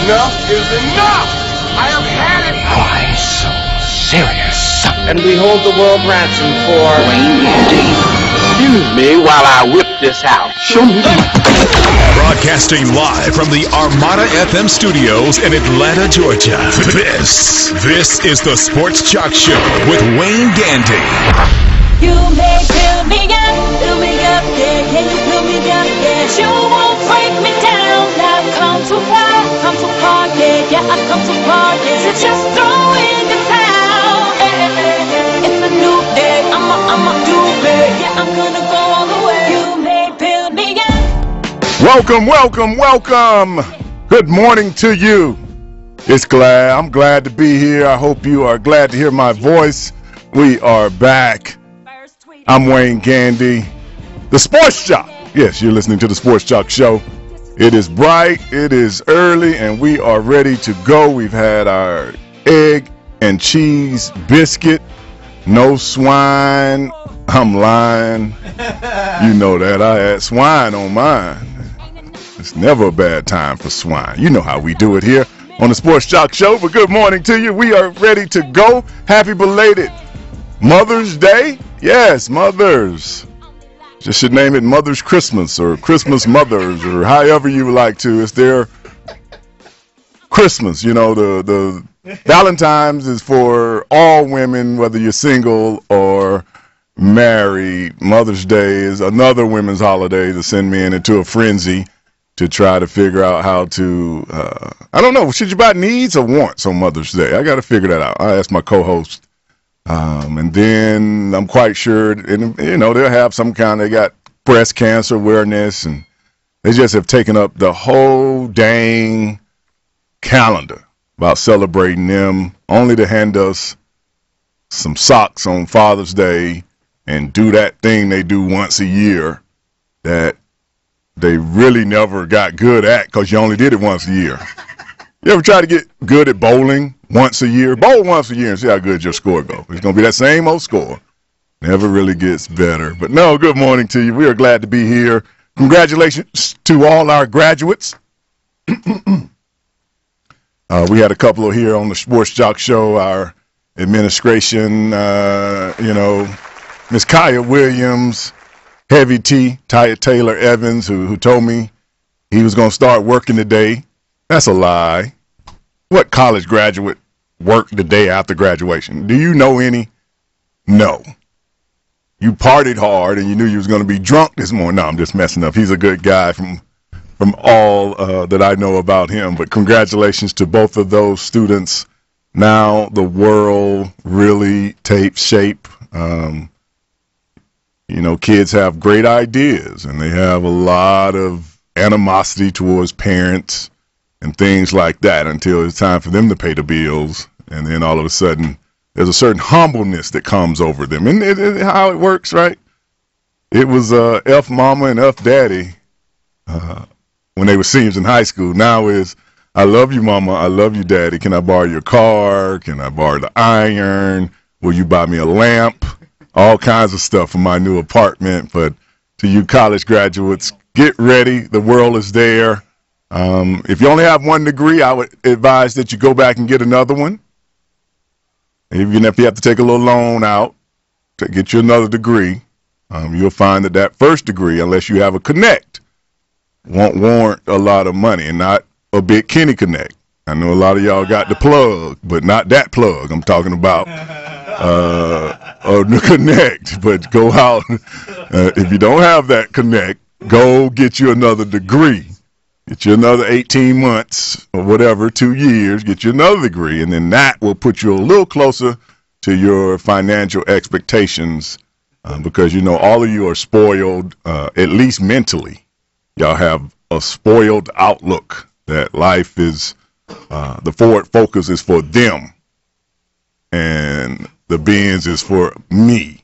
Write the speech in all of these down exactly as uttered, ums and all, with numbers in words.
Enough is enough! I have had it! Why so serious? And we hold the world ransom for Wayne Gandy. Excuse me while I whip this out. Show me. Broadcasting live from the Armada F M studios in Atlanta, Georgia. This, this is the Sports Joc Show with Wayne Gandy. You may fill me up, fill me up, yeah, can you fill me up, yeah, you won't break me down, I've come too far, come too far, yeah, yeah, I've come too far, yeah, so just throw in the towel, yeah, it's a new day, I'm a, I'm a new day, yeah, I'm gonna go all the way, you may build me up. Welcome, welcome, welcome, good morning to you. It's glad, I'm glad to be here. I hope you are glad to hear my voice. We are back. I'm Wayne Gandy, the Sports Joc. Yes, you're listening to the Sports Joc Show. It is bright, it is early, and we are ready to go. We've had our egg and cheese biscuit. No swine. I'm lying. You know that. I had swine on mine. It's never a bad time for swine. You know how we do it here on the Sports Joc Show. But good morning to you. We are ready to go. Happy belated Mother's Day. Yes, mothers. Just should name it Mother's Christmas or Christmas Mothers or however you would like to. It's their Christmas. You know, the, the Valentine's is for all women, whether you're single or married. Mother's Day is another women's holiday to send men into a frenzy to try to figure out how to, uh, I don't know, should you buy needs or wants on Mother's Day? I got to figure that out. I asked my co-host. Um, and then I'm quite sure, and you know, they'll have some kind, they got breast cancer awareness, and they just have taken up the whole dang calendar about celebrating them, only to hand us some socks on Father's Day and do that thing they do once a year that they really never got good at because you only did it once a year. You ever try to get good at bowling once a year? Bowl once a year and see how good your score goes. It's going to be that same old score. Never really gets better. But no, good morning to you. We are glad to be here. Congratulations to all our graduates. uh, we had a couple of here on the Sports Joc Show. Our administration, uh, you know, Miss Kaya Williams, Heavy T, Ty Taylor Evans, who, who told me he was going to start working today. That's a lie. What college graduate worked the day after graduation? Do you know any? No. You partied hard and you knew you was going to be drunk this morning. No, I'm just messing up. He's a good guy from from all uh, that I know about him. But congratulations to both of those students. Now the world really takes shape. Um, you know, kids have great ideas and they have a lot of animosity towards parents and things like that until it's time for them to pay the bills. And then all of a sudden, there's a certain humbleness that comes over them. And it, it, how it works, right? It was uh, F Mama and F Daddy uh, when they were seniors in high school. Now is, I love you, Mama. I love you, Daddy. Can I borrow your car? Can I borrow the iron? Will you buy me a lamp? All kinds of stuff for my new apartment. But to you college graduates, get ready. The world is there. Um, if you only have one degree, I would advise that you go back and get another one. Even if you have to take a little loan out to get you another degree, um, you'll find that that first degree, unless you have a connect, won't warrant a lot of money, and not a big Kenny Connect. I know a lot of y'all got the plug, but not that plug. I'm talking about uh, a connect. But go out. Uh, if you don't have that connect, go get you another degree. Get you another eighteen months or whatever, two years, get you another degree, and then that will put you a little closer to your financial expectations uh, because, you know, all of you are spoiled, uh, at least mentally. Y'all have a spoiled outlook that life is, uh, the forward focus is for them, and the Benz is for me.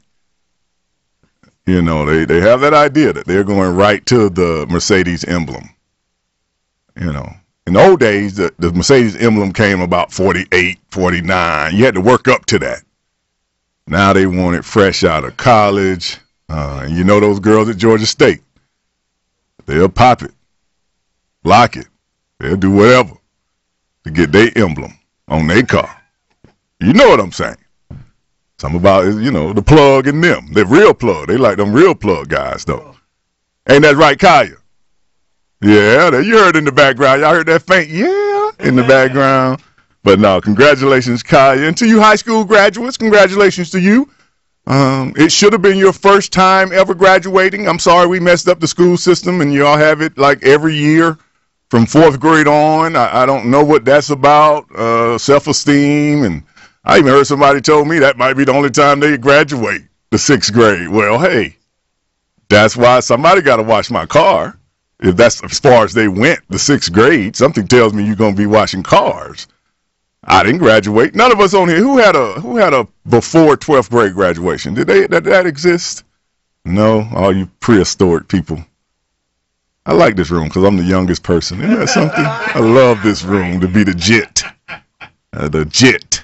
You know, they, they have that idea that they're going right to the Mercedes emblem. You know, in the old days, the, the Mercedes emblem came about forty-eight, forty-nine. You had to work up to that. Now they want it fresh out of college. Uh, and you know those girls at Georgia State. They'll pop it, lock it. They'll do whatever. to get their emblem on their car. You know what I'm saying? Something about, you know, the plug in them. They're real plug. They like them real plug guys, though. Ain't that right, Kaya? Yeah, you heard in the background. Y'all heard that faint yeah in the background. But no, congratulations, Kaya. And to you high school graduates, congratulations to you. Um, it should have been your first time ever graduating. I'm sorry we messed up the school system, and you all have it like every year from fourth grade on. I, I don't know what that's about, uh, self-esteem, and I even heard somebody told me that might be the only time they graduate, the sixth grade. Well, hey, that's why somebody got to wash my car. If that's as far as they went, the sixth grade, something tells me you're going to be washing cars. I didn't graduate. None of us on here. Who had a who had a before twelfth grade graduation? Did they did that exist? No, all you prehistoric people. I like this room because I'm the youngest person. Isn't that something? I love this room to be the jit, uh, the jit.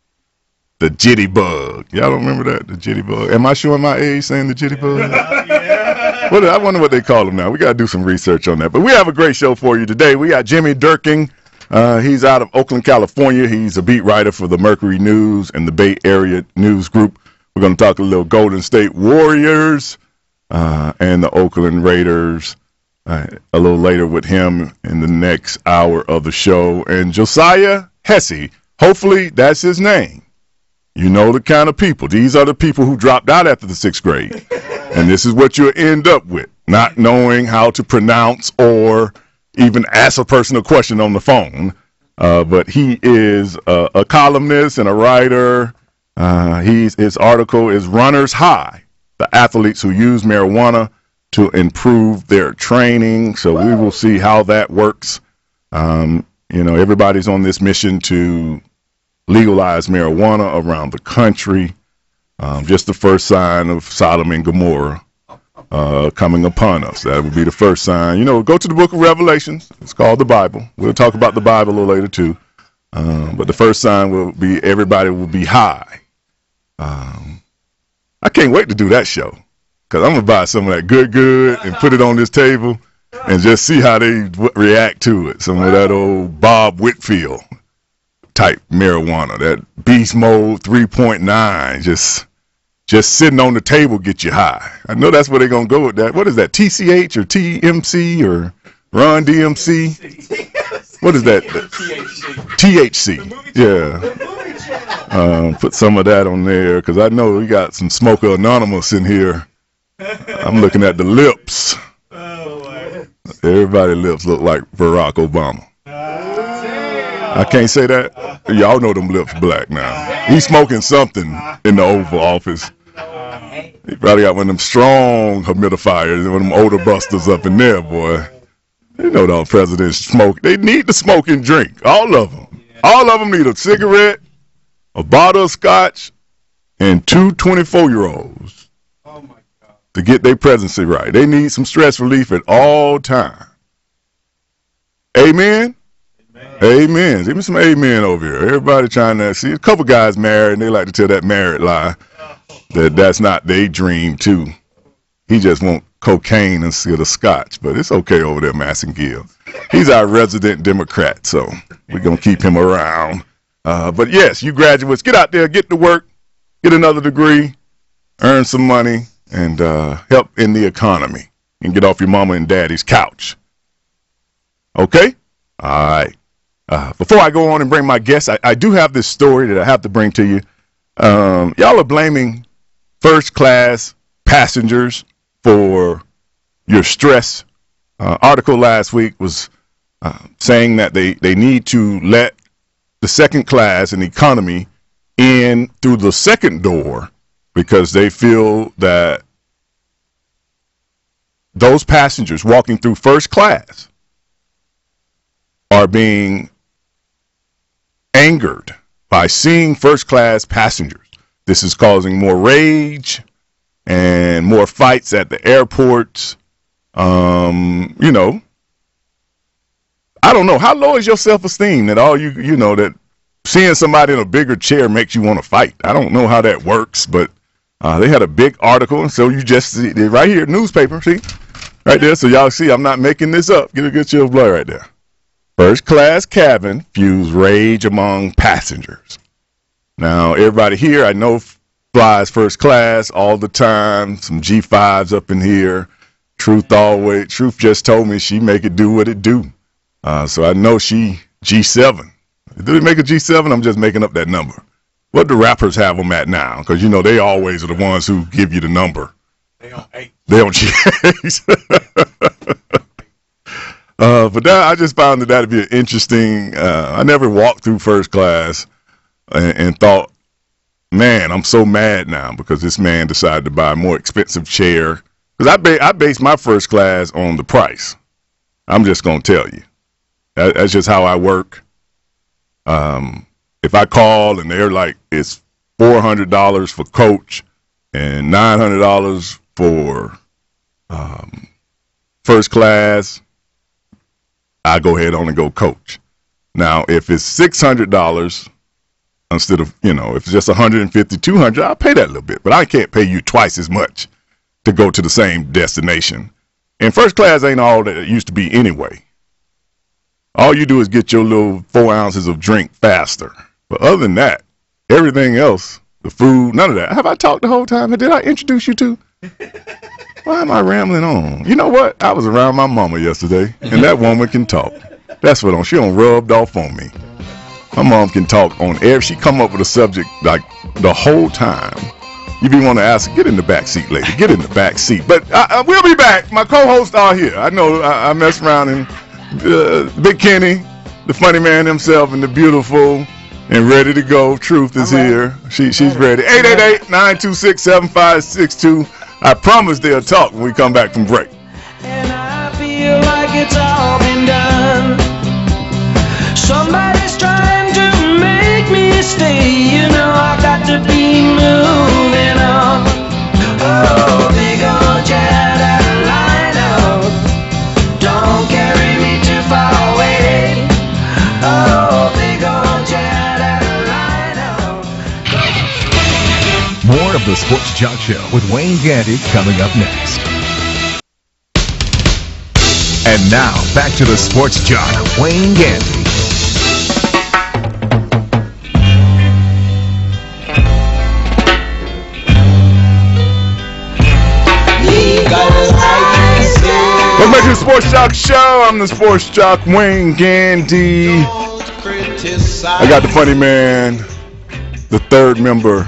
The jitty bug. Y'all don't remember that? The jitty bug. Am I showing my age saying the jitty bug? Yeah. What, I wonder what they call them now. We got to do some research on that. But we have a great show for you today. We got Jimmy Durkin. Uh, he's out of Oakland, California. He's a beat writer for the Mercury News and the Bay Area News Group. We're going to talk a little Golden State Warriors uh, and the Oakland Raiders uh, a little later with him in the next hour of the show. And Josiah Hesse, hopefully that's his name. You know the kind of people. These are the people who dropped out after the sixth grade. And this is what you'll end up with, not knowing how to pronounce or even ask a person a question on the phone. Uh, but he is a, a columnist and a writer. Uh, he's, his article is Runners High, the athletes who use marijuana to improve their training. So we will see how that works. Um, you know, everybody's on this mission to legalize marijuana around the country. Um, just the first sign of Sodom and Gomorrah uh, coming upon us. That would be the first sign. You know, go to the book of Revelations. It's called the Bible. We'll talk about the Bible a little later, too. Um, but the first sign will be everybody will be high. Um, I can't wait to do that show because I'm going to buy some of that good, good and put it on this table and just see how they w- react to it. Some of that old Bob Whitfield type marijuana, that beast mode three point nine, just just sitting on the table get you high. I know that's where they're going to go with that. What is that, T C H or T M C or Run D M C? What is that? T H C. Yeah. Um, put some of that on there because I know we got some Smoker Anonymous in here. I'm looking at the lips. Everybody's lips look like Barack Obama. I can't say that. Y'all know them lips black now. He's smoking something in the Oval Office. He probably got one of them strong humidifiers, one of them older busters up in there, boy. You know the presidents smoke. They need to smoke and drink. All of them. All of them need a cigarette, a bottle of scotch, and two twenty-four-year-olds to get their presidency right. They need some stress relief at all times. Amen? Amen. Give me some amen over here. Everybody trying to see a couple guys married, and they like to tell that married lie that that's not their dream too. He just want cocaine instead of scotch, but it's okay over there, Massengill. He's our resident Democrat, so we're gonna keep him around. Uh, but yes, you graduates, get out there, get to work, get another degree, earn some money, and uh, help in the economy, and get off your mama and daddy's couch. Okay? All right. Uh, before I go on and bring my guests, I, I do have this story that I have to bring to you. Um, y'all are blaming first-class passengers for your stress. Uh, article last week was uh, saying that they, they need to let the second class and economy in through the second door because they feel that those passengers walking through first class are being angered by seeing first-class passengers. This is causing more rage and more fights at the airports. Um, you know, I don't know. How low is your self-esteem that all you, you know, that seeing somebody in a bigger chair makes you want to fight? I don't know how that works, but uh, they had a big article, and so you just see it right here, newspaper, see? Right there, so y'all see I'm not making this up. Get a good chill blood right there. First class cabin fuse rage among passengers. Now, everybody here, I know, flies first class all the time. Some G fives up in here. Truth always, Truth just told me she make it do what it do. Uh, so I know she G seven. Did they make a G seven? I'm just making up that number. What do rappers have them at now? Because, you know, they always are the ones who give you the number. They on eight. They on G eight. uh, but that, I just found that that would be an interesting. Uh, I never walked through first class and, and thought, man, I'm so mad now because this man decided to buy a more expensive chair. Because I, ba- I base my first class on the price. I'm just going to tell you. That, that's just how I work. Um, if I call and they're like, it's four hundred dollars for coach and nine hundred dollars for um, first class, I go ahead on and go coach. Now, if it's six hundred dollars instead of, you know, if it's just one hundred fifty dollars, two hundred dollars, I'll pay that a little bit. But I can't pay you twice as much to go to the same destination. And first class ain't all that it used to be anyway. All you do is get your little four ounces of drink faster. But other than that, everything else, the food, none of that. Have I talked the whole time? Did I introduce you to? Why am I rambling on? You know what? I was around my mama yesterday, and that woman can talk. That's what on. She done rubbed off on me. My mom can talk on air. She come up with a subject like the whole time. You be want to ask, get in the back seat, lady. Get in the back seat. But I, I, we'll be back. My co-hosts are here. I know I, I mess around and uh, Big Kenny, the funny man himself, and the beautiful and ready to go. Truth is here. She she's ready. eight eight eight, nine two six, seven five six two. I promise they'll talk when we come back from break. And I feel like it's all been done. Somebody's trying to make me stay. You know I got to be moving on. Oh, big old jet out of line up. Don't carry me too far away. Oh, big old jet out of line up. More of the Sports Joc Show with Wayne Gandy coming up next. And now, back to the Sports Joc, Wayne Gandy. Welcome back to the Sports Joc Show. I'm the Sports Joc, Wayne Gandy. I got the funny man, the third member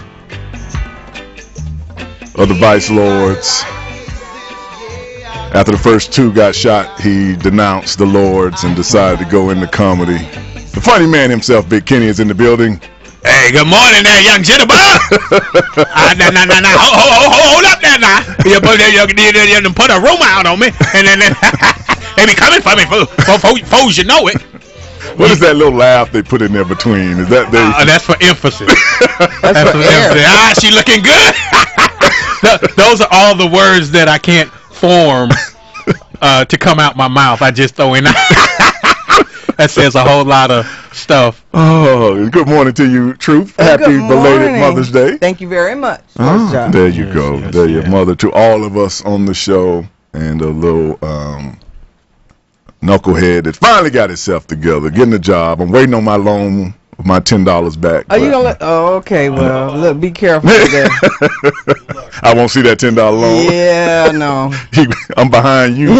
of the Vice Lords. After the first two got shot, he denounced the Lords and decided to go into comedy. The funny man himself, Big Kenny, is in the building. Hey, good morning there, young gentleman. uh, nah, nah, nah, nah. Hold, hold, hold, hold up there now. You put, you, you, you put a rumor out on me, and then they be coming for me before you know it. What is that little laugh they put in there between? Is that they? Uh, that's for emphasis. That's, that's for emphasis. Ah, she looking good. Those are all the words that I can't form uh, to come out my mouth. I just throw in. That says a whole lot of stuff. Oh, good morning to you, Truth. Happy good belated morning. Mother's Day. Thank you very much. Oh, there you Yes, go. yes, there your yes. mother to all of us on the show, and a little um, knucklehead that finally got itself together, getting a job. I'm waiting on my loan, my ten dollars back. Are you gonna let? Oh, okay. Well, look, be careful with that. I won't see that ten dollar loan. Yeah, no. I'm behind you.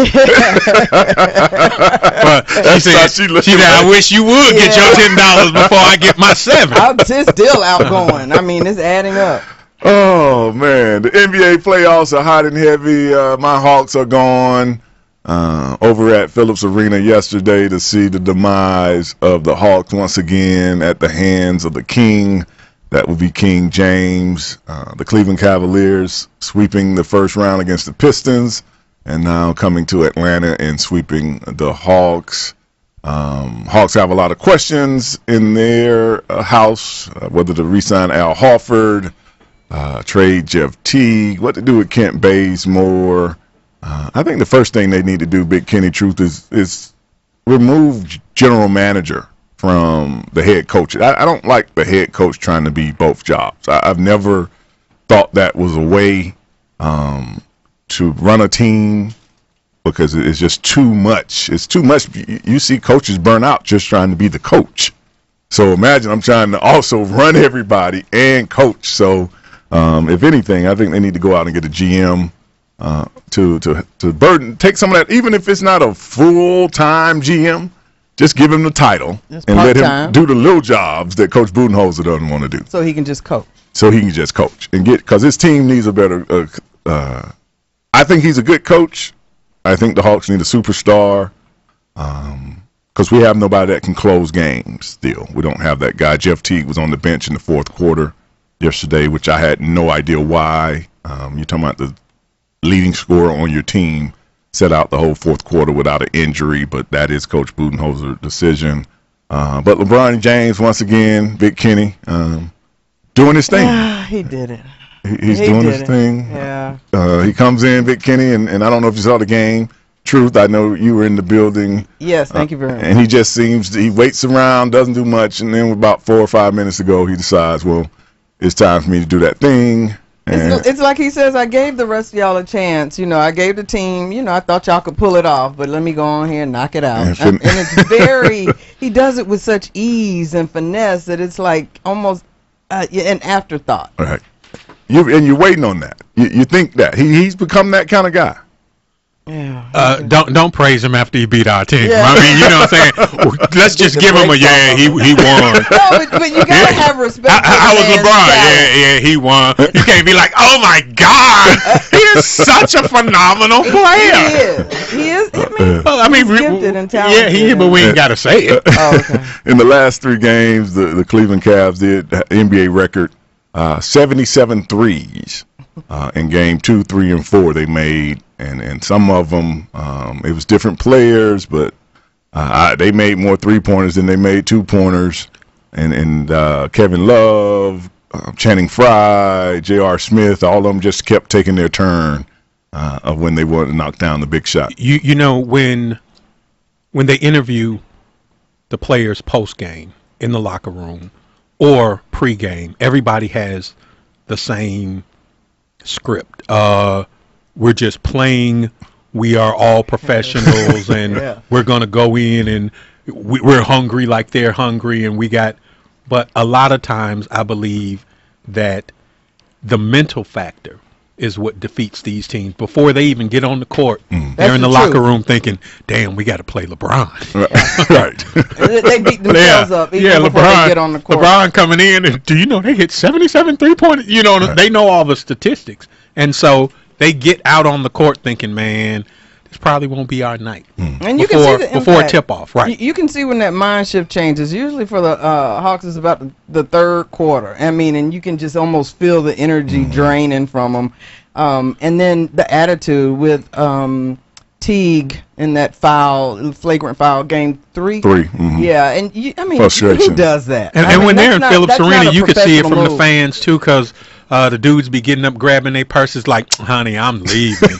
But she said, she she, looking said I like- wish you would get Yeah. your ten dollars before I get my seven. I'm just still outgoing. I mean, it's adding up. Oh man, the N B A playoffs are hot and heavy. Uh, my Hawks are gone. Uh, over at Phillips Arena yesterday to see the demise of the Hawks once again at the hands of the King. That would be King James. Uh, the Cleveland Cavaliers sweeping the first round against the Pistons, and now coming to Atlanta and sweeping the Hawks. Um, Hawks have a lot of questions in their uh, house, uh, whether to re-sign Al Horford, uh, trade Jeff Teague, what to do with Kent Bazemore. Uh, I think the first thing they need to do, Big Kenny Truth, is is remove general manager from the head coach. I, I don't like the head coach trying to be both jobs. I, I've never thought that was a way um, to run a team. because it's just too much. It's too much. You see coaches burn out just trying to be the coach. So imagine I'm trying to also run everybody and coach. So um, if anything, I think they need to go out and get a G M uh, to to to burden take some of that. Even if it's not a full time G M, just give him the title It's and let part-time. him do the little jobs that Coach Budenholzer doesn't want to do. So he can just coach. So he can just coach and get because his team needs a better. Uh, uh, I think he's a good coach. I think the Hawks need a superstar. Um, Because we have nobody that can close games still. We don't have that guy. Jeff Teague was on the bench in the fourth quarter yesterday, which I had no idea why. Um, you're talking about the leading scorer on your team set out the whole fourth quarter without an injury, but that is Coach Budenholzer's decision. Uh, but LeBron James, once again, Big Kenny, um, doing his thing. Ah, he did it. He, he's He doing did his it. thing. Yeah. Uh, he comes in, Big Kenny, and, and I don't know if you saw the game. Truth, I know you were in the building. Yes, thank you very much. And he just seems to, he waits around, doesn't do much, and then about four or five minutes ago, he decides, well, it's time for me to do that thing. And It's, it's like he says, I gave the rest of y'all a chance. You know, I gave the team, you know, I thought y'all could pull it off, but let me go on here and knock it out. And And, fin- and it's very, he does it with such ease and finesse that it's like almost uh, an afterthought. All right. You, and you're waiting on that. You, you think that. He, he's become that kind of guy. Yeah. Uh, don't don't praise him after he beat our team. Yeah. I mean, you know what I'm saying? Let's just give him a yeah. He he won. No, but, but you gotta have respect. I, for I, I the was man's LeBron. talent. Yeah, yeah, he won. You can't be like, oh my God, he is such a phenomenal He player. is. He is. I mean, Well, I mean, he's we- gifted and yeah, talented. he. But we ain't got to say it. Oh, okay. In the last three games, the, the Cleveland Cavs did uh, N B A record uh, seventy-seven threes. Uh, in game two, three, and four, they made, and, and some of them, um, it was different players, but uh, I, they made more three-pointers than they made two-pointers. And, and uh, Kevin Love, uh, Channing Frye, J R. Smith, all of them just kept taking their turn uh, of when they wanted to knock down the big shot. You you know when when they interview the players post game in the locker room or pre game, everybody has the same script. Uh, we're just playing. We are all professionals, and Yeah. we're gonna go in and we, we're hungry like they're hungry, and we got. But a lot of times, I believe that the mental factor is what defeats these teams before they even get on the court. They're That's in the the locker truth. room thinking, "Damn, we got to play LeBron." Right. They- They beat themselves up even yeah, before LeBron, they get on the court. LeBron coming in, and do you know they hit seventy-seven three-pointers? You know, Right. they know all the statistics. And so they get out on the court thinking, man, this probably won't be our night. And you before, can see the before impact. tip-off, right. You, you can see when that mind shift changes. Usually for the uh, Hawks, it's about the, the third quarter. I mean, and you can just almost feel the energy draining from them. Um, and then the attitude with um, Teague in that foul, flagrant foul, game three. Three. mhm. Yeah, and you, I mean, Frustration. who does that? And, I and mean, when they're in that's not- Phillips that's not Arena, a you can see it from professional the move. fans, too, because uh, the dudes be getting up, grabbing their purses like, honey, I'm leaving.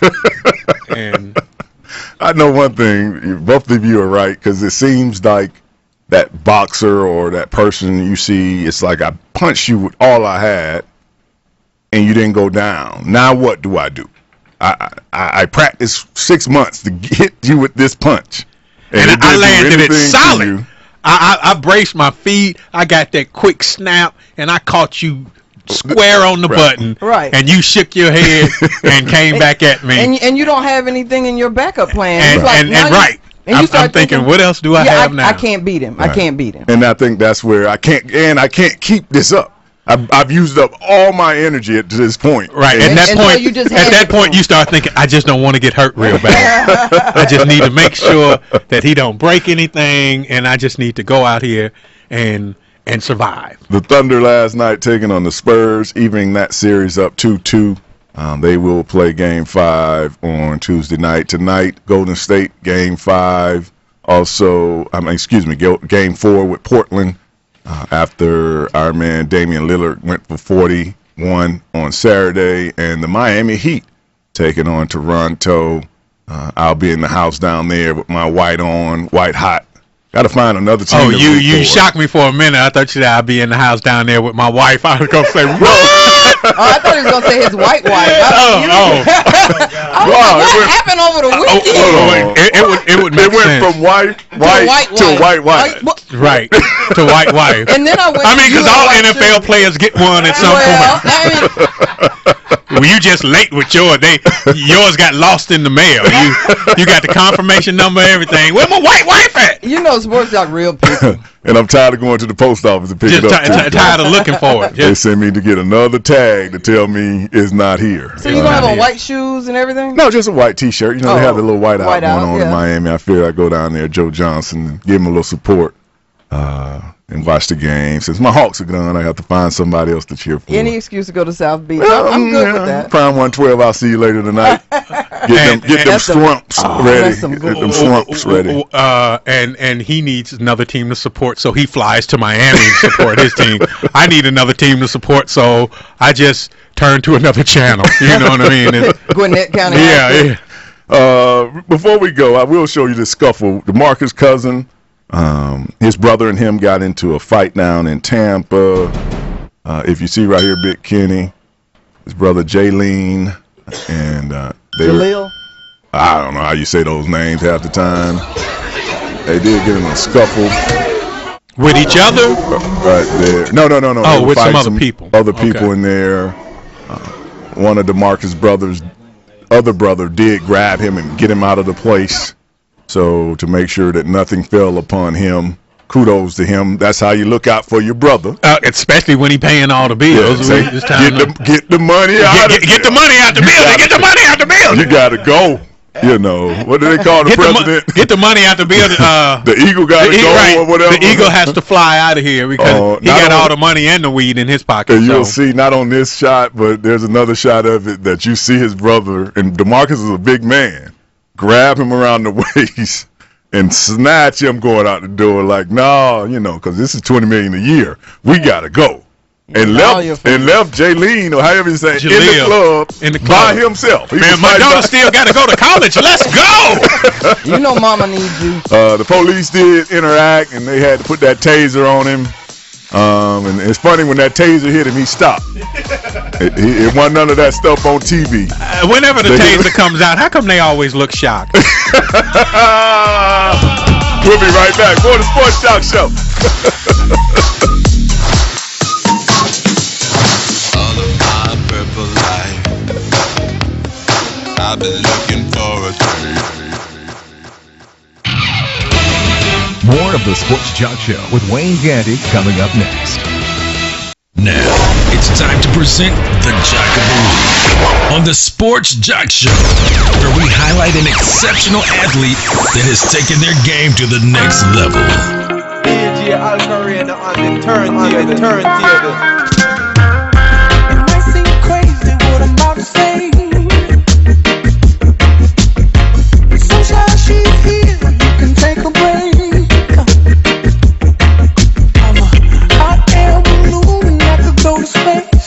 and I know one thing, both of you are right, because it seems like that boxer or that person you see, it's like I punched you with all I had, and you didn't go down. Now what do I do? I I, I practiced six months to hit you with this punch, And it I didn't do landed it anything to solid. you. I, I, I braced my feet. I got that quick snap, and I caught you square on the Right. button. Right. And you shook your head and came back at me. And, and you don't have anything in your backup plan. And, It's like, and, now and you- right. and you I'm, start I'm thinking, what else do I yeah, have I, now? I can't beat him. I Right. can't beat him. And I think that's where I can't, and I can't keep this up. I've, I've used up all my energy at this point. Right. At And- that and so point, you just at hand that it to point, him. you start thinking, I just don't want to get hurt real bad. I just need to make sure that he don't break anything, and I just need to go out here and and survive. The Thunder last night taking on the Spurs, evening that series up two two. Um, they will play game five on Tuesday night. Tonight, Golden State game five. Also, I mean, excuse me, go- game four with Portland uh, after our man Damian Lillard went for forty-one on Saturday. And the Miami Heat taking on Toronto. Uh, I'll be in the house down there with my white on, white hot. Got to find another team. Oh, to you root you for. shocked me for a minute. I thought you said I'd be in the house down there with my wife. I was gonna say, what? I thought he was gonna say his white wife. I, Oh, you, oh. I was Wow, like, it what went- happened over the Oh, weekend? oh, oh, it, it would it would It make went sense. from white, white white to wife. white, white. White- what- Right to white wife. And then I went. I to mean, you because in all white N F L shoes. players get one at some Well, point. I mean, Well, you just late with yours. They yours got lost in the mail. You you got the confirmation number, everything. Where my white wife at? you know, Sports Joc real people. And I'm tired of going to the post office to pick Just it up. ti- too. ti- tired of looking for it. They Just, sent me to get another tag to tell me it's not here. So you Uh, gonna have on yeah. white shoes and everything? No, just a white T-shirt. You know, they Oh, have the little white out white going out, on yeah. in Miami. I figured I'd go down there, Joe Johnson, and give him a little support uh, and watch the game. Since my Hawks are gone, I have to find somebody else to cheer for. Any excuse to go to South Beach? Well, I'm, I'm good yeah, with that. Prime one twelve, I'll see you later tonight. Get them, And- get and- them That's some- slumps oh, ready. that's some Get good- them slumps ready. Uh, and and he needs another team to support, so he flies to Miami to support his team. I need another team to support, so I just turn to another channel. You know what I mean? It's- Gwinnett County. yeah, High School. yeah. Uh, before we go, I will show you this scuffle. DeMarcus Cousin, um, his brother and him got into a fight down in Tampa. Uh, if you see right here, Big Kenny, his brother Jaylene, and uh, they were, Jaleel. I don't know how you say those names half the time. They did get in a scuffle With each other. right there. No, no, no, no. Oh, They were with some fighting other people. Other people Okay. in there. Uh, one of DeMarcus' brothers, other brother, did grab him and get him out of the place. So to make sure that nothing fell upon him, kudos to him. That's how you look out for your brother. Uh, especially when he paying all the bills. Yeah, say, We- it's time get, to- the, get the money get, out. get, of get the there. money out the You building. gotta- Get the money out the building. You got to go. You know, what do they call the Get the, president? mo- get the money out the building. Uh, the eagle got to the, e- go right. or whatever. The eagle has to fly out of here because Oh, he not got all only- the money and the weed in his pocket. And you'll so. see, not on this shot, but there's another shot of it that you see his brother, and DeMarcus is a big man, grab him around the waist and snatch him going out the door like, no, you know, because this is twenty million dollars a year. We got to go. And All your left, and left Jaylene, or however you say, it, in the Jaleel, club, in the by club. himself. He Man, was my fighting daughter by- still got to go to college. Let's go. You know, Mama needs you. Uh, the police did interact, and they had to put that taser on him. Um, and it's funny, when that taser hit him, he stopped. it, it, it wasn't none of that stuff on T V. Uh, whenever the They- taser comes out, how come they always look shocked? We'll be right back for the Sports Joc Show. All of my purple life, I've been looking for a More of the Sports Joc Show with Wayne Gandy coming up next. Now, it's time to present the Joc of the Week on the Sports Joc Show, where we highlight an exceptional athlete that has taken their game to the next level. D J Alcarena on the turntable, turntable. It might seem crazy what I'm about to say. Sunshine, she's here. You can take a break. I'm a hot air balloon and I could go to space.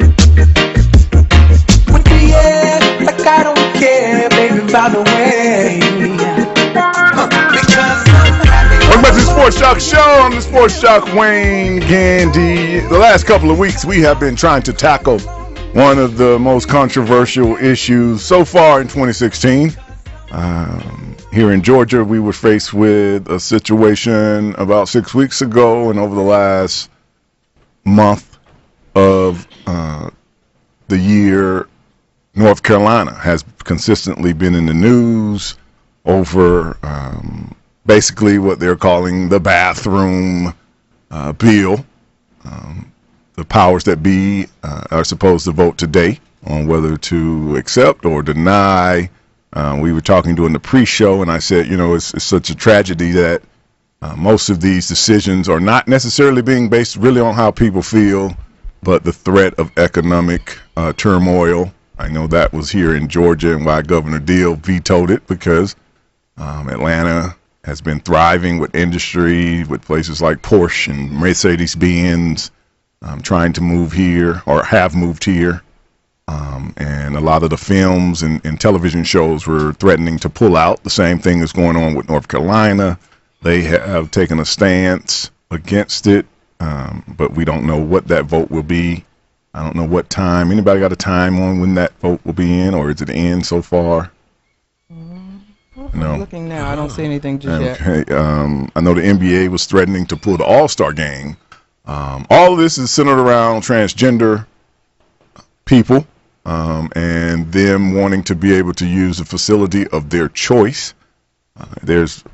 With the air, like I don't care, baby, by the way. Huh, because I'm happy. Welcome back to the Sports Joc Show. I'm the Sports Joc Wayne Gandy. The last couple of weeks, we have been trying to tackle one of the most controversial issues so far in twenty sixteen. Um, here in Georgia, we were faced with a situation about six weeks ago, and over the last month of uh, the year, North Carolina has consistently been in the news over um, basically what they're calling the bathroom uh, bill. Um, the powers that be uh, are supposed to vote today on whether to accept or deny. Uh, we were talking during the pre-show, and I said, you know, it's, it's such a tragedy that uh, most of these decisions are not necessarily being based really on how people feel, but the threat of economic uh, turmoil. I know that was here in Georgia and why Governor Deal vetoed it, because um, Atlanta has been thriving with industry, with places like Porsche and Mercedes-Benz um, trying to move here or have moved here. Um, and a lot of the films and, and television shows were threatening to pull out. The same thing is going on with North Carolina. They have taken a stance against it, um, but we don't know what that vote will be. I don't know what time. Anybody got a time on when that vote will be in, or is it in so far? I'm No. looking now. I don't see anything just yet. Okay. Um, I know the N B A was threatening to pull the All-Star game. Um, all of this is centered around transgender people um, and them wanting to be able to use a facility of their choice. Uh, there's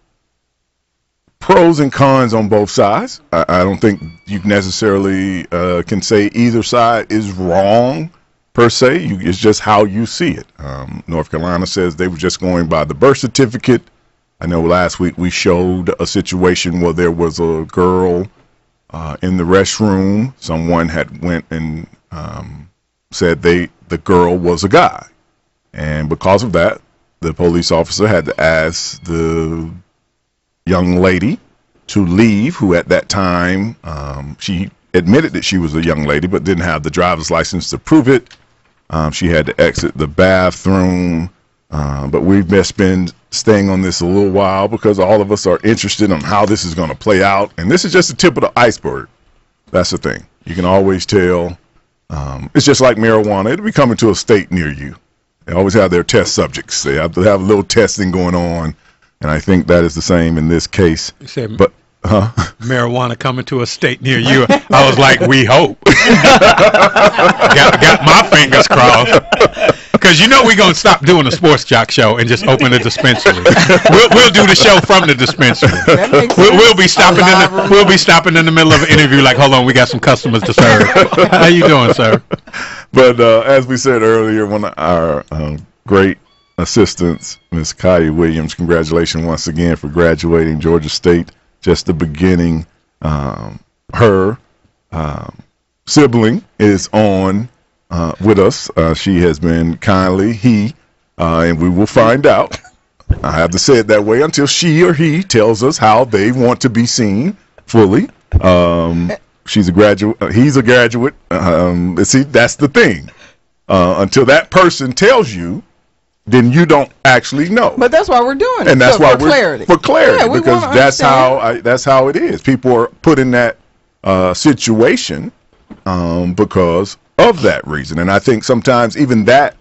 pros and cons on both sides. I, I don't think you necessarily uh, can say either side is wrong per se. You, it's just how you see it. Um, North Carolina says they were just going by the birth certificate. I know last week we showed a situation where there was a girl uh, in the restroom. Someone had went and um, said they the girl was a guy, and because of that, the police officer had to ask the young lady to leave, who at that time um, she admitted that she was a young lady but didn't have the driver's license to prove it. Um, she had to exit the bathroom, uh, but we've just been staying on this a little while because all of us are interested in how this is going to play out, and this is just the tip of the iceberg. That's the thing. You can always tell. Um, it's just like marijuana. It'll be coming to a state near you. They always have their test subjects. They have to have a little testing going on, and I think that is the same in this case. You said but huh? marijuana coming to a state near you. I was like, we hope. got, got my fingers crossed. Because you know we're going to stop doing the Sports Joc show and just open a dispensary. we'll, we'll do the show from the dispensary. We'll, we'll be stopping in the, we'll be stopping in the middle of an interview like, hold on, we got some customers to serve. How you doing, sir? But uh, as we said earlier, one of our um, great assistants, Miss Kaya Williams, congratulations once again for graduating Georgia State. Just the beginning. Um, her um, sibling is on uh, with us. Uh, she has been kindly, he, uh, and we will find out. I have to say it that way until she or he tells us how they want to be seen fully. Um, she's a graduate. Uh, he's a graduate. Um, see, that's the thing. Uh, until that person tells you, then you don't actually know. But that's why we're doing it. And that's so why for we're clarity. for clarity Yeah, we because wanna that's how understand. I, that's how it is. People are put in that uh, situation um, because of that reason, and I think sometimes even that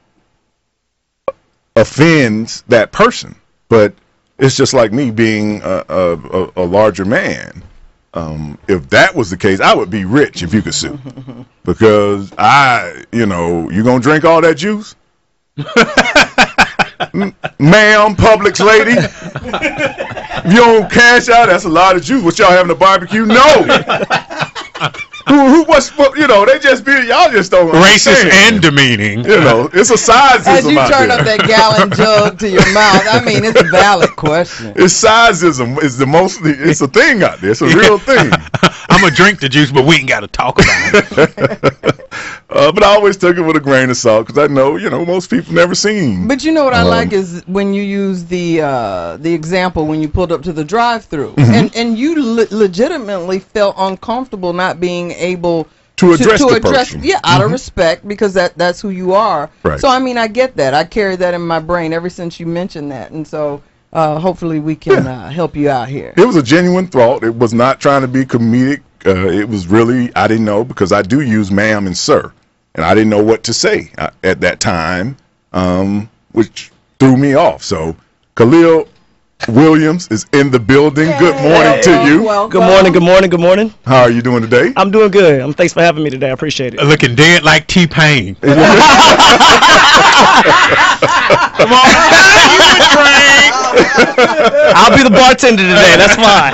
offends that person. But it's just like me being a, a, a larger man. Um, if that was the case, I would be rich if you could sue, because I, you know, you gonna drink all that juice. M- ma'am, Publix lady, if you don't cash out, that's a lot of juice. What y'all having a barbecue? No. who, who, what's, what, you know, they just be, y'all just don't Racist understand. and demeaning. You know, it's a sizeism As you out turn there. up that gallon jug to your mouth, I mean, it's a valid question. It's sizeism. It's the most, it's a thing out there. It's a real thing. I'm going to drink the juice, but we ain't got to talk about it. Uh, but I always took it with a grain of salt because I know, you know, most people never seen. But you know what I Um, like is when you use the uh, the example when you pulled up to the drive-through, Mhm. and and you le- legitimately felt uncomfortable not being able To address the person. yeah, out of Mhm. respect, because that that's who you are. Right. So I mean, I get that. I carry that in my brain ever since you mentioned that, and so uh, hopefully we can uh, help you out here. It was a genuine thought. It was not trying to be comedic. Uh, it was really, I didn't know, because I do use ma'am and sir, and I didn't know what to say uh, at that time, um, which threw me off. So Khalil Williams is in the building. Good morning to you. Good morning, good morning, good morning. How are you doing today? I'm doing good. Um, thanks for having me today. I appreciate it. Looking dead like T-Pain. Come on, you would drink. I'll be the bartender today. That's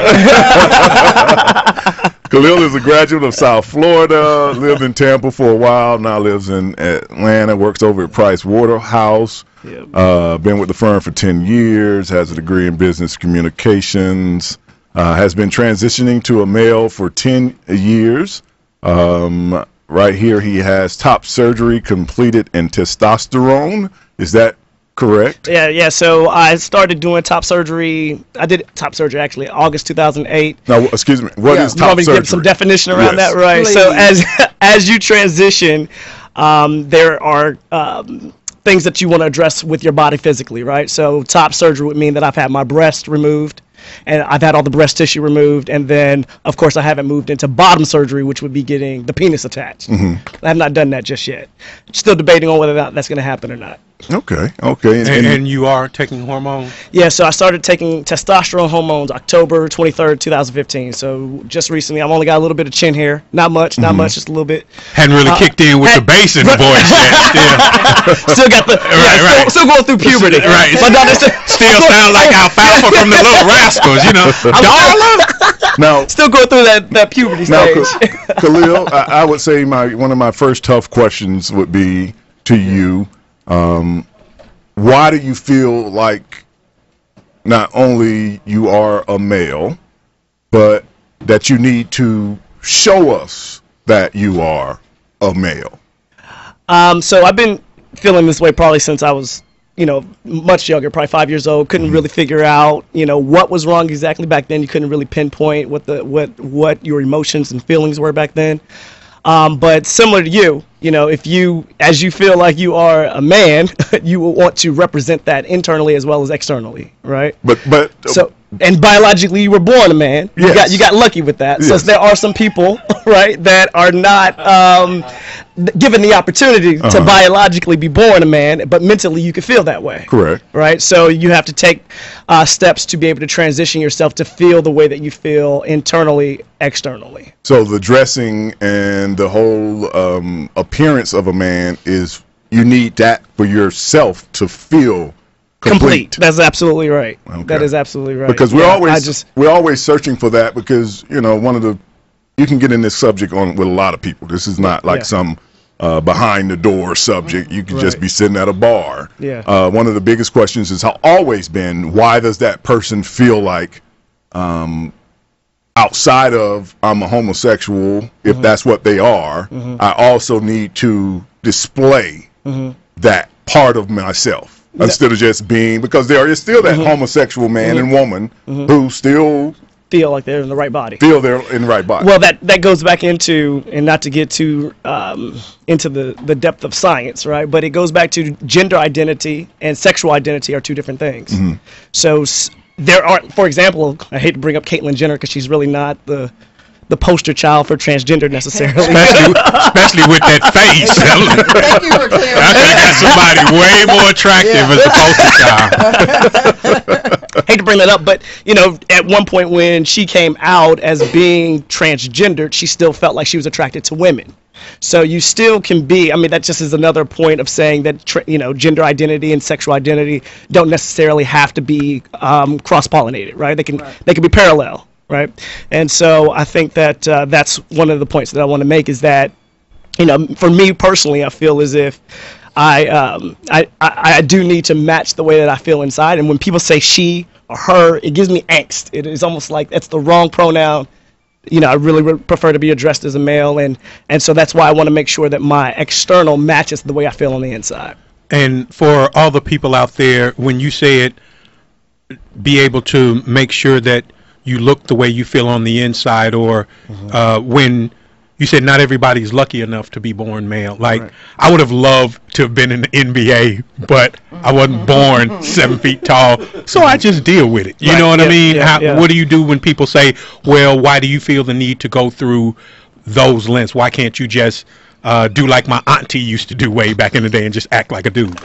fine. Khalil is a graduate of South Florida, lived in Tampa for a while, now lives in Atlanta, works over at Price Waterhouse. Yep. Uh, been with the firm for ten years, has a degree in business communications, uh, has been transitioning to a male for ten years. Um, right here, he has top surgery completed in testosterone. Is that correct? Yeah, yeah. So I started doing top surgery. I did top surgery actually August two thousand eight. Now, excuse me, what Yeah. is You top want me to surgery? give some definition around Yes. that, right? So Please. as as you transition, um, there are um, things that you want to address with your body physically, right? So top surgery would mean that I've had my breast removed. and I've had all the breast tissue removed, and then of course I haven't moved into bottom surgery, which would be getting the penis attached. Mm-hmm. I have not done that just yet. Still debating on whether or not that's going to happen or not. Okay, okay. And, and, and you are taking hormones? Yeah, so I started taking testosterone hormones October twenty-third, twenty fifteen. So just recently, I've only got a little bit of chin hair. Not much, not mm-hmm. much, just a little bit. Hadn't really uh, kicked in with had, the bass in the voice yet. Still, still got the, right, yeah, right. Still, still going through puberty. Right. But no, still, still sound like alfalfa from the Little Rascals, you know. Darla! Now, still going through that, that puberty now, stage. Khalil, I, I would say my one of my first tough questions would be to you. Um, why do you feel like not only you are a male, but that you need to show us that you are a male? Um, so I've been feeling this way probably since I was, you know, much younger, probably five years old. Couldn't really figure out, you know, what was wrong exactly back then. You couldn't really pinpoint what the what what your emotions and feelings were back then. Um, but similar to you, you know, if you, as you feel like you are a man, you will want to represent that internally as well as externally, right? But but so and biologically you were born a man. Yes. You got you got lucky with that. Yes. So there are some people, right, that are not um, given the opportunity uh-huh. to biologically be born a man, but mentally you can feel that way. Correct. Right. So you have to take uh, steps to be able to transition yourself to feel the way that you feel internally, externally. So the dressing and the whole um, appearance of a man is, you need that for yourself to feel complete. complete. That's absolutely right. Okay. That is absolutely right. Because we're yeah, always I just, we're always searching for that, because you know one of the you can get in this subject on with a lot of people. This is not like yeah. some uh, behind the door subject. You can right. just be sitting at a bar. Yeah. Uh, one of the biggest questions has always been, why does that person feel like um, outside of I'm a homosexual, if mm-hmm. that's what they are, mm-hmm. I also need to display mm-hmm. that part of myself. Yeah. Instead of just being, because there is still that mm-hmm. homosexual man mm-hmm. and woman mm-hmm. who still feel like they're in the right body. Feel they're in the right body. Well, that, that goes back into, and not to get too um, into the, the depth of science, right? But it goes back to gender identity and sexual identity are two different things. Mm-hmm. So s- there are, for example, I hate to bring up Caitlyn Jenner because she's really not the the poster child for transgender necessarily. Especially, especially with that face. Thank you for clearing I could have got somebody way more attractive as a poster child. Hate to bring that up, but you know, at one point when she came out as being transgendered, she still felt like she was attracted to women. So you still can be, I mean, that just is another point of saying that, tra- you know, gender identity and sexual identity don't necessarily have to be um, cross-pollinated, right? They can, right. they can be parallel. Right. And so I think that uh, that's one of the points that I want to make, is that, you know, for me personally, I feel as if I, um, I, I, I do need to match the way that I feel inside. And when people say she or her, it gives me angst. It is almost like that's the wrong pronoun. You know, I really re- prefer to be addressed as a male. And, and so that's why I want to make sure that my external matches the way I feel on the inside. And for all the people out there, when you say it, be able to make sure that you look the way you feel on the inside, or mm-hmm. uh, when you said not everybody's lucky enough to be born male. Like, right. I would have loved to have been in the N B A, but I wasn't born seven feet tall, so I just deal with it. You right. know what yeah, I mean? Yeah, How, yeah. What do you do when people say, well, why do you feel the need to go through those lengths? Why can't you just uh, do like my auntie used to do way back in the day and just act like a dude?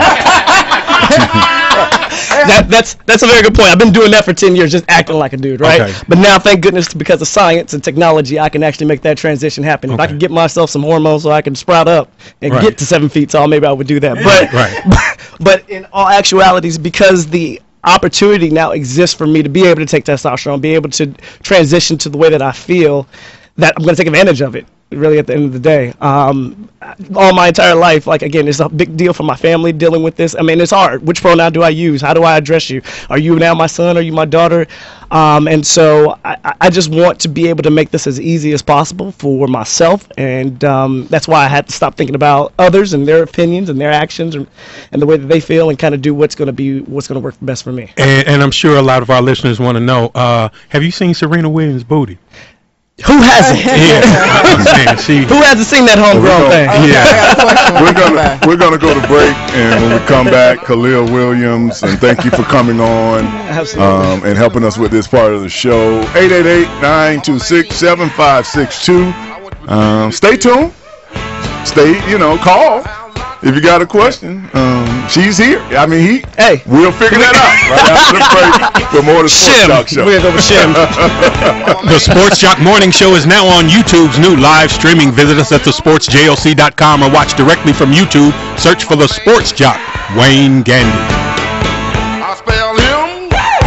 that, that's that's a very good point. I've been doing that for ten years, just acting like a dude, right? Okay. But now, thank goodness, because of science and technology, I can actually make that transition happen. Okay. If I can get myself some hormones so I can sprout up and right. get to seven feet tall, maybe I would do that. But, right. but, but in all actualities, because the opportunity now exists for me to be able to take testosterone, be able to transition to the way that I feel, that I'm going to take advantage of it. Really, at the end of the day, um, all my entire life, like, again, it's a big deal for my family dealing with this. I mean, it's hard. Which pronoun do I use? How do I address you? Are you now my son? Are you my daughter? Um, and so I, I just want to be able to make this as easy as possible for myself, and um, that's why I had to stop thinking about others and their opinions and their actions and, and the way that they feel, and kind of do what's going to be what's going to work best for me. And, and I'm sure a lot of our listeners want to know: uh, have you seen Serena Williams' booty? Who hasn't? Yeah, I'm saying she. Who hasn't seen that homegrown thing? Yeah. We're gonna we're gonna go to break, and when we come back, Khalil Williams, and thank you for coming on um, and helping us with this part of the show. eight eight eight, nine two six, seven five six two. Um, stay tuned. Stay, you know, call if you got a question. Um, she's here. I mean, he. Hey, we'll figure that out right after the break for more of the Sports Joc Show. We'll go with Shim. The Sports Joc Morning Show is now on YouTube's new live streaming. Visit us at the sports joc dot com or watch directly from YouTube. Search for the Sports Joc, Wayne Gandy. I spell him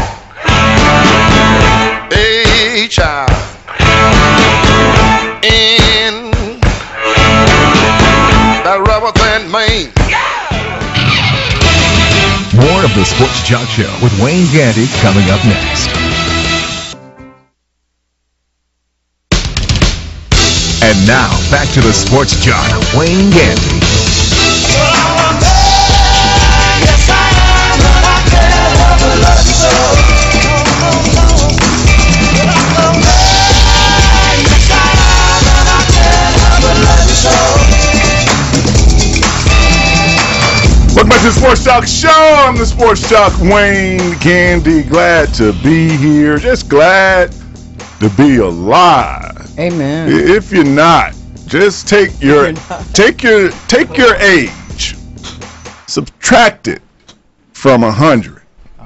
H I N that rubber band man. More of the Sports Joc Show with Wayne Gandy coming up next. And now, back to the Sports Joc, Wayne Gandy. Welcome back to the Sports Joc Show. I'm the Sports Joc, Wayne Gandy. Glad to be here. Just glad to be alive. Amen. If you're not, just take your take your take your age, subtract it from a hundred,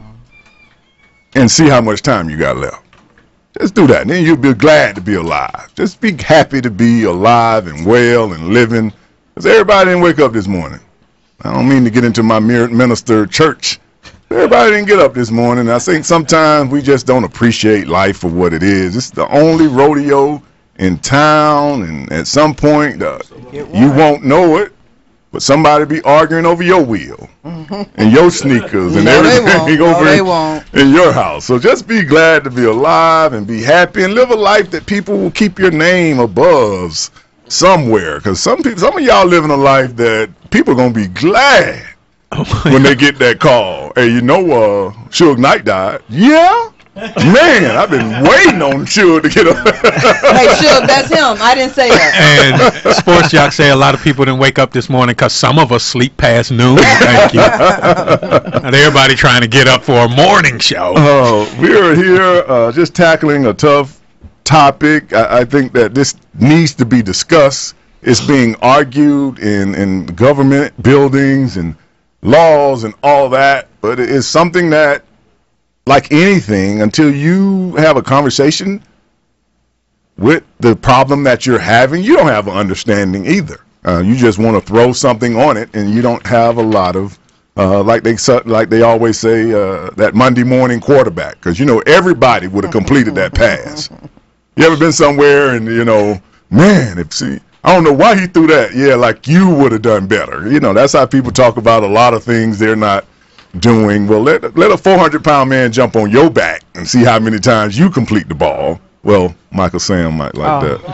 and see how much time you got left. Just do that, and then you'll be glad to be alive. Just be happy to be alive and well and living. Because everybody didn't wake up this morning. I don't mean to get into my minister church. Everybody didn't get up this morning. I think sometimes we just don't appreciate life for what it is. It's the only rodeo in town, and at some point uh, you won't know it, but somebody be arguing over your wheel and your sneakers and No, they everything won't. over No, they in, won't. in your house. So just be glad to be alive and be happy and live a life that people will keep your name above somewhere. Because some people, some of y'all living a life that people are gonna be glad when they get that call. Hey, you know, uh, Suge Knight died. Yeah. Man, I've been waiting on Suge to get up. Hey, Suge, that's him. I didn't say that. And Sports Joc say a lot of people didn't wake up this morning because some of us sleep past noon. Thank you. And everybody trying to get up for a morning show. Oh, we're here uh, just tackling a tough topic. I, I think that this needs to be discussed. It's being argued in, in government buildings and laws and all that, but it is something that, like anything, until you have a conversation with the problem that you're having, you don't have an understanding either. Uh, you just want to throw something on it, and you don't have a lot of, uh, like they like they always say, uh, that Monday morning quarterback, because you know everybody would have completed that pass. You ever been somewhere and you know, man, if see, I don't know why he threw that. Yeah, like you would have done better. You know, that's how people talk about a lot of things they're not doing. Well, let let a four hundred pound man jump on your back and see how many times you complete the ball. Well, Michael Sam might like Oh. that.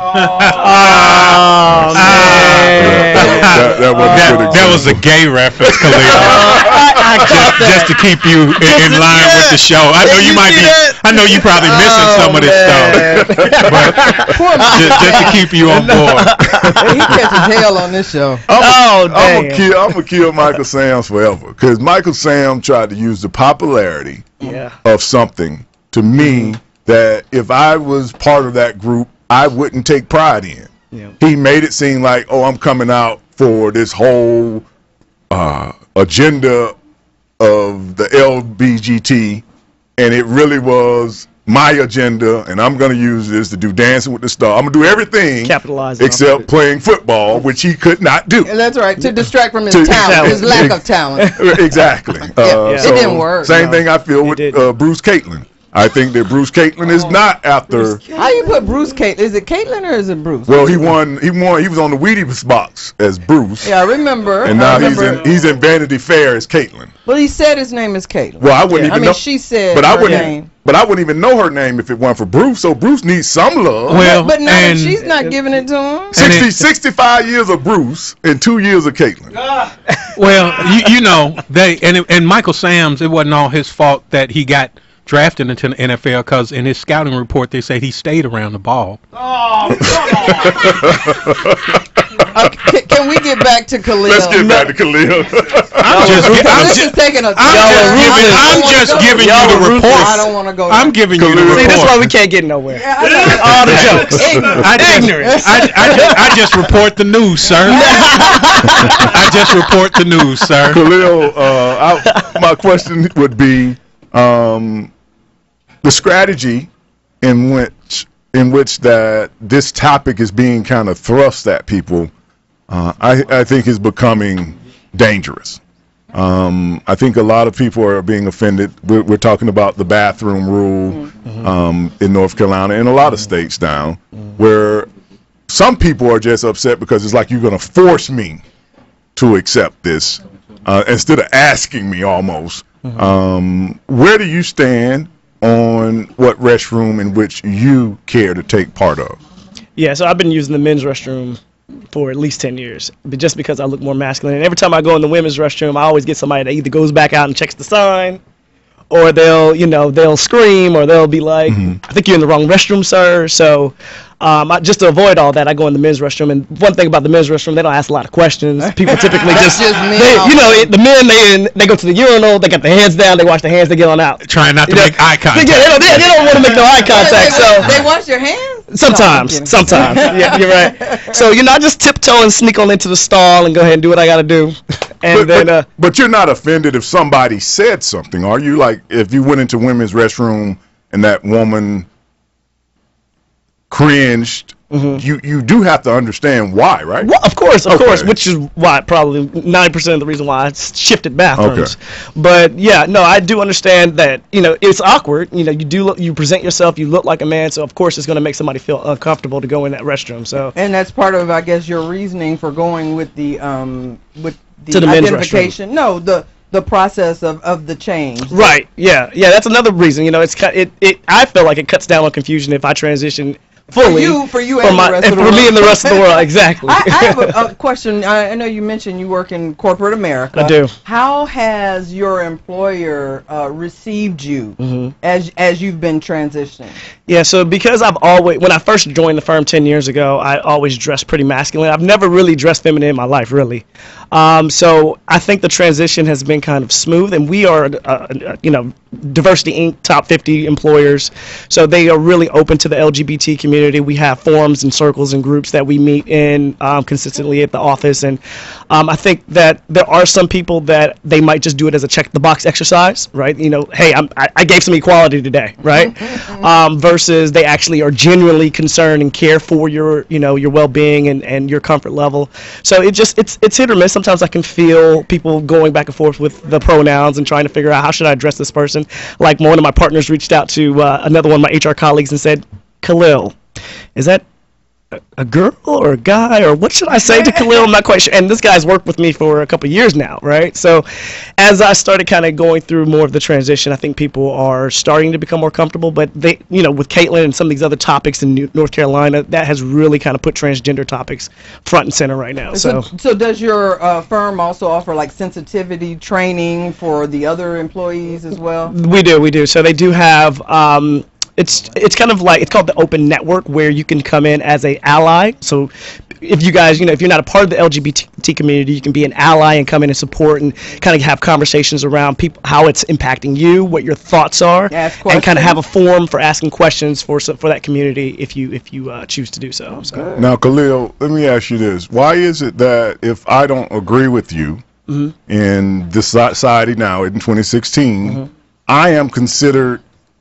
Oh, man. That, that, that wasn't a That, good that was a example. gay reference, Khalil. I, I just, caught that. just to keep you in, in Just- line yeah. with the show. I know Did you you might see be. that? I know you probably missing Oh, some of this stuff, but just, just to keep you on board. He catches hell on this show. Oh, I'm damn. gonna kill. I'm gonna kill Michael Sam's forever because Michael Sam tried to use the popularity Yeah. of something to me that if I was part of that group, I wouldn't take pride in. Yeah. He made it seem like, oh, I'm coming out for this whole uh, agenda of the L B G T, and it really was my agenda, and I'm going to use this to do Dancing with the Stars. I'm going to do everything Capitalize on except it. playing football, which he could not do. And that's right, to distract from his To- talent, his lack Ex- of talent. Exactly. Yeah, Uh, it so didn't work, Same no. thing I feel It with didn't. uh, Bruce Caitlin. I think that Bruce Caitlin is not after. How you put Bruce Caitlin? Is it Caitlin or is it Bruce? Well, he won. He won. He was on the Wheaties box as Bruce, Yeah, I remember. and I now he's remember. in he's in Vanity Fair as Caitlin. Well, he said his name is Caitlin. Well, I wouldn't I even mean, know. she said but I her wouldn't. name. But I wouldn't even know her name if it weren't for Bruce. So Bruce needs some love. Well, But now that and she's not giving it to him. sixty, it- sixty-five years of Bruce and two years of Caitlin. well, you, you know they and it, and Michael Sam's. It wasn't all his fault that he got drafted into the N F L because in his scouting report they said he stayed around the ball. Oh, uh, can, can we get back to Khalil? Let's get back to Khalil. I'm just, gi- I'm this ju- is taking a I'm just giving, I'm just giving you the report. I don't want to go. I'm giving you the report. See, that's why we can't get nowhere. Yeah, I know. All the jokes. I just, Ignorance. I, I, just, I just report the news, sir. I just report the news, sir. Khalil, uh, I, my question would be um, the strategy in which in which that this topic is being kind of thrust at people. Uh, I, I think is becoming dangerous. Um, I think a lot of people are being offended. We're, we're talking about the bathroom rule mm-hmm. um, in North Carolina and a lot of states now, mm-hmm. where some people are just upset because it's like you're going to force me to accept this uh, instead of asking me almost. Mm-hmm. Um, where do you stand on what restroom in which you care to take part of? Yeah, so I've been using the men's restroom for at least ten years, but just because I look more masculine. And every time I go in the women's restroom, I always get somebody that either goes back out and checks the sign, or they'll, you know, they'll scream, or they'll be like, mm-hmm. I think you're in the wrong restroom, sir. So um, I, just to avoid all that, I go in the men's restroom. And one thing about the men's restroom, they don't ask a lot of questions. People typically just, just men they, you know, it, the men, they they go to the urinal, they got their heads down, they wash their hands, they get on out. Trying not to you make know, eye contact. They, they, don't, they, they don't want to make no eye contact. They, so they wash your hands? Sometimes, No, sometimes. Yeah, you're right. So, you know, I just tiptoe and sneak on into the stall and go ahead and do what I got to do. And but, then, but, uh, but you're not offended if somebody said something, are you? Like, if you went into women's restroom and that woman cringed, mm-hmm. you, you do have to understand why, right? Well, of course, of okay. course, which is why probably ninety percent of the reason why I shifted bathrooms. Okay. But yeah, no, I do understand that, you know, it's awkward. You know, you do look, you present yourself, you look like a man, so of course it's going to make somebody feel uncomfortable to go in that restroom. So and that's part of, I guess, your reasoning for going with the um with the to the men's identification. restroom. No, the the process of, of the change. Right. Yeah. Yeah. That's another reason. You know, it's it it. I feel like it cuts down on confusion if I transition fully for you, for you, for and my, the rest and of the for world. me and the rest of the world. Exactly. I, I have a, a question. I, I know you mentioned you work in corporate America. I do. How has your employer uh, received you mm-hmm. as as you've been transitioning? Yeah, so because I've always, when I first joined the firm ten years ago, I always dressed pretty masculine. I've never really dressed feminine in my life, really. Um, so I think the transition has been kind of smooth, and we are, uh, uh, you know, Diversity Incorporated top fifty employers, so they are really open to the L G B T community. We have forums and circles and groups that we meet in um, consistently at the office, and um, I think that there are some people that they might just do it as a check the box exercise, right? You know, hey, I'm, I, I gave some equality today, right? um, versus they actually are genuinely concerned and care for your, you know, your well-being and, and your comfort level. So it just it's it's hit or miss. Sometimes I can feel people going back and forth with the pronouns and trying to figure out how should I address this person. Like one of my partners reached out to uh, another one of my H R colleagues and said, Khalil, is that a, a girl or a guy, or what should I say to Khalil? I'm not quite sure. And this guy's worked with me for a couple of years now, right? So as I started kind of going through more of the transition, I think people are starting to become more comfortable. But they, you know, with Caitlin and some of these other topics in New, North Carolina, that has really kind of put transgender topics front and center right now. So, so, so does your uh, firm also offer like sensitivity training for the other employees as well? We do, we do. So they do have. Um, It's it's kind of like, it's called the open network, where you can come in as a ally. So if you guys, you know, if you're not a part of the L G B T community, you can be an ally and come in and support and kind of have conversations around people, how it's impacting you, what your thoughts are, and kind of have a forum for asking questions for for that community if you if you uh, choose to do so. so. Now, Khalil, let me ask you this. Why is it that if I don't agree with you mm-hmm. in this society now in twenty sixteen, mm-hmm. I am considered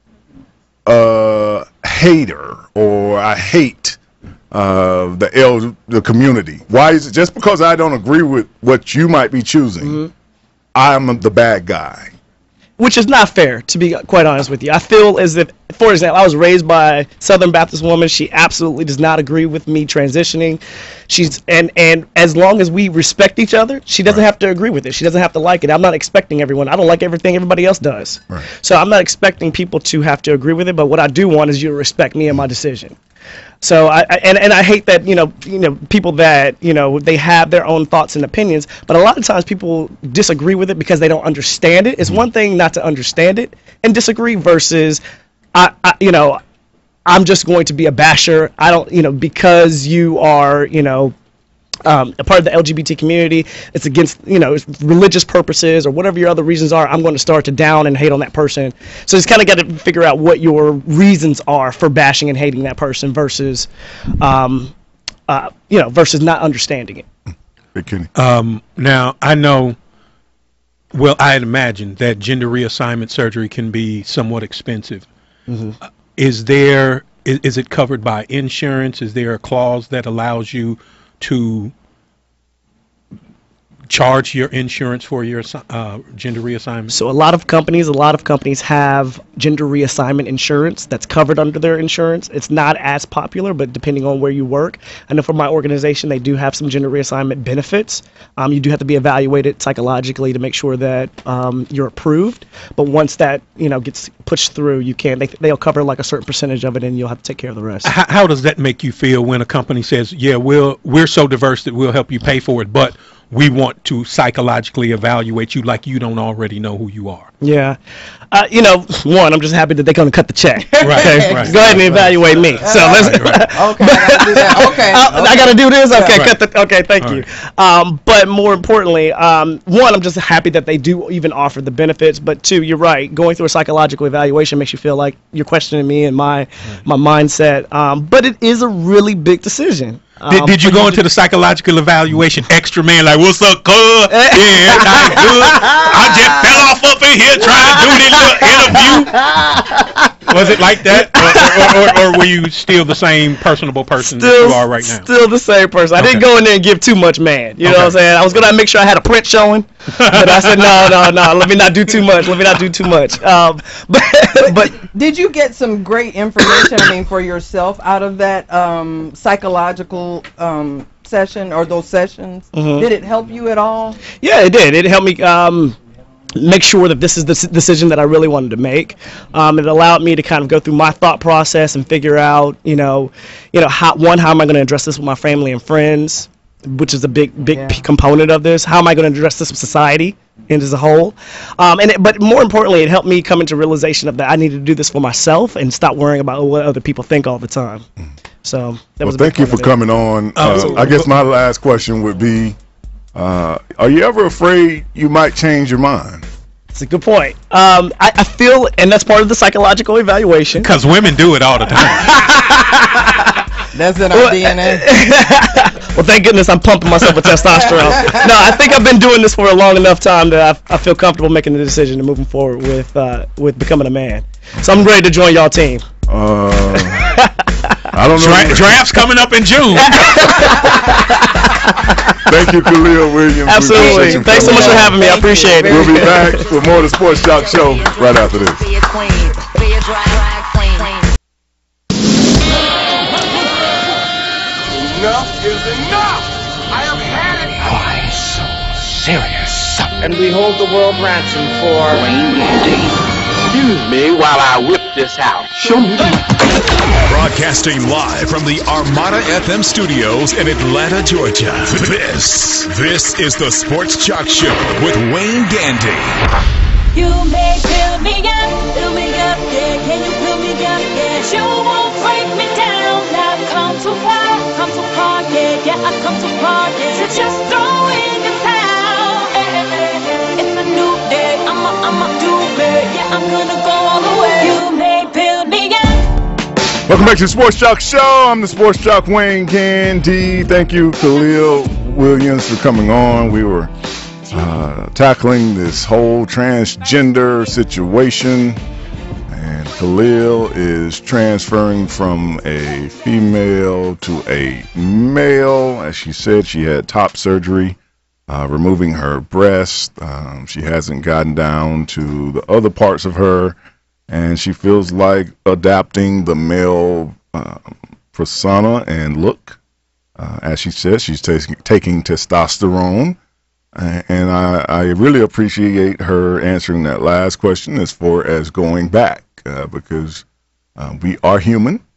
a hater, or I hate uh, the L the community? Why is it just because I don't agree with what you might be choosing, mm-hmm. I'm the bad guy? Which is not fair, to be quite honest with you. I feel as if, for example, I was raised by a Southern Baptist woman. She absolutely does not agree with me transitioning. She's and and as long as we respect each other, she doesn't right. have to agree with it. She doesn't have to like it. I'm not expecting everyone. I don't like everything everybody else does. Right. So I'm not expecting people to have to agree with it. But what I do want is you to respect me and my decision. So I, I and, and I hate that, you know, you know, people that, you know, they have their own thoughts and opinions, but a lot of times people disagree with it because they don't understand it. It's one thing not to understand it and disagree versus, I, I you know, I'm just going to be a basher. I don't, you know, because you are, you know, Um, a part of the L G B T community, it's against, you know, it's religious purposes or whatever your other reasons are, I'm going to start to down and hate on that person. So it's kind of got to figure out what your reasons are for bashing and hating that person versus, um, uh, you know, versus not understanding it. Hey, Kenny. Um, now, I know, well, I'd imagine that gender reassignment surgery can be somewhat expensive. Mm-hmm. Uh, is there, is, is it covered by insurance? Is there a clause that allows you to charge your insurance for your uh, gender reassignment? So a lot of companies, a lot of companies have gender reassignment insurance that's covered under their insurance. It's not as popular, but depending on where you work, I know for my organization, they do have some gender reassignment benefits. Um, you do have to be evaluated psychologically to make sure that um, you're approved. But once that, you know, gets pushed through, you can, they, they'll cover like a certain percentage of it and you'll have to take care of the rest. How, how does that make you feel when a company says, yeah, we'll, we're so diverse that we'll help you pay for it, but we want to psychologically evaluate you like you don't already know who you are? Yeah. Uh, you know, one, I'm just happy that they're going to cut the check. Right, okay? right. Go ahead and evaluate me. So let's. Okay, I gotta do that. Okay, I, okay. I got to do this. Okay, Right. cut the. Okay, thank All you. Um, but more importantly, um, one, I'm just happy that they do even offer the benefits. But two, you're right. Going through a psychological evaluation makes you feel like you're questioning me and my my mindset. Um, but it is a really big decision. Did, Um, did you but go into the psychological evaluation extra man like, what's up, cuz? Yeah, everything good. I just fell off up in here trying to do this little interview. Was it like that? Or, or, or, or were you still the same personable person that you are right now? Still the same person. I Okay. didn't go in there and give too much, man. You know Okay. what I'm saying? I was going to make sure I had a print showing. But I said, no, no, no. Let me not do too much. Let me not do too much. Um, but, but Did you get some great information, I mean, for yourself out of that um, psychological um, session or those sessions? Mhm. Did it help you at all? yeah, it did. It helped me um, make sure that this is the s- decision that I really wanted to make. Um, it allowed me to kind of go through my thought process and figure out, you know, you know, how one, how am I going to address this with my family and friends, which is a big, big Yeah. p- component of this. How am I going to address this with society and as a whole? Um, and it, but more importantly, it helped me come into realization of that I needed to do this for myself and stop worrying about what other people think all the time. So that Well, was a big thank you part for of it. coming on. Oh, Uh, absolutely. I guess my last question would be, uh, are you ever afraid you might change your mind? It's a good point. Um, I, I feel, and that's part of the psychological evaluation. Because women do it all the time. That's in our D N A. Well, thank goodness I'm pumping myself with testosterone. No, I think I've been doing this for a long enough time that I, I feel comfortable making the decision and moving forward with uh, with becoming a man. So I'm ready to join y'all team. Uh, I don't know. Dra- drafts coming up in June. Thank you, Khalil Williams. We appreciate Absolutely. you Thanks so coming much for on. having me. I appreciate it. We'll be back with more of the Sports Joc Show right after this. Be a queen, be a drag, drag queen. Enough is enough. I have had it. Why so serious? And we hold the world ransom for Wayne Gandy. Excuse me while I whip this out. Show me the Broadcasting live from the Armada F M studios in Atlanta, Georgia. This, this is the Sports Joc Show with Wayne Gandy. You may fill me up, fill me up, yeah. Can you fill me up, yeah? You won't break me down. I've come too far, come too far, yeah, yeah. I've come too far, yeah. So just throw in the towel. It's a new day, I'm a, I'm a do it, yeah. I'm gonna go all the way. You may build me up. Welcome back to the Sports Joc Show. I'm the Sports Joc Wayne Gandy. Thank you, Khalil Williams, for coming on. We were uh, tackling this whole transgender situation, and Khalil is transferring from a female to a male. As she said, she had top surgery, uh, removing her breast. Um, she hasn't gotten down to the other parts of her, and she feels like adapting the male uh, persona and look. Uh, as she says, she's taking taking testosterone. Uh, and I, I really appreciate her answering that last question as far as going back, uh, because uh, we are human.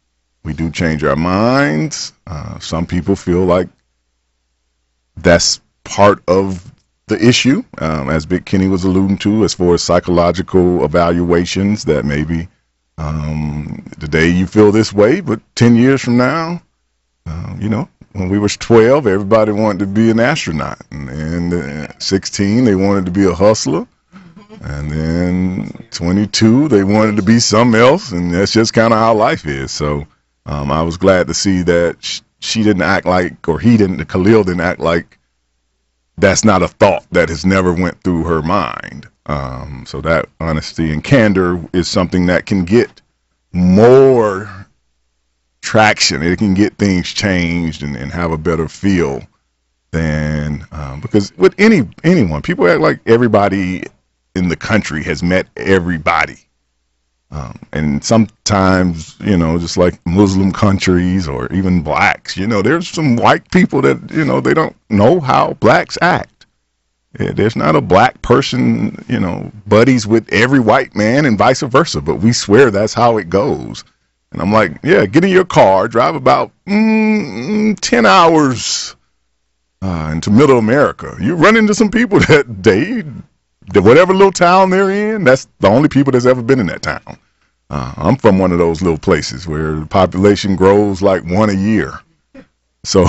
we do change our minds. Uh, some people feel like that's part of the issue, um, as Big Kenny was alluding to, as far as psychological evaluations, that maybe um, today you feel this way, but ten years from now, uh, you know, when we were twelve, everybody wanted to be an astronaut, and, and uh, sixteen, they wanted to be a hustler, and then twenty-two, they wanted to be something else, and that's just kind of how life is. So um, I was glad to see that sh- she didn't act like, or he didn't, Khalil didn't act like that's not a thought that has never went through her mind. Um, so that honesty and candor is something that can get more traction. It can get things changed and, and have a better feel than um, because with any anyone, people act like everybody in the country has met everybody. Um, and sometimes, you know, just like Muslim countries or even blacks, you know, there's some white people that, you know, they don't know how blacks act. Yeah, there's not a black person, you know, buddies with every white man and vice versa, but we swear that's how it goes. And I'm like, yeah, get in your car, drive about mm, ten hours uh, into middle America. You run into some people that they, whatever little town they're in, that's the only people that's ever been in that town. Uh, I'm from one of those little places where the population grows like one a year. So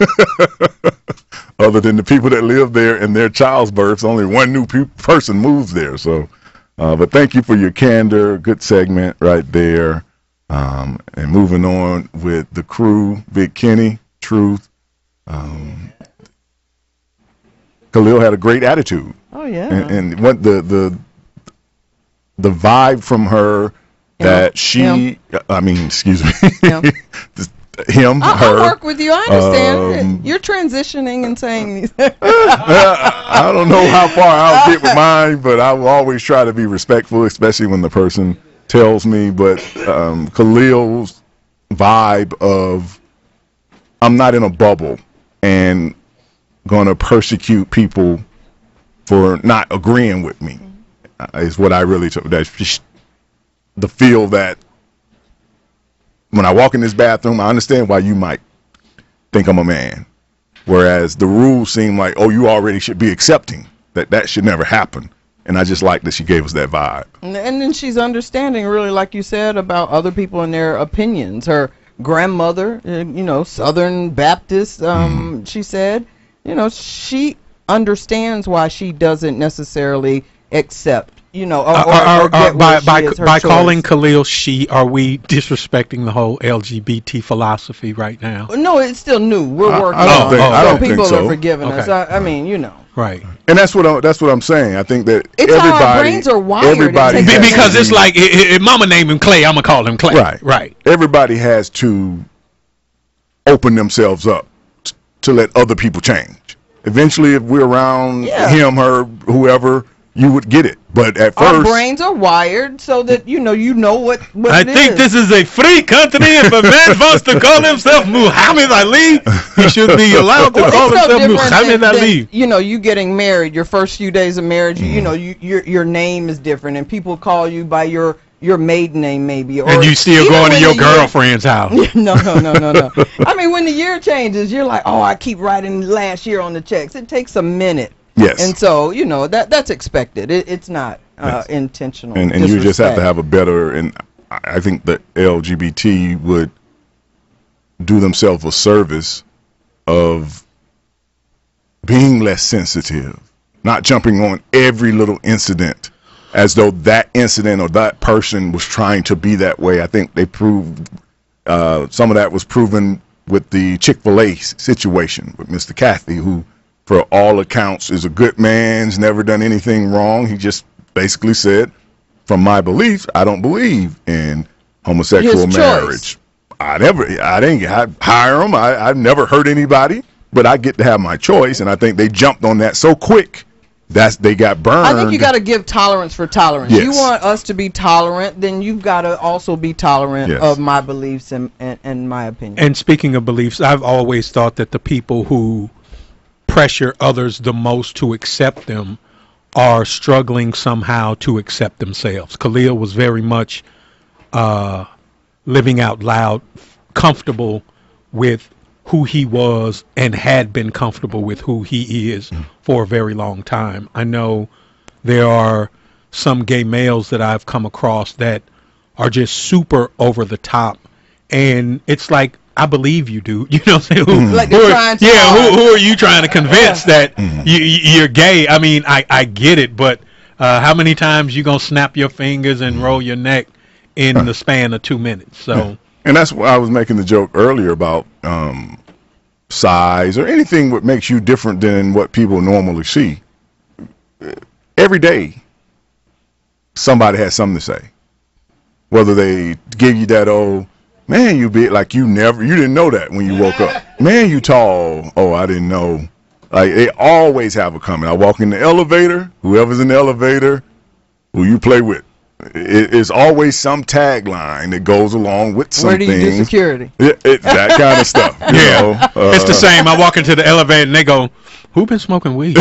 other than the people that live there and their child's births, only one new pe- person moves there. So, uh, but thank you for your candor. Good segment right there. Um, and moving on with the crew, Big Kenny, Truth. Um, Khalil had a great attitude. Oh yeah. And, and what the the the vibe from her that she, Him. I mean, excuse me, Him. him, I, her. I work with you. I understand. Um, You're transitioning and saying these. I don't know how far I'll get with mine, but I will always try to be respectful, especially when the person tells me. But um, Khalil's vibe of, I'm not in a bubble and going to persecute people for not agreeing with me, uh, is what I really took. That's just the feel that when I walk in this bathroom, I understand why you might think I'm a man. Whereas the rules seem like, oh, you already should be accepting that that should never happen. And I just like that she gave us that vibe. And, and then she's understanding, really, like you said, about other people and their opinions. Her grandmother, uh, you know, Southern Baptist, um, mm. she said, you know, she understands why she doesn't necessarily accept, you know, or, or, uh, or get uh, by where by, she is, her by choice. calling Khalil she, are we disrespecting the whole L G B T philosophy right now? No, it's still new. We're I, working I don't on think, it. I don't People think so. are forgiving Okay. us. I, I mean, you know. Right. And that's what I, that's what I'm saying. I think that It's how everybody, our brains are wired. everybody It Be- takes- has because to it's be- like, if mama named him Clay, I'm going to call him Clay. Right. Right. Everybody has to open themselves up t- to let other people change. Eventually, if we're around Yeah. him, her, whoever, you would get it. But at Our first, brains are wired so that, you know, you know what, what I it think is. this is a free country. If a man wants to call himself Muhammad Ali, he should be allowed to Well, call it's no himself different Muhammad than, Ali. than, you know, you getting married, your first few days of marriage, you, you know, you, your your name is different, and people call you by your your maiden name maybe. Or And you still even going to when your the year- girlfriend's house. no, no, no, no, no. I mean, when the year changes, you're like, oh, I keep writing last year on the checks. It takes a minute. yes. And so, you know, that that's expected. It, it's not uh, Yes. intentional. and, and you just have to disrespect. have a better, and I I think the L G B T would do themselves a service of being less sensitive, not jumping on every little incident as though that incident or that person was trying to be that way. I think they proved uh, some of that was proven with the Chick-fil-A situation with Mister Cathy, who for all accounts is a good man, has never done anything wrong. He just basically said, from my beliefs, I don't believe in homosexual His choice. marriage. I never, I didn't I hire him. I, I never hurt anybody, but I get to have my choice. And I think they jumped on that so quick. That's they got burned. I think you got to give tolerance for tolerance. Yes. You want us to be tolerant, then you've got to also be tolerant Yes. of my beliefs and, and, and my opinion. And speaking of beliefs, I've always thought that the people who pressure others the most to accept them are struggling somehow to accept themselves. Khalil was very much uh, living out loud comfortable with who he was and had been comfortable with who he is for a very long time. I know there are some gay males that I've come across that are just super over the top, and it's like, I believe you, dude. You know what I'm saying? Who, Like who they're are, trying to yeah, hard. who, who are you trying to convince that you, you're gay? I mean, I, I get it, but uh, how many times you gonna snap your fingers and roll your neck in the span of two minutes? So, and that's why I was making the joke earlier about um, size or anything that makes you different than what people normally see. Every day, somebody has something to say. Whether they give you that old, man, you big, like you never, you didn't know that when you woke up. Man, you tall. Oh, I didn't know. Like, they always have a comment. I walk in the elevator, whoever's in the elevator, who you play with. It, it's always some tagline that goes along with some Where do you things. do security? It, it, that kind of stuff. You yeah, know? uh, it's the same. I walk into the elevator and they go, "Who been smoking weed?"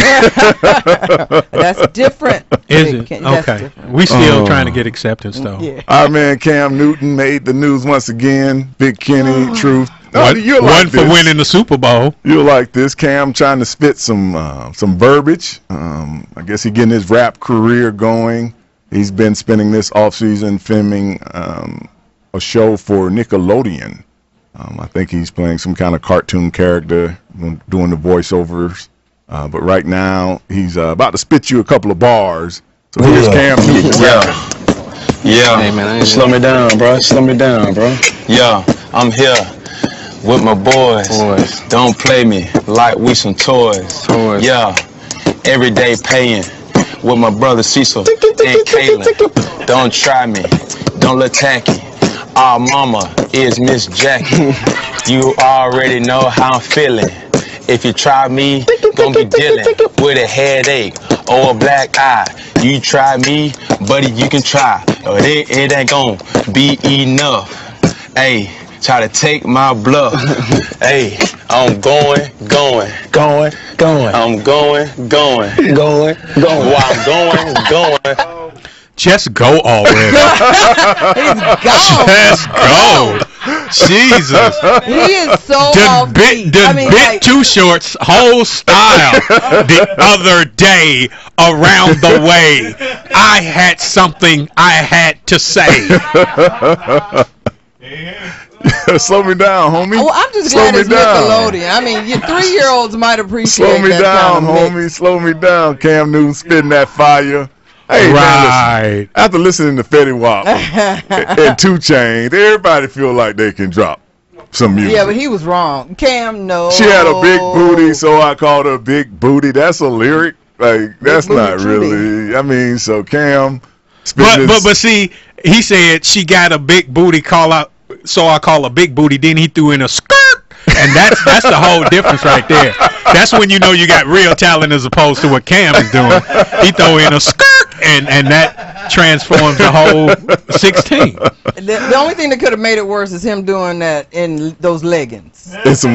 That's different. Is They it? can't- that's Okay. different. We still Oh. trying to get acceptance though. Yeah. Our man Cam Newton made the news once again. Big Kenny, Truth. No, One, you'll like one for this. winning the Super Bowl. You'll like this. Cam trying to spit some uh, some verbiage. Um, I guess he getting his rap career going. He's been spending this offseason filming um, a show for Nickelodeon. Um, I think he's playing some kind of cartoon character, doing the voiceovers. Uh, but right now, he's uh, about to spit you a couple of bars. So here's Cam Newton. Yeah. Yeah. Hey, man, slow me down, bro. Slow me down, bro. Yeah, I'm here with my boys. boys. Don't play me like we some toys. toys. Yeah, every day paying with my brother Cecil and Kaylin. Don't try me. Don't look tacky. Our mama is Miss Jackie. You already know how I'm feeling. If you try me, gonna be dealing with a headache or a black eye. You try me, buddy, you can try. But it, it ain't gonna be enough. Hey, try to take my bluff. Hey, I'm going, going, going, going. I'm going, going, going, going. Well, I'm going, going. Just go already. He's gone. Just go. Jesus. He is so Done off bit, beat. done I mean, bit like, Too Short's whole style the other day around the way. I had something I had to say. Slow me down, homie. well, I'm just Slow glad me it's down. Nickelodeon. I mean, your three-year-olds might appreciate Slow me that down, kind of homie. mix. Slow me down. Cam Newton spitting that fire. Hey, man, Right. listen. After listening to Fetty Wap and Two Chainz, everybody feel like they can drop some music. Yeah, but he was wrong. Cam, no. She had a big booty, so I called her Big Booty. That's a lyric. Like, that's booty not Trudy. really. I mean, so Cam But spitting but this- but see, he said she got a big booty. Call out, so I call a big booty. Then he threw in a skirt, and that's that's the whole difference right there. That's when you know you got real talent as opposed to what Cam is doing. He throw in a skirt, and and that transforms the whole sixteen. The, the only thing that could have made it worse is him doing that in those leggings. and some.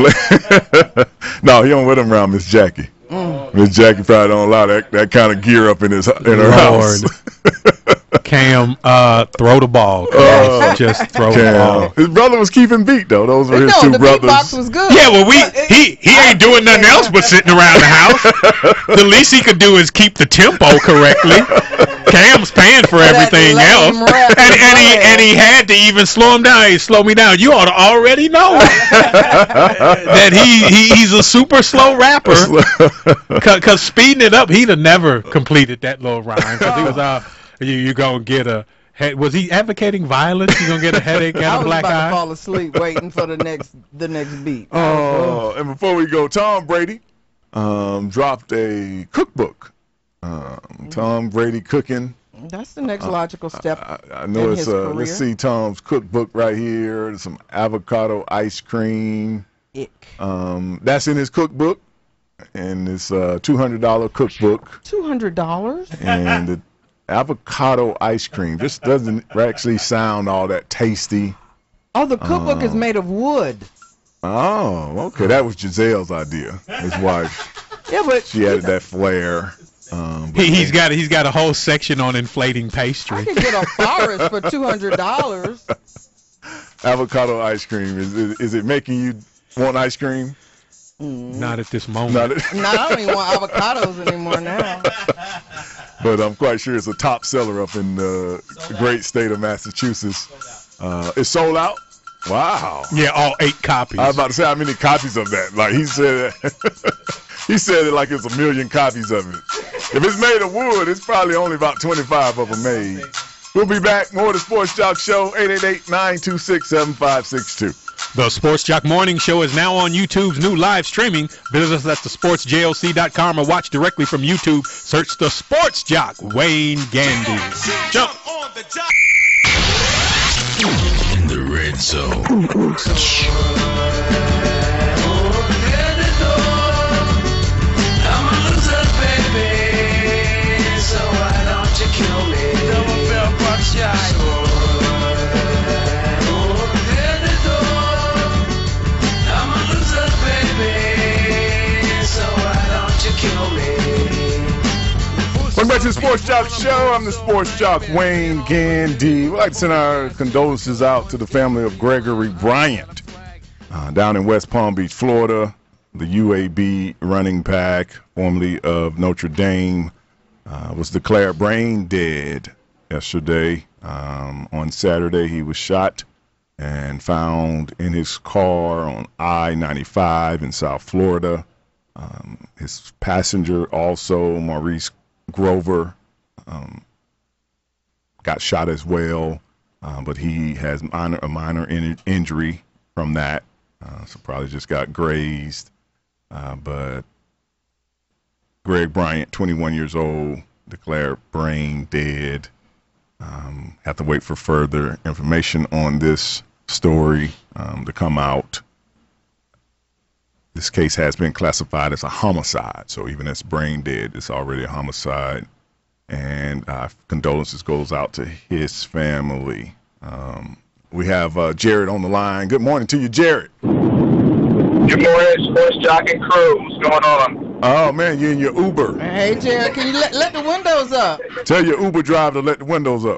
No, he don't wear them around Miss Jackie. Mm. Miss Jackie probably don't allow that, that kind of gear up in his in her Lord. house. Cam, uh, throw the ball. Oh, Just throw the Cam. ball. His brother was keeping beat though. Those were his No, two the brothers. beatbox was good. Yeah, well, we he he ain't doing nothing else but sitting around the house. The least he could do is keep the tempo correctly. Cam's paying for That everything lame else, rap and is and he bad. and he had to even slow him down. Hey, slow me down. You ought to already know that he, he he's a super slow rapper. Cause, Cause speeding it up, he'd have never completed that little rhyme. Cause he was uh, you you gonna get a. Head, was he advocating violence? You gonna get a headache I and a was black about eye? to fall asleep waiting for the next the next beat. Oh, and before we go, Tom Brady um, dropped a cookbook. Um, Tom Brady cooking. That's the next logical step. I, I know in it's his uh, let's career. see Tom's cookbook right here. There's some avocado ice cream. Ick. Um, that's in his cookbook, and it's a two hundred dollar cookbook. Two hundred dollars. And the avocado ice cream just doesn't actually sound all that tasty. Oh, the cookbook is Um, made of wood. Oh, okay. That was Giselle's idea. His wife. Yeah, but She added that flair. Um, but He, he's got he's got a whole section on inflating pastry. I could get a forest for two hundred dollars. Avocado ice cream. Is, is is it making you want ice cream? Mm. Not at this moment. Not at- No, I don't even want avocados anymore now. But I'm quite sure it's a top seller up in the great state of Massachusetts. Uh, it's sold out. Wow. Yeah, all eight copies. I was about to say how many copies of that. Like he said, he said it like it's a million copies of it. If it's made of wood, it's probably only about twenty-five of them made. We'll be back. More of the Sports Joc Show. eight eight eight, nine two six, seven five six two. The Sports Joc Morning Show is now on YouTube's new live streaming. Visit us at the sports joc dot com or watch directly from YouTube. Search the Sports Joc Wayne Gandy. Jump on the job. In the red zone. Welcome back to the Sports Joc Show. I'm the Sports Joc Wayne Gandy. We'd like to send our condolences out to the family of Gregory Bryant uh, down in West Palm Beach, Florida. The U A B running back, formerly of Notre Dame, uh, was declared brain dead yesterday. Um, on Saturday, he was shot and found in his car on I ninety-five in South Florida. Um, his passenger also, Maurice Grover, um, got shot as well, uh, but he has minor, a minor in, injury from that, uh, so probably just got grazed. Uh, but Greg Bryant, twenty-one years old, declared brain dead. Um, have to wait for further information on this story um, to come out. This case has been classified as a homicide, so even as brain dead, it's already a homicide. And uh, condolences goes out to his family. Um, we have uh, Jared on the line. Good morning to you, Jared. Good morning, Sports Joc and crew. What's going on? Oh man, you in your Uber? Hey, Jared, can you let, let the windows up? Tell your Uber driver to let the windows up.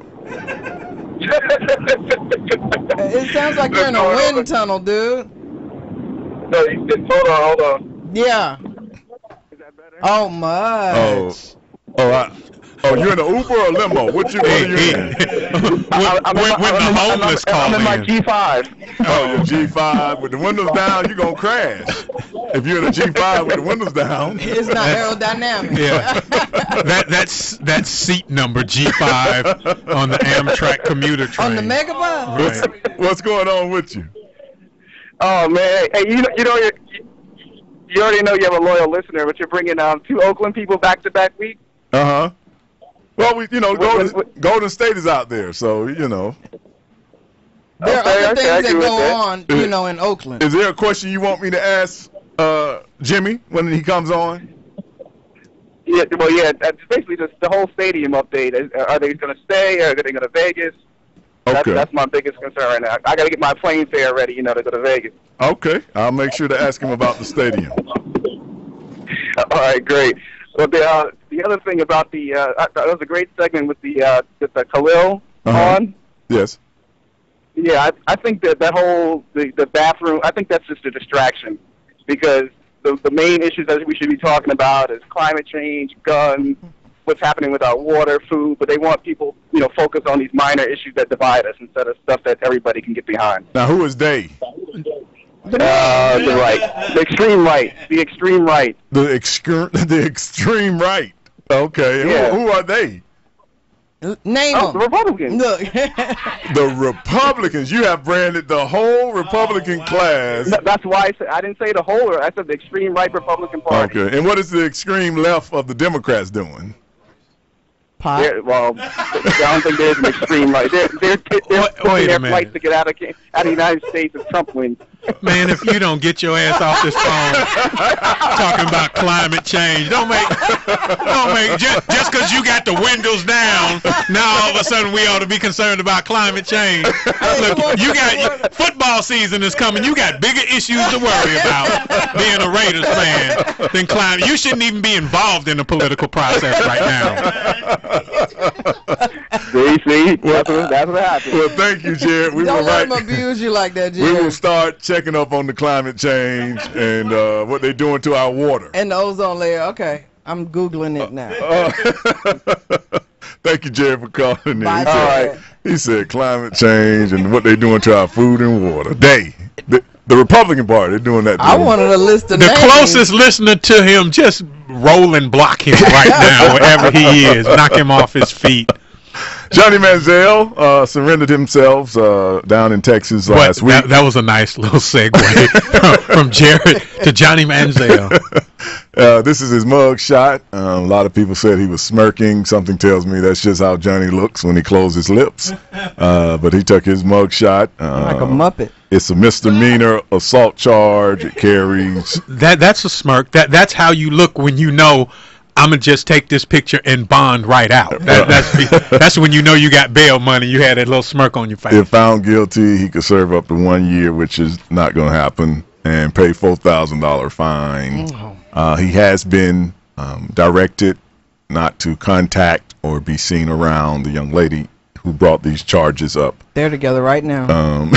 It sounds like you're in a wind tunnel, dude. No, you just, hold on, hold on. Yeah. Is that better? Oh, much. Oh, oh, I, oh, you're in an Uber or a limo? What you, what are you in? I, I'm, when in my, when I'm, the I'm, homeless I'm, call I'm in my in. G five. Oh, your G five with the windows down, you're gonna crash. If you're in a G five with the windows down, It's not aerodynamic. Yeah. that that's that's seat number G five on the Amtrak commuter train. On the Megabus. Right. what's going on with you? Oh man, hey, you know, you know, you you already know you have a loyal listener, but you're bringing um two Oakland people back to back week. Uh huh. Well, we, you know, What- Golden, what- what- Golden State is out there, so you know. There are Okay, other okay, I things agree that with go that. on, you know, in Oakland. Is there a question you want me to ask uh, Jimmy when he comes on? Yeah, well, yeah, that's basically just the whole stadium update. Is- Are they going to stay? Or are they going to Vegas? That's, Okay. that's my biggest concern right now. I got to get my plane fare ready, you know, to go to Vegas. Okay, I'll make sure to ask him about the stadium. All right, great. Well, the uh, the other thing about the uh, I- that was a great segment with the uh, with the Khalil Uh-huh. on. Yes. Yeah, I, I think that that whole the, the bathroom. I think that's just a distraction because the the main issues that we should be talking about is climate change, guns, what's happening with our water, food. But they want people, you know, focus on these minor issues that divide us instead of stuff that everybody can get behind. Now, who is they? Uh, the right, the extreme right, the extreme right. The extreme, the extreme right. Okay. and Yeah. Who, who are they? Name Oh, the them. Republicans. Look. The Republicans. You have branded the whole Republican class. Th- That's why I said I didn't say the whole. I said the extreme right Republican Party. Okay. And what is the extreme left of the Democrats doing? Pot. They're- well, I don't think there's an extreme right. They're they're, they're Wait- pushing wait a their minute. flights to get out of ca- out of the United States if Trump wins. Man, if you don't get your ass off this phone talking about climate change, don't make, don't make just just because you got the windows down, now all of a sudden we ought to be concerned about climate change. Look, you got football season is coming. You got bigger issues to worry about being a Raiders fan than climate. You shouldn't even be involved in the political process right now. See, see, that's what, that's what happened. Well, thank you, Jared. We Don't will let right, him abuse you like that, we Jared. will start checking up on the climate change and uh, what they're doing to our water. And the ozone layer. Okay, I'm Googling it now. Uh, thank you, Jared, for calling in. Bye, He said, Jared. he said climate change and what they're doing to our food and water. They, the, the Republican Party, they're doing that. I too. wanted a list of The names. closest listener to him, just roll and block him right now, wherever he is. Knock him off his feet. Johnny Manziel uh, surrendered himself uh, down in Texas But last week. that, that was a nice little segue from, from Jared to Johnny Manziel. Uh, this is his mug shot. Uh, a lot of people said he was smirking. Something tells me that's just how Johnny looks when he closes his lips. Uh, but he took his mug shot. Uh, Like a Muppet. It's a misdemeanor assault charge. It carries. That that's a smirk. That that's how you look when you know I'm gonna just take this picture and bond right out. That, that's that's when you know you got bail money. You had that little smirk on your face. If found guilty, he could serve up to one year, which is not going to happen, and pay four thousand dollar fine. Oh. Uh, he has been um, directed not to contact or be seen around the young lady who brought these charges up. They're together right now. Um,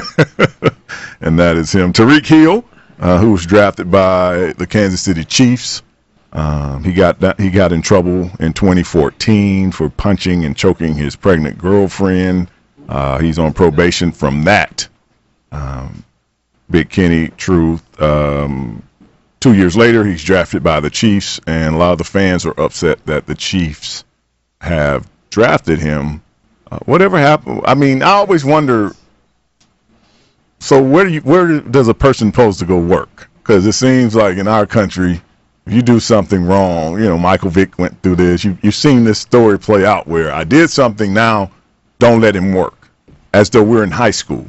and that is him. Tariq Hill, uh, who was drafted by the Kansas City Chiefs. Um, he got that, he got in trouble in twenty fourteen for punching and choking his pregnant girlfriend. Uh, he's on probation from that. Um, Big Kenny Truth. Um, two years later, he's drafted by the Chiefs, and a lot of the fans are upset that the Chiefs have drafted him. Uh, whatever happened? I mean, I always wonder. So where do you where does a person supposed to go work? Because it seems like in our country, if you do something wrong, you know, Michael Vick went through this. You, you've seen this story play out where I did something, now don't let him work, as though we're in high school.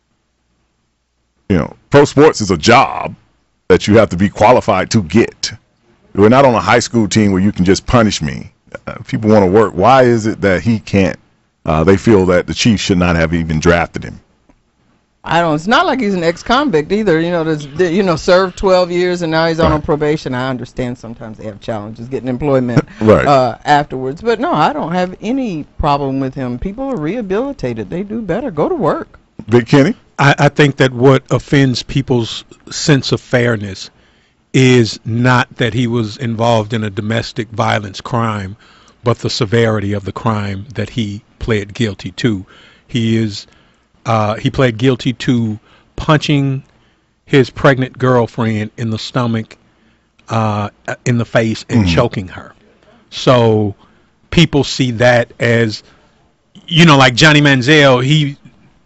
You know, pro sports is a job that you have to be qualified to get. We're not on a high school team where you can just punish me. Uh, people want to work. Why is it that he can't? Uh, they feel that the Chiefs should not have even drafted him. I don't. It's not like he's an ex-convict either. You know, there's, you know, served twelve years and now he's on, Right. on probation. I understand sometimes they have challenges getting employment Right. uh, afterwards, but no, I don't have any problem with him. People are rehabilitated. They do better. Go to work. Big Kenny? I, I think that what offends people's sense of fairness is not that he was involved in a domestic violence crime, but the severity of the crime that he pled guilty to. He is uh, he pled guilty to punching his pregnant girlfriend in the stomach, uh, in the face, and Mhm. choking her. So people see that as, you know, like Johnny Manziel, he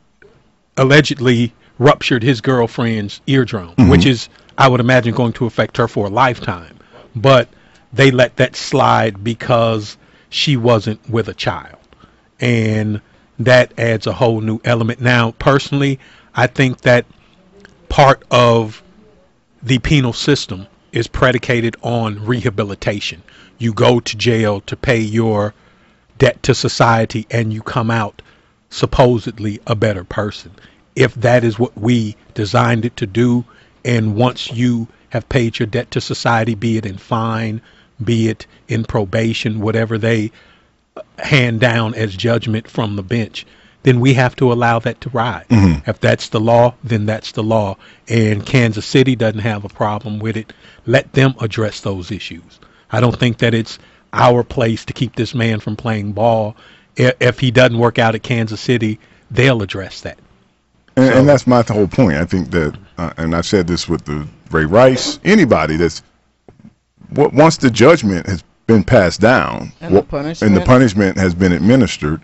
allegedly ruptured his girlfriend's eardrum, Mhm. which is, I would imagine, going to affect her for a lifetime. But they let that slide because she wasn't with a child. And that adds a whole new element. Now, personally, I think that part of the penal system is predicated on rehabilitation. You go to jail to pay your debt to society and you come out supposedly a better person. If that is what we designed it to do, and once you have paid your debt to society, be it in fine, be it in probation, whatever they hand down as judgment from the bench, then we have to allow that to ride. Mhm. If that's the law, then that's the law. And Kansas City doesn't have a problem with it. Let them address those issues. I don't think that it's our place to keep this man from playing ball. I- If he doesn't work out at Kansas City, they'll address that. And, and that's my whole point. I think that, uh, and I've said this with the Ray Rice, anybody that's, w- once the judgment has been passed down And the wh- punishment. and the punishment has been administered,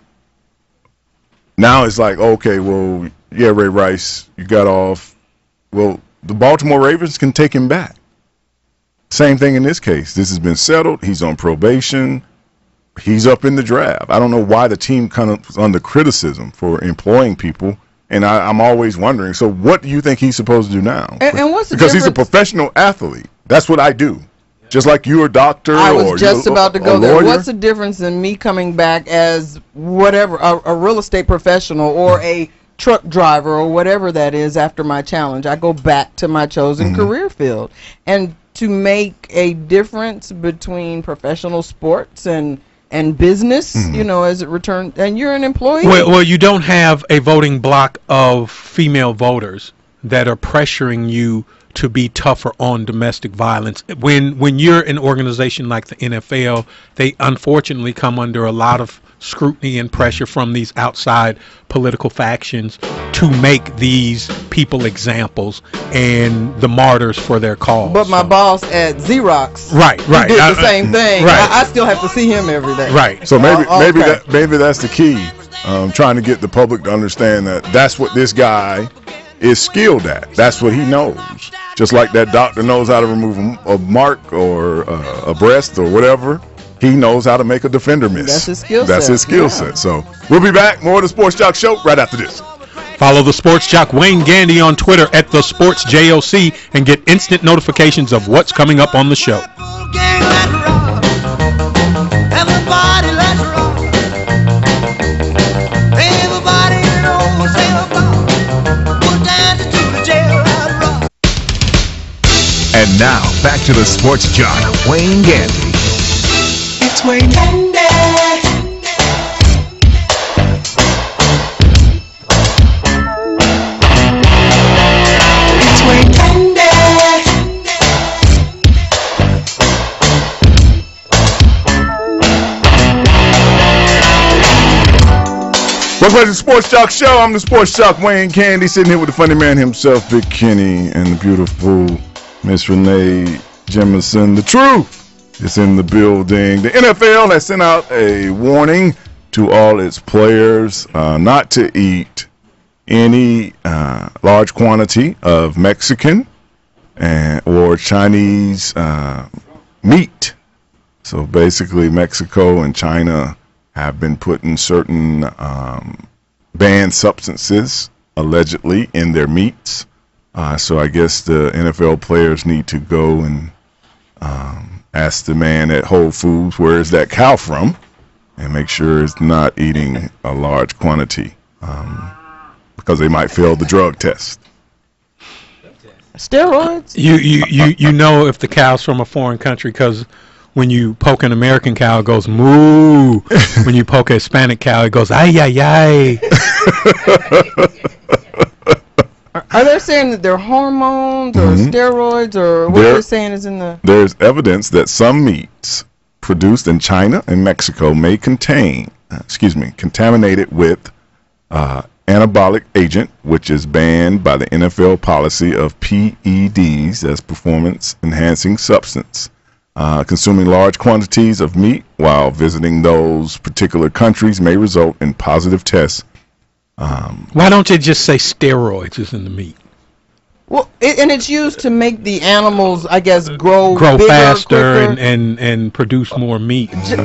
now it's like, okay, well, yeah, Ray Rice, you got off. Well, the Baltimore Ravens can take him back. Same thing in this case. This has been settled. He's on probation. He's up in the draft. I don't know why the team kind of was under criticism for employing people. And I, I'm always wondering, so what do you think he's supposed to do now? And, and what's the Because he's a difference? professional athlete. That's what I do. Just like you're a doctor I or was just you're a- about to a go there. lawyer. What's the difference in me coming back as whatever, a, a real estate professional or a truck driver or whatever that is after my challenge? I go back to my chosen Mhm. career field. And to make a difference between professional sports and and business, Mhm. you know, as it returns, and you're an employee. Well, well, you don't have a voting block of female voters that are pressuring you to be tougher on domestic violence. When when you're an organization like the N F L, they unfortunately come under a lot of scrutiny and pressure from these outside political factions to make these people examples and the martyrs for their cause. But my boss at Xerox, Right, right. he did I- the same thing. right. I, I still have to see him every day. Right. So maybe Oh, maybe okay. that maybe that's the key. Um, trying to get the public to understand that that's what this guy is skilled at. That's what he knows. Just like that doctor knows how to remove a, a mark or uh, a breast or whatever, he knows how to make a defender miss. That's his skill That's set, his skill yeah. set. So we'll be back. More of the Sports Joc Show right after this. Follow the Sports Joc Wayne Gandy on Twitter at the Sports J O C and get instant notifications of what's coming up on the show. Everybody, let's rock. Everybody knows everybody. We're dancing to the jailhouse rock. And now, back to the Sports Joc, Wayne Gandy. It's Wayne Gandy. It's Wayne Gandy. Welcome to the Sports Joc Show. I'm the Sports Joc Wayne Gandy, sitting here with the funny man himself, Big Kenny, and the beautiful Miss Renee Jemison. The truth is in the building. The N F L has sent out a warning to all its players uh, not to eat any uh, large quantity of Mexican and or Chinese uh, meat. So basically, Mexico and China have been putting certain um, banned substances allegedly in their meats. Uh, so I guess the N F L players need to go and um, ask the man at Whole Foods, where is that cow from? And make sure it's not eating a large quantity um, because they might fail the drug test. Steroids? You you you you know if the cow's from a foreign country because when you poke an American cow, it goes moo. When you poke a Hispanic cow, it goes ay ay ay. Are, are they saying that they're hormones or Mhm. steroids or what They're- they're saying is in the? There's evidence that some meats produced in China and Mexico may contain, uh, excuse me, contaminated with uh, anabolic agent, which is banned by the N F L policy of P E Ds as performance enhancing substance. Uh, consuming large quantities of meat while visiting those particular countries may result in positive tests. Um, Why don't you just say steroids is in the meat? Well, it, and it's used to make the animals, I guess, grow Grow bigger, faster quicker. and, and, and produce more meat. and,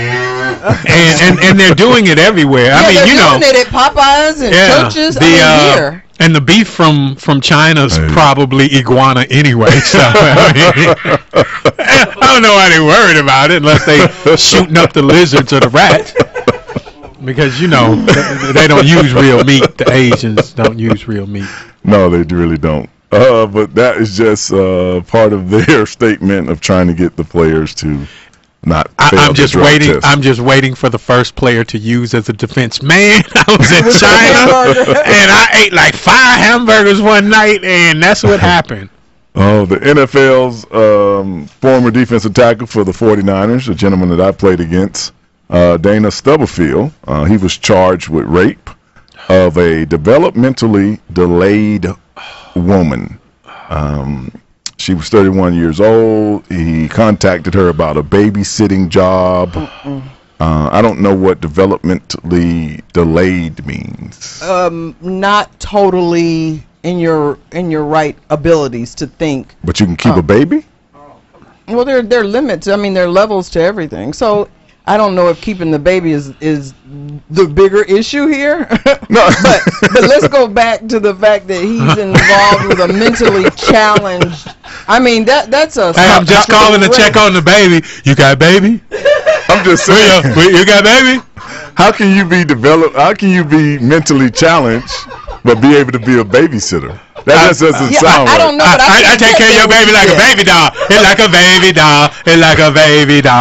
and and they're doing it everywhere. Yeah, I mean, they're you know, doing it at Popeyes and yeah, churches. the, I mean, uh, here. and the beef from from China's probably iguana anyway. So I, mean, I don't know why they worried about it unless they shooting up the lizards or the rats. Because you know they, they don't use real meat. The Asians don't use real meat. No, they really don't. Uh, but that is just uh, part of their statement of trying to get the players to not fail I, I'm the just drug waiting. test. I'm just waiting for the first player to use as a defense. Man, I was in China and I ate like five hamburgers one night, and that's what happened. Oh, the N F L's um, former defensive tackle for the forty-niners, a gentleman that I played against, uh, Dana Stubblefield, uh, he was charged with rape of a developmentally delayed woman. Um, she was thirty-one years old. He contacted her about a babysitting job. Uh, I don't know what developmentally delayed means. Um, not totally in your in your right abilities to think. But you can keep uh, a baby? Well, there there are limits. I mean, there are levels to everything. So I don't know if keeping the baby is is the bigger issue here. No, but but let's go back to the fact that he's involved with a mentally challenged. I mean that that's a. Hey, I'm just calling to check on the baby. You got baby? I'm just saying. You got baby? How can you be developed? How can you be mentally challenged but be able to be a babysitter? That just doesn't Yeah, sound I, I right. don't know. But I, I, I can't take get care of your there baby like with a you. baby doll. It's like a baby doll. It's like a baby doll.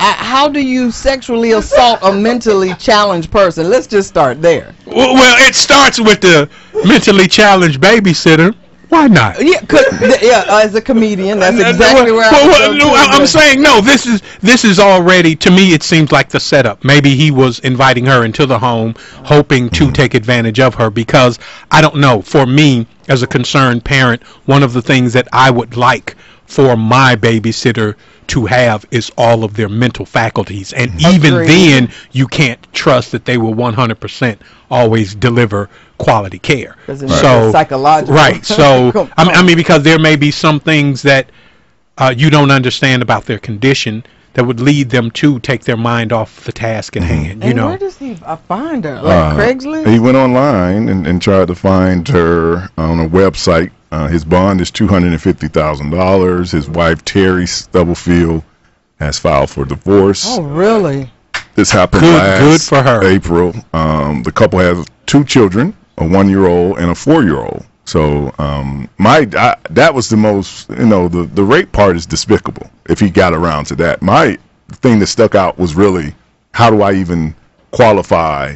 uh, how do you sexually assault a mentally challenged person? Let's just start there. Well, well it starts with the mentally challenged babysitter. Why not? Yeah, cause, yeah. Uh, as a comedian, that's exactly where well, I well, was no, I'm saying no. This is this is already, to me, it seems like the setup. Maybe he was inviting her into the home, hoping to mm-hmm. take advantage of her. Because I don't know. For me, as a concerned parent, one of the things that I would like for my babysitter to have is all of their mental faculties, and even Agreed. Then you can't trust that they will one hundred percent always deliver quality care. So psychological, right? So I mean, I mean, because there may be some things that uh, you don't understand about their condition that would lead them to take their mind off the task at mm-hmm. hand. You and know, where does he uh, find her? Like uh, Craigslist? He went online and, and tried to find her on a website. Uh, his bond is two hundred and fifty thousand dollars. His wife Terry Stubblefield has filed for divorce. Oh, really? This happened good, last good for her. April. Um, the couple has two children, a one-year-old and a four-year-old. So um, my I, that was the most, you know, the, the rape part is despicable if he got around to that. My thing that stuck out was really, how do I even qualify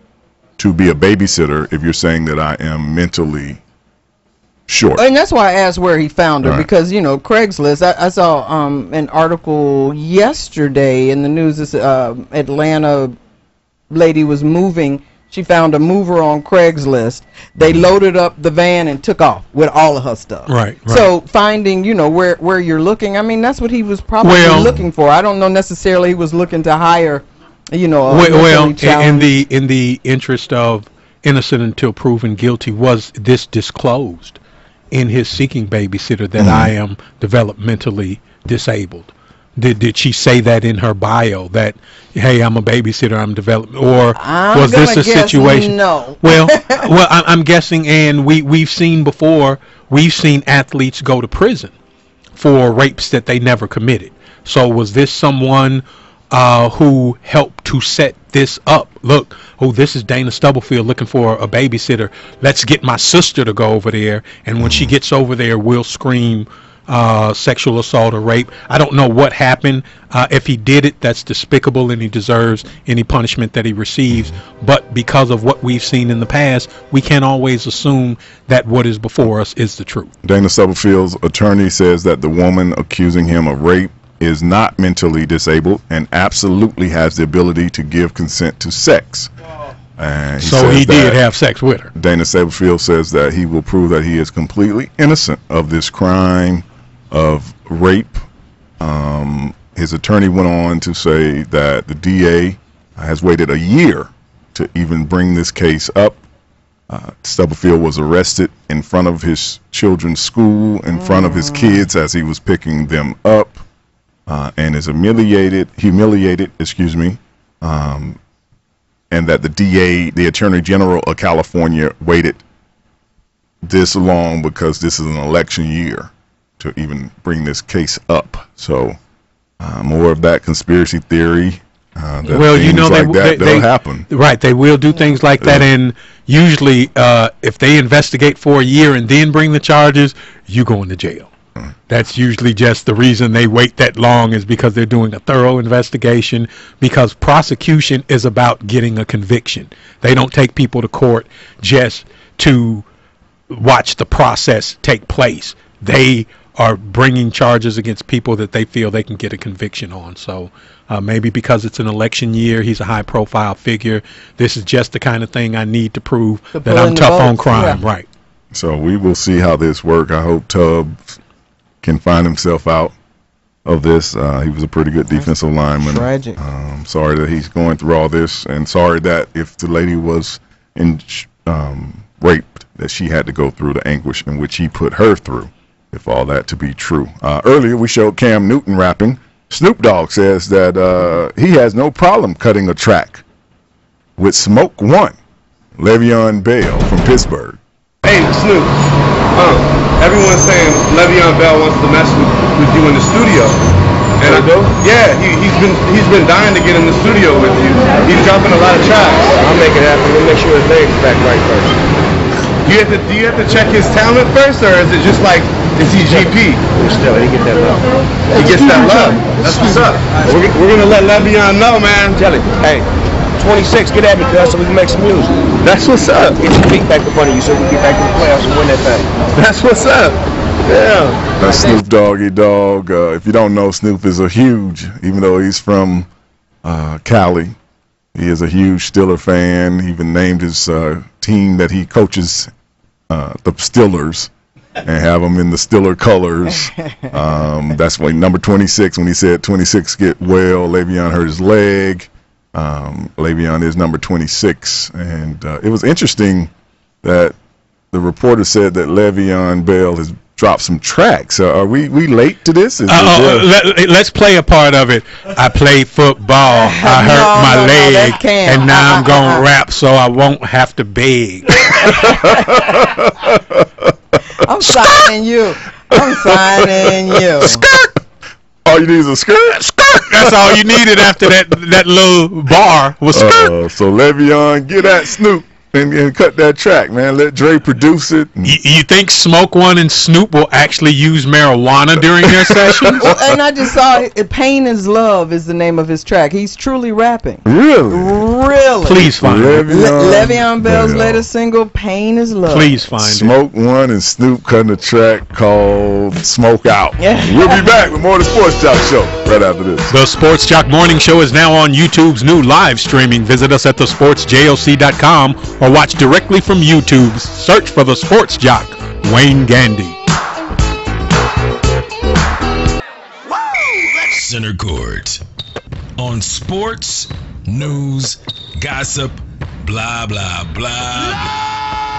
to be a babysitter if you're saying that I am mentally short? And that's why I asked where he found her, right. because, you know, Craigslist, I, I saw um, an article yesterday in the news. This uh, Atlanta lady was moving. She found a mover on Craigslist. They loaded up the van and took off with all of her stuff. Right, right. So finding, you know, where, where you're looking, I mean, that's what he was probably well, looking for. I don't know necessarily he was looking to hire, you know, a well, well challenge. in the in the interest of innocent until proven guilty, was this disclosed in his seeking babysitter that mm-hmm. I am developmentally disabled? Did did she say that in her bio that, hey, I'm a babysitter, I'm developed, or I'm was this a situation? No. Well, well, I, I'm guessing, and we we've seen before. We've seen athletes go to prison for rapes that they never committed. So was this someone uh, who helped to set this up? Look, oh, this is Dana Stubblefield looking for a babysitter. Let's get my sister to go over there, and when she gets over there, we'll scream Uh, sexual assault or rape. I don't know what happened. Uh, if he did it, that's despicable, and he deserves any punishment that he receives. But because of what we've seen in the past, we can't always assume that what is before us is the truth. Dana Stubblefield's attorney says that the woman accusing him of rape is not mentally disabled and absolutely has the ability to give consent to sex. And he so he did have sex with her. Dana Stubblefield says that he will prove that he is completely innocent of this crime of rape. Um, his attorney went on to say that the D A has waited a year to even bring this case up. Uh, Stubblefield was arrested in front of his children's school, in front of his kids as he was picking them up, uh, and is humiliated, humiliated, excuse me, um, and that the D A, the Attorney General of California, waited this long because this is an election year to even bring this case up. So uh, more of that conspiracy theory. Uh, that well, you know, like they, that, they, they'll they happen. Right, they will do things like that, and usually, uh, if they investigate for a year and then bring the charges, you go into jail. Mm. That's usually just the reason they wait that long, is because they're doing a thorough investigation. Because prosecution is about getting a conviction. They don't take people to court just to watch the process take place. They are bringing charges against people that they feel they can get a conviction on. So uh, maybe because it's an election year, he's a high-profile figure. This is just the kind of thing I need to prove to that I'm tough votes. on crime. Yeah. Right. So we will see how this works. I hope Tubbs can find himself out of this. Uh, he was a pretty good defensive lineman. Tragic. Um, sorry that he's going through all this, and sorry that if the lady was in um, raped, that she had to go through the anguish in which he put her through. If all that to be true. Uh, earlier, we showed Cam Newton rapping. Snoop Dogg says that uh, he has no problem cutting a track with Smoke One, Le'Veon Bell from Pittsburgh. Hey, Snoop, um, everyone's saying Le'Veon Bell wants to mess with, with you in the studio. And I, yeah, he, he's been he's been dying to get in the studio with you. He's dropping a lot of tracks. I'll make it happen. We'll make sure his leg's back right first. Do you have to do you have to check his talent first, or is it just like Is he G P? Still, he get that love. He gets that love. That's what's up. We're, we're gonna let Le'Veon know, man. Tell him, hey, twenty-six, get at me, cuz, so we can make some music. That's what's up. Get your feet back up under you so we can get back to the playoffs and win that thing. That's what's up. Yeah. That's Snoop Doggy Dogg. Uh, if you don't know, Snoop is a huge, even though he's from uh, Cali, he is a huge Steeler fan. He even named his uh, team that he coaches uh, the Steelers and have them in the Steeler colors. Um, that's when number twenty-six, when he said twenty-six get well, Le'Veon hurt his leg. Um, Le'Veon is number twenty-six. And uh, it was interesting that the reporter said that Le'Veon Bell has dropped some tracks. Uh, are we, we late to this? Is, uh, is uh, let, let's play a part of it. I played football. I hurt No, my no, no, leg, that can't. and now Uh, I'm uh, going to uh, uh. rap so I won't have to beg. I'm signing you. I'm signing you. Skirt. All you need is a skirt. Skirt. That's all you needed after that that little bar was skirt. Uh, so Le'Veon, get at Snoop and, and cut that track, man. Let Dre produce it. You, you think Smoke One and Snoop will actually use marijuana during their sessions? Well, and I just saw it, Pain is Love is the name of his track. He's truly rapping. Really? Really? Please find it. Le- Le'Veon Bell's Bell. latest single, Pain is Love. Please find Smoke One and Snoop cutting a track called Smoke Out. Yeah. We'll be back with more of the Sports Joc Show right after this. it. The Sports Joc Morning Show is now on YouTube's new live streaming. Visit us at the sports joc dot com or watch directly from YouTube. Search for the Sports Joc, Wayne Gandy. Center Court. On sports, news, gossip, blah, blah, blah, blah.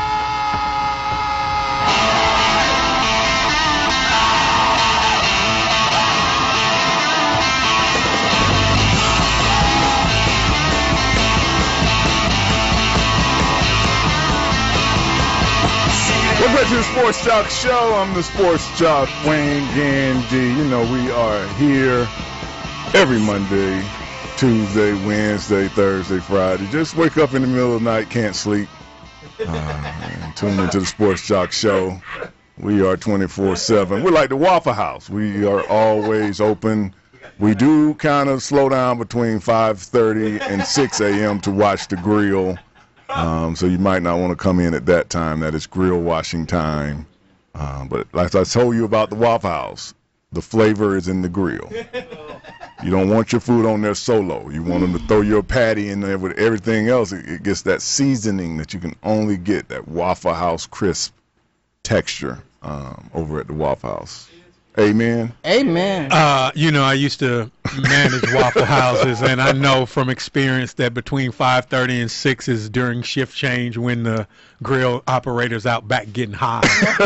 Welcome back to the Sports Joc Show. I'm the Sports Joc, Wayne Gandy. You know, we are here every Monday, Tuesday, Wednesday, Thursday, Friday. Just wake up in the middle of the night, can't sleep. Uh, and tune into the Sports Joc Show. We are twenty-four seven. We're like the Waffle House. We are always open. We do kind of slow down between five thirty and six a.m. to watch the grill. Um, so you might not want to come in at that time. That is grill washing time. Um, but like I told you about the Waffle House, the flavor is in the grill. You don't want your food on there solo. You want them to throw your patty in there with everything else. It, it gets that seasoning that you can only get, that Waffle House crisp texture um, over at the Waffle House. Amen. Amen. Uh, you know, I used to manage Waffle Houses, and I know from experience that between five thirty and six is during shift change when the grill operator's out back getting high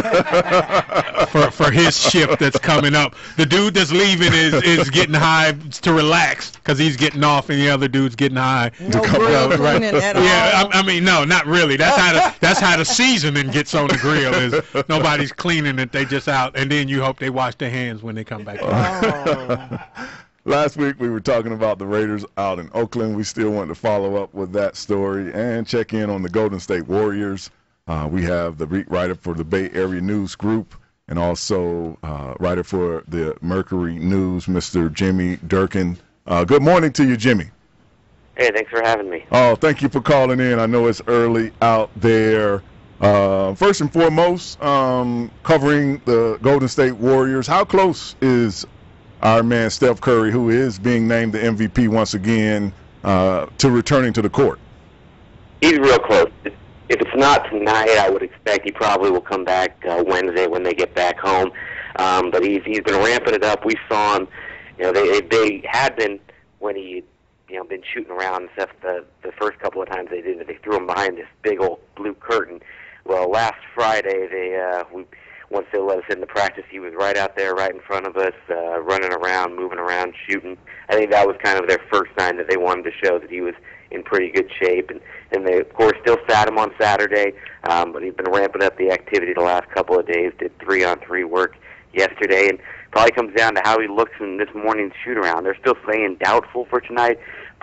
for for his shift that's coming up. The dude that's leaving is, is getting high to relax because he's getting off, and the other dude's getting high No to come grill up. Right? cleaning at Yeah, all. I, I mean, no, not really. That's how the that's how the seasoning gets on the grill. Is nobody's cleaning it; they just out, and then you hope they wash their hands when they come back. Oh. Last week we were talking about the Raiders out in Oakland. We still want to follow up with that story and check in on the Golden State Warriors. Uh, we have the beat writer for the Bay Area News Group and also uh, writer for the Mercury News, Mister Jimmy Durkin. Uh, good morning to you, Jimmy. Hey, thanks for having me. Oh, thank you for calling in. I know it's early out there. Uh, first and foremost, um, covering the Golden State Warriors, how close is our man Steph Curry, who is being named the M V P once again, uh, to returning to the court? He's real close. If it's not tonight, I would expect he probably will come back uh, Wednesday when they get back home. Um, but he's he's been ramping it up. We saw him. You know, they they had been when he you know been shooting around and stuff. The the first couple of times they did it, they threw him behind this big old blue curtain. Well, last Friday they uh, we once they let us into practice, he was right out there, right in front of us, uh, running around, moving around, shooting. I think that was kind of their first sign that they wanted to show that he was in pretty good shape. And, and they, of course, still sat him on Saturday, um, but he's been ramping up the activity the last couple of days, did three-on-three work yesterday, and probably comes down to how he looks in this morning's shoot-around. They're still saying doubtful for tonight,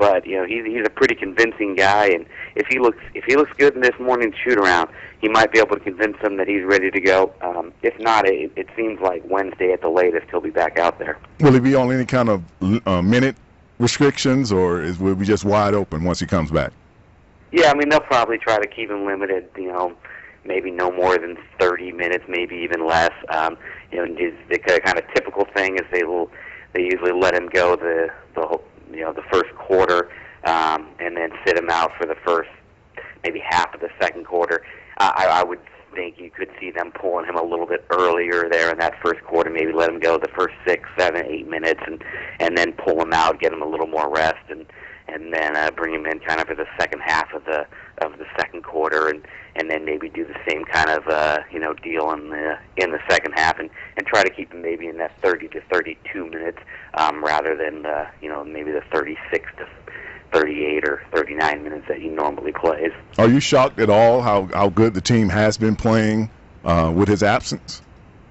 but you know he's he's a pretty convincing guy, and if he looks if he looks good in this morning's shoot around, he might be able to convince them that he's ready to go. Um, if not, it, it seems like Wednesday at the latest he'll be back out there. Will he be on any kind of uh, minute restrictions, or is will he be just wide open once he comes back? Yeah, I mean they'll probably try to keep him limited. You know, maybe no more than thirty minutes, maybe even less. Um, you know, his, the kind of typical thing is they will they usually let him go the the whole, you know the first quarter, um, and then sit him out for the first maybe half of the second quarter. Uh, I, I would think you could see them pulling him a little bit earlier there in that first quarter, maybe let him go the first six, seven, eight minutes, and and then pull him out, get him a little more rest, and and then uh, bring him in kind of for the second half of the of the second quarter, and and then maybe do the same kind of uh, you know deal in the in the second half, and and try to keep him maybe in that thirty to thirty-two minutes, um, rather than uh, you know maybe the thirty-six to thirty-eight or thirty-nine minutes that he normally plays. Are you shocked at all how how good the team has been playing uh, with his absence?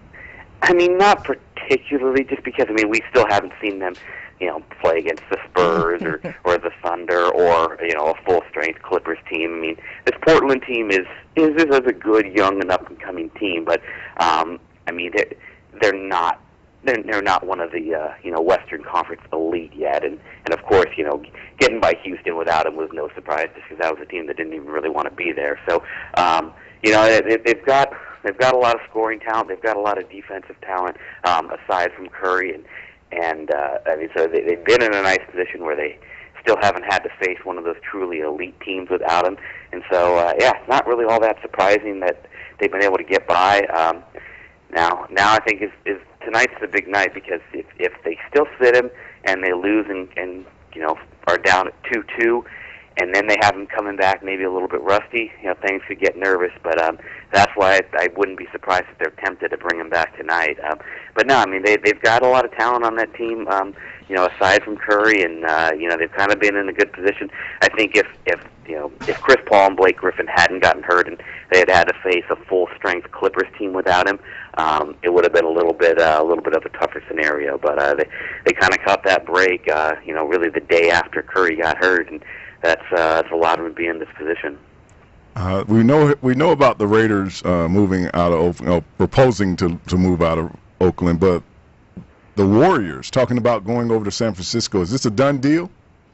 I mean, not particularly, just because I mean we still haven't seen them, you know, play against the Spurs or, or the Thunder or, you know, a full-strength Clippers team. I mean, this Portland team is is, is a good, young, and up-and-coming team, but, um, I mean, they're, they're not they're, they're not one of the, uh, you know, Western Conference elite yet. And, and, of course, you know, getting by Houston without him was no surprise, just because that was a team that didn't even really want to be there. So, um, you know, they, they've got they've got a lot of scoring talent. They've got a lot of defensive talent, um, aside from Curry, and And, uh, I mean, so they, they've been in a nice position where they still haven't had to face one of those truly elite teams without him. And so, uh, yeah, it's not really all that surprising that they've been able to get by. Um, now, now I think is, is tonight's the big night, because if, if they still sit him and they lose and, and you know, are down at two two, and then they have him coming back maybe a little bit rusty, you know, things could get nervous. But um, that's why I, I wouldn't be surprised if they're tempted to bring him back tonight. Um, but no, I mean, they, they've got a lot of talent on that team, um, you know, aside from Curry, and, uh, you know, they've kind of been in a good position. I think if, if, you know, if Chris Paul and Blake Griffin hadn't gotten hurt and they had had to face a full-strength Clippers team without him, um, it would have been a little bit, uh, a little bit of a tougher scenario. But uh, they, they kind of caught that break, uh, you know, really the day after Curry got hurt, and that's uh, that's allowed him to be in this position. Uh, we know we know about the Raiders uh, moving out of, you know, proposing to, to move out of Oakland, but the Warriors talking about going over to San Francisco. Is this a done deal?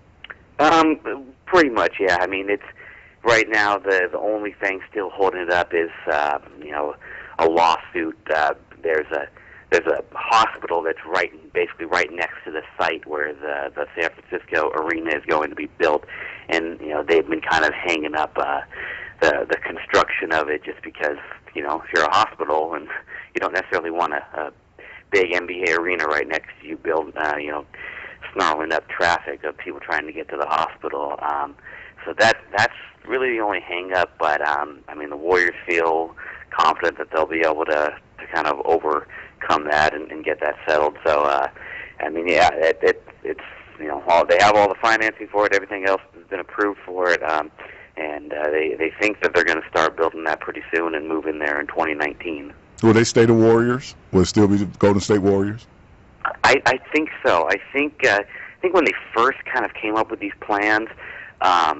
Um, pretty much, yeah. I mean, it's right now the the only thing still holding it up is uh, you know a lawsuit. Uh, there's a There's a hospital that's right, basically right next to the site where the the San Francisco arena is going to be built, and you know they've been kind of hanging up uh, the the construction of it, just because you know if you're a hospital and you don't necessarily want a, a big N B A arena right next to you build, uh, you know, snarling up traffic of people trying to get to the hospital. Um, so that that's really the only hang up. But um, I mean, the Warriors feel confident that they'll be able to to kind of over come that and, and get that settled. So, uh, I mean, yeah, it, it, it's, you know, all, they have all the financing for it. Everything else has been approved for it. Um, and uh, they, they think that they're going to start building that pretty soon and move in there in twenty nineteen. Will they stay the Warriors? Will it still be the Golden State Warriors? I, I think so. I think uh, I think when they first kind of came up with these plans, um,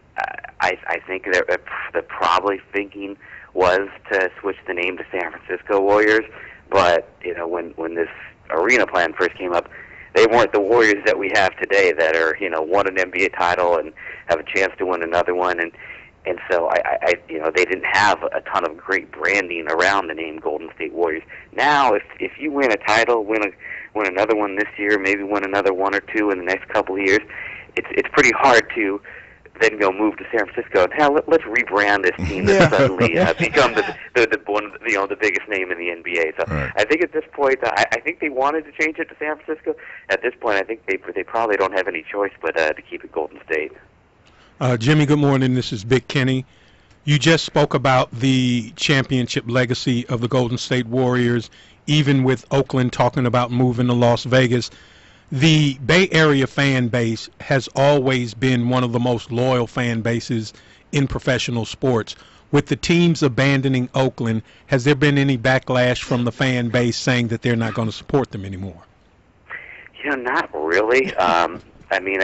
I, I think they're, they're probably thinking was to switch the name to San Francisco Warriors. But, you know, when, when this arena plan first came up, they weren't the Warriors that we have today that are, you know, won an N B A title and have a chance to win another one. And, and so, I, I, you know, they didn't have a ton of great branding around the name Golden State Warriors. Now, if if you win a title, win a, win another one this year, maybe win another one or two in the next couple of years, it's it's pretty hard to then go move to San Francisco and hell, let, let's rebrand this team that Yeah. suddenly uh, become the, the the one you know the biggest name in the N B A. So Right. I think at this point, uh, I, I think they wanted to change it to San Francisco. At this point, I think they they probably don't have any choice but uh, to keep it Golden State. Uh, Jimmy, good morning. This is Big Kenny. You just spoke about the championship legacy of the Golden State Warriors, even with Oakland talking about moving to Las Vegas. The Bay Area fan base has always been one of the most loyal fan bases in professional sports. With the teams abandoning Oakland, has there been any backlash from the fan base saying that they're not going to support them anymore? You know, not really. Um, I mean, I,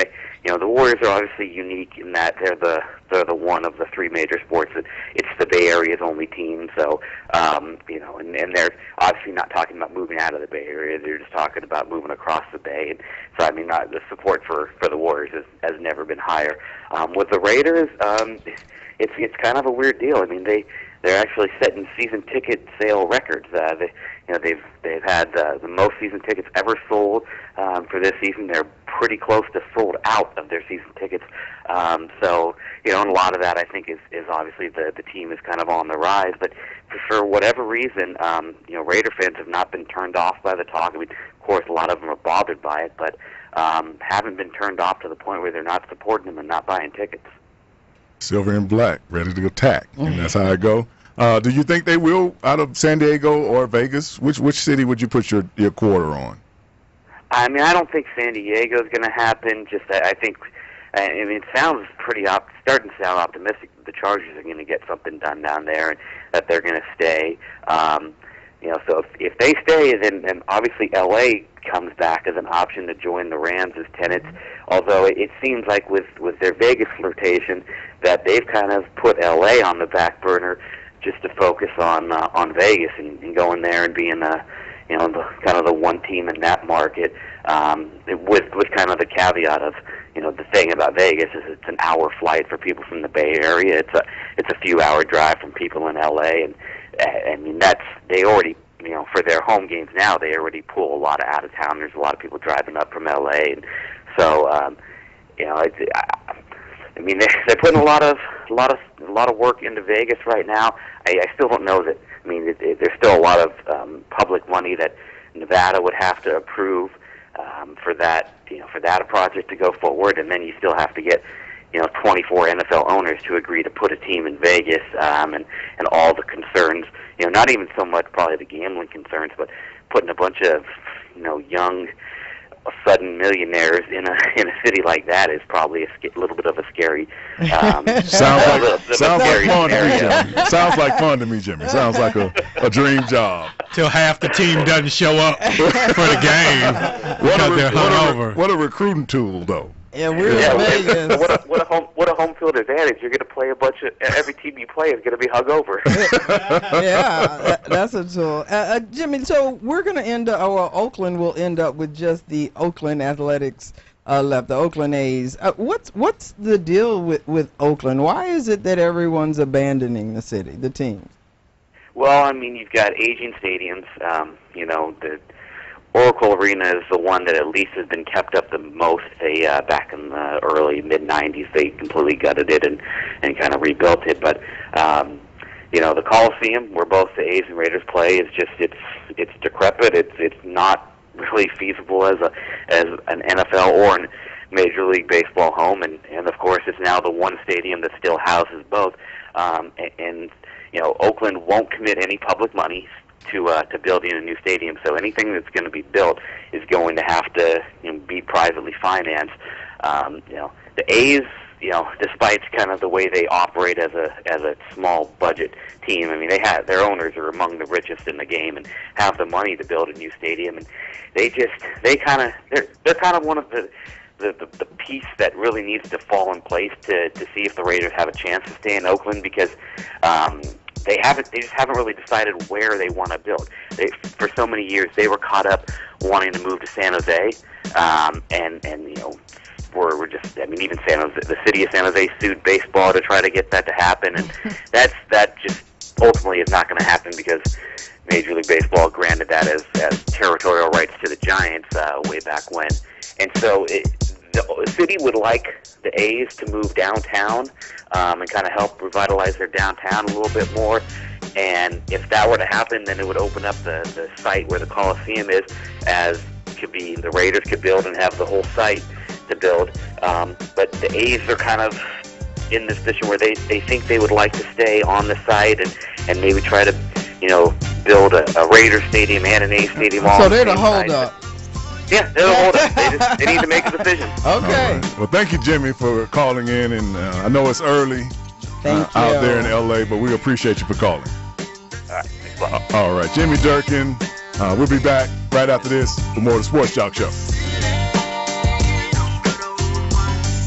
you know, the Warriors are obviously unique in that they're the they're the one of the three major sports. That it's the Bay Area's only team, so um, you know, and, and they're obviously not talking about moving out of the Bay Area. They're just talking about moving across the Bay. And so I mean, uh, the support for, for the Warriors has, has never been higher. Um, with the Raiders, um, it's it's kind of a weird deal. I mean, they they're actually setting season ticket sale records. Uh, they, you know, they've they've had uh, the most season tickets ever sold um, for this season. They're pretty close to sold out of their season tickets. Um, so, you know, and a lot of that I think is, is obviously the, the team is kind of on the rise. But for, for whatever reason, um, you know, Raider fans have not been turned off by the talk. I mean, of course, a lot of them are bothered by it, but um, haven't been turned off to the point where they're not supporting them and not buying tickets. Silver and black, ready to attack, and that's how I go. Uh, do you think they will out of San Diego or Vegas? Which which city would you put your, your quarter on? I mean, I don't think San Diego is going to happen. Just, I, I think, I mean, it sounds pretty op- starting to sound optimistic that the Chargers are going to get something done down there and that they're going to stay. Um, you know, so if, if they stay, then, then obviously L A comes back as an option to join the Rams as tenants. Although it, it seems like with, with their Vegas flirtation that they've kind of put L A on the back burner just to focus on uh, on Vegas and, and going there and being a you know, the, kind of the one team in that market, um, with with kind of the caveat of, you know, the thing about Vegas is it's an hour flight for people from the Bay Area. It's a it's a few hour drive from people in L A, and I mean that's they already, you know, for their home games now they already pull a lot of out of towners, a lot of people driving up from L A, and so um, you know, it's, I, I mean they, they're putting a lot of a lot of a lot of work into Vegas right now. I, I still don't know that. I mean, it, it, there's still a lot of um, public money that Nevada would have to approve um, for that, you know, for that project to go forward, and then you still have to get, you know, twenty-four N F L owners to agree to put a team in Vegas, um, and and all the concerns, you know, not even so much probably the gambling concerns, but putting a bunch of, you know, young, sudden millionaires in a in a city like that is probably a sc- little bit of a scary. Um, sounds like little, sounds like fun to me, scenario. Jimmy. Sounds like fun to me, Jimmy. Sounds like a, a dream job. Till half the team doesn't show up for the game What because a, they're what, a, hungover. what a recruting tool, though. Yeah, we're Yeah, in what, Vegas. what, a, what a home what a home field advantage. You're going to play a bunch of every team you play is going to be hungover. Yeah, that, that's a tool. Uh, uh, Jimmy, so we're going to end up, or Oakland will end up with just the Oakland Athletics uh, left, the Oakland A's. Uh, what's what's the deal with, with Oakland? Why is it that everyone's abandoning the city, the teams? Well, I mean, you've got aging stadiums. Um, you know, the Oracle Arena is the one that at least has been kept up the most. They uh, back in the early mid nineties, they completely gutted it and and kind of rebuilt it. But um, you know, the Coliseum, where both the A's and Raiders play, is just it's it's decrepit. It's it's not really feasible as a as an N F L or an Major League Baseball home, and and of course, it's now the one stadium that still houses both. Um, and, and you know, Oakland won't commit any public money to uh, to building a new stadium. So anything that's going to be built is going to have to, you know, be privately financed. Um, you know, the A's, you know, despite kind of the way they operate as a as a small budget team, I mean, they have their owners are among the richest in the game and have the money to build a new stadium, and they just they kind of they're they're kind of one of the The, the, the piece that really needs to fall in place to, to see if the Raiders have a chance to stay in Oakland, because um, they haven't they just haven't really decided where they want to build. They, for so many years they were caught up wanting to move to San Jose, um, and and you know we're, we're just I mean even San Jose, the city of San Jose sued baseball to try to get that to happen, and that's that just ultimately is not going to happen because Major League Baseball granted that as, as territorial rights to the Giants uh, way back when. And so it, the city would like the A's to move downtown um, and kind of help revitalize their downtown a little bit more. And if that were to happen, then it would open up the, the site where the Coliseum is, as could be the Raiders could build and have the whole site to build. Um, but the A's are kind of in this position where they, they think they would like to stay on the site and, and maybe try to, you know, build a, a Raiders stadium and an A's stadium all So on the they're the same hold site. up. Yeah, they're the hold up. They, just, they need to make a decision. Okay. All right. Well, thank you, Jimmy, for calling in, and uh, I know it's early uh, Thank out you. there in L A, but we appreciate you for calling. All right, thanks a lot. Uh, all right, Jimmy Durkin. Uh, we'll be back right after this for more of the Sports Joc Show.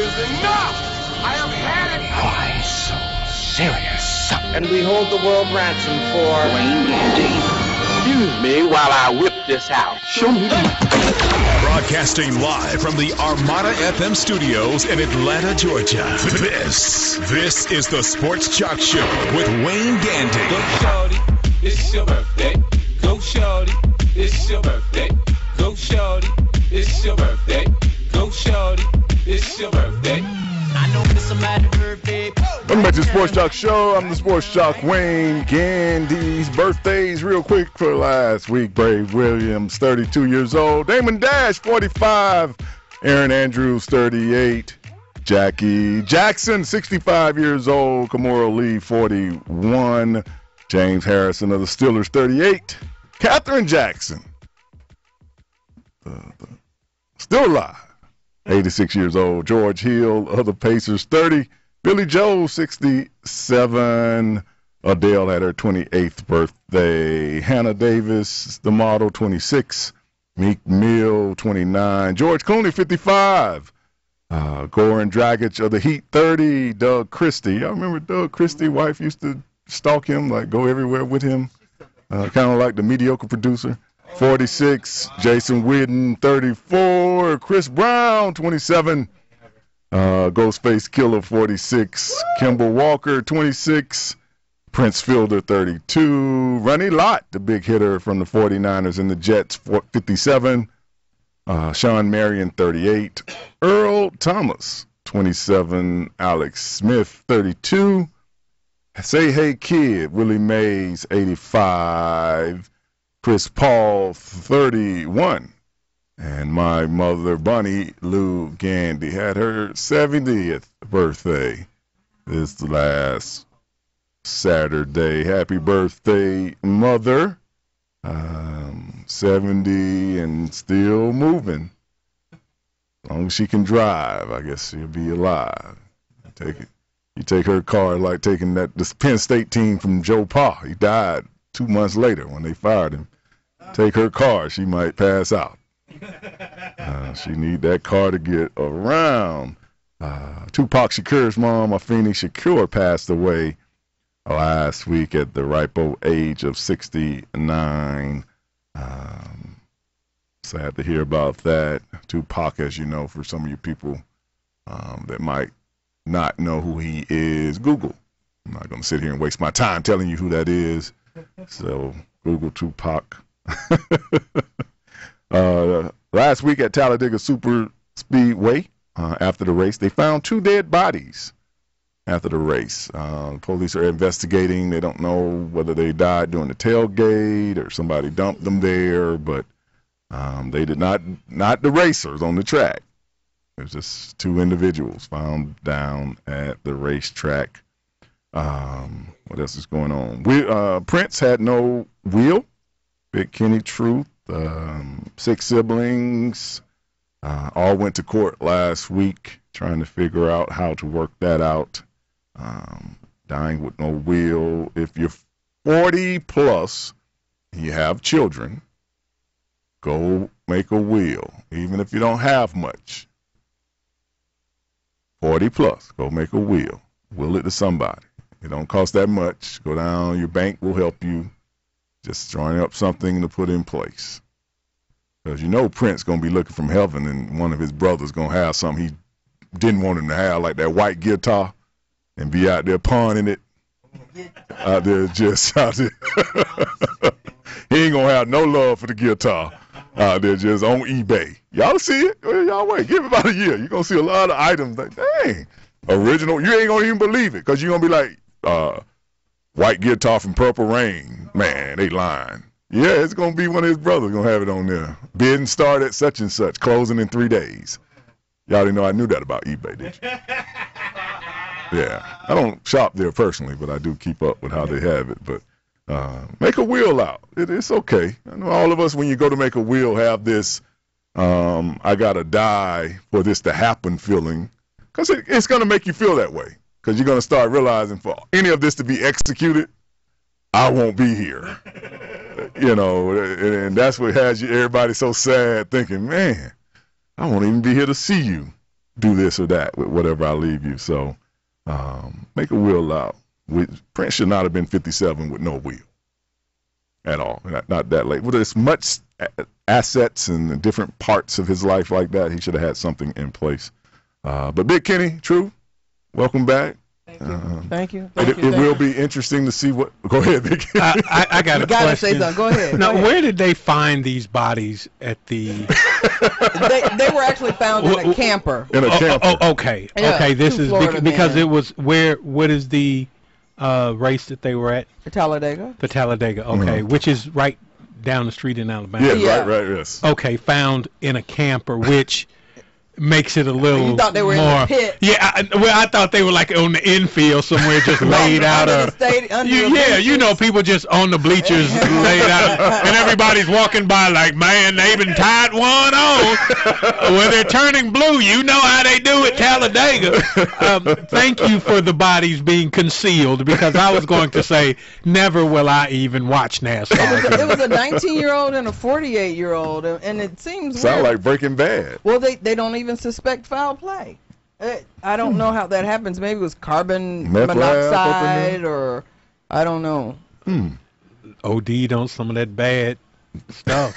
is enough! I have had it! Why so serious? And we hold the world ransom for Wayne Gandy. Excuse me while I whip this out. Show me. Broadcasting live from the Armada F M studios in Atlanta, Georgia. This, this is the Sports Joc Show with Wayne Gandy. Go shorty, it's your birthday. Go shorty, it's your birthday. Go shorty, it's your birthday. Go shorty, it's your birthday. I know it's somebody's birthday. Welcome back to the Sports Joc Show. I'm the Sports Joc Wayne Gandy's birthdays real quick for last week. Brave Williams, thirty-two years old. Damon Dash, forty-five. Aaron Andrews, thirty-eight. Jackie Jackson, sixty-five years old. Kamora Lee, forty-one. James Harrison of the Steelers, thirty-eight. Katherine Jackson, uh, still alive, eighty-six years old. George Hill of the Pacers, thirty. Billy Joe, sixty-seven. Adele had her twenty-eighth birthday. Hannah Davis, the model, twenty-six. Meek Mill, twenty-nine. George Clooney, fifty-five. Uh, Goran Dragic of the Heat, thirty. Doug Christie. I remember Doug Christie, wife used to stalk him, like go everywhere with him. Uh, kind of like the mediocre producer. forty-six. Jason Witten, thirty-four. Chris Brown, twenty-seven. Uh, Ghostface Killer, forty-six. Kimball Walker, twenty-six. Prince Fielder, thirty-two. Ronnie Lott, the big hitter from the forty-niners and the Jets, fifty-seven. Uh, Sean Marion, thirty-eight. Earl Thomas, twenty-seven. Alex Smith, thirty-two. Say Hey Kid, Willie Mays, eighty-five. Chris Paul, thirty-one. And my mother, Bunny Lou Gandy, had her seventieth birthday this last Saturday. Happy birthday, Mother. Um, seventy and still moving. As long as she can drive, I guess she'll be alive. Take it. You take her car like taking that this Penn State team from Joe Pa. He died two months later when they fired him. Take her car, she might pass out. Uh, she need that car to get around. Uh, Tupac Shakur's mom, Afeni Shakur, passed away last week at the ripe old age of sixty-nine. Um, sad to hear about that. Tupac, as you know, for some of you people um, that might not know who he is, Google. I'm not going to sit here and waste my time telling you who that is. So Google Tupac. uh, last week at Talladega Super Speedway, uh, after the race, they found two dead bodies after the race. Uh, police are investigating. They don't know whether they died during the tailgate or somebody dumped them there, but um, they did not, not the racers on the track. There's just two individuals found down at the racetrack. Um, what else is going on? We, uh, Prince had no will. Big Kenny Truth, um, six siblings, uh, all went to court last week trying to figure out how to work that out. Um, dying with no will. If you're forty plus, and you have children, go make a will, even if you don't have much. forty plus, go make a will. Will it to somebody. It don't cost that much. Go down, your bank will help you. Just drawing up something to put in place. Because you know Prince going to be looking from heaven and one of his brothers going to have something he didn't want him to have, like that white guitar, and be out there pawning it. Out there just out there. He ain't going to have no love for the guitar. Out there just on eBay. Y'all see it? Well, y'all wait. Give it about a year. You're going to see a lot of items like, dang, original. You ain't going to even believe it because you're going to be like, uh, white guitar from Purple Rain. Man, they lying. Yeah, it's going to be one of his brothers going to have it on there. Bidding start at such and such, closing in three days. Y'all didn't know I knew that about eBay, did you? Yeah. I don't shop there personally, but I do keep up with how they have it. But uh, make a will out. It, it's okay. I know all of us, when you go to make a will, have this, um, I got to die for this to happen feeling. Because it, it's going to make you feel that way. Because you're going to start realizing for any of this to be executed, I won't be here. You know, and, and that's what has you everybody so sad thinking, man, I won't even be here to see you. do this or that with whatever I leave you. So um, make a will out. We, Prince should not have been fifty-seven with no will at all. Not, not that late. With as much assets and different parts of his life like that, he should have had something in place. Uh, but Big Kenny, true. Welcome back. Thank you. Uh, Thank you. Thank it you. it Thank will you. be interesting to see what. Go ahead, Big Kenny. I, I, I got You a gotta question. say something. Go ahead. Now, Go ahead. where did they find these bodies at the? they, they were actually found in a camper. In a oh, camper. Oh, oh, okay. Yeah, okay. This two is Florida bec- because men. it was where. What is the uh, race that they were at? The Talladega. The Talladega. Okay, Mhm. which is right down the street in Alabama. Yeah, Yeah. right, right, yes. Okay, found in a camper, which makes it a little You thought they were in more. the pit. Yeah, I, well, I thought they were like on the infield somewhere, just laid out. Under Or, the stadi- under you, the yeah, you bleachers. know, people just on the bleachers laid out, and everybody's walking by like, man, they been tied one on. When they're turning blue, you know how they do it, Talladega. Um, thank you for the bodies being concealed, because I was going to say, never will I even watch NASCAR. It was, a, it was a nineteen-year-old and a forty-eight-year-old, and and it seems Sound weird. like Breaking Bad. Well, they they don't even suspect foul play. Uh, I don't know how that happens. Maybe it was carbon Meth lab up in monoxide, there? or I don't know. Hmm. O D'd on some of that bad stuff.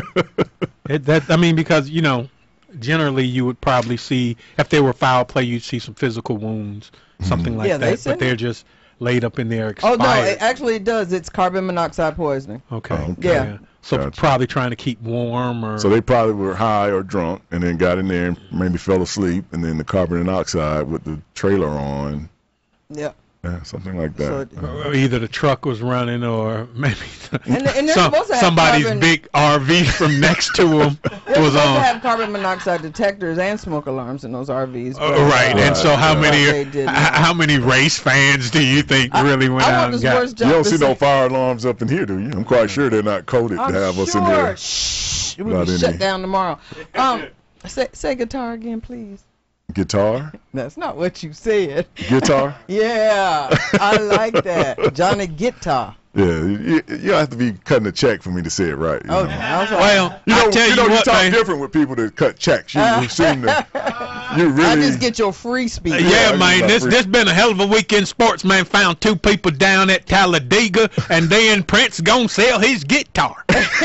it, that I mean, because you know, generally you would probably see if they were foul play, you'd see some physical wounds, something like Yeah, they that. said But they're just laid up in there Oh expired. no, it, actually it does. It's carbon monoxide poisoning. okay. Oh, okay. Yeah. So Gotcha. probably trying to keep warm, or So they probably were high or drunk, and then got in there and maybe fell asleep, and then the carbon monoxide with the trailer on, Yeah. yeah, something like So that. it- Uh, or either the truck was running, or maybe And, and they're some, supposed to have somebody's carbon, big R V from next to them they're was supposed to on. have carbon monoxide detectors and smoke alarms in those R Vs. Uh, but, right, uh, and so how but many they did h- not. how many race fans do you think I- really went I out want and the got? sports you job don't to see no say- fire alarms up in here, do you? I'm quite sure they're not coded I'm to have us in sure. here. Shh, it will Not be in shut here. down tomorrow. Um, say, say guitar again, please. Guitar, That's not what you said. guitar. Yeah, I like that, Johnny Guitar. Yeah, you, you have to be cutting a check for me to say it right. You Oh, know, I was like, Well, you know, I tell you, you, know you what, talk man. different with people that cut checks. You, you seem to, you really. I just get your free speech. Yeah, Yeah, I man, just this got this been a hell of a weekend. Sports man found two people down at Talladega, and then Prince gonna sell his guitar.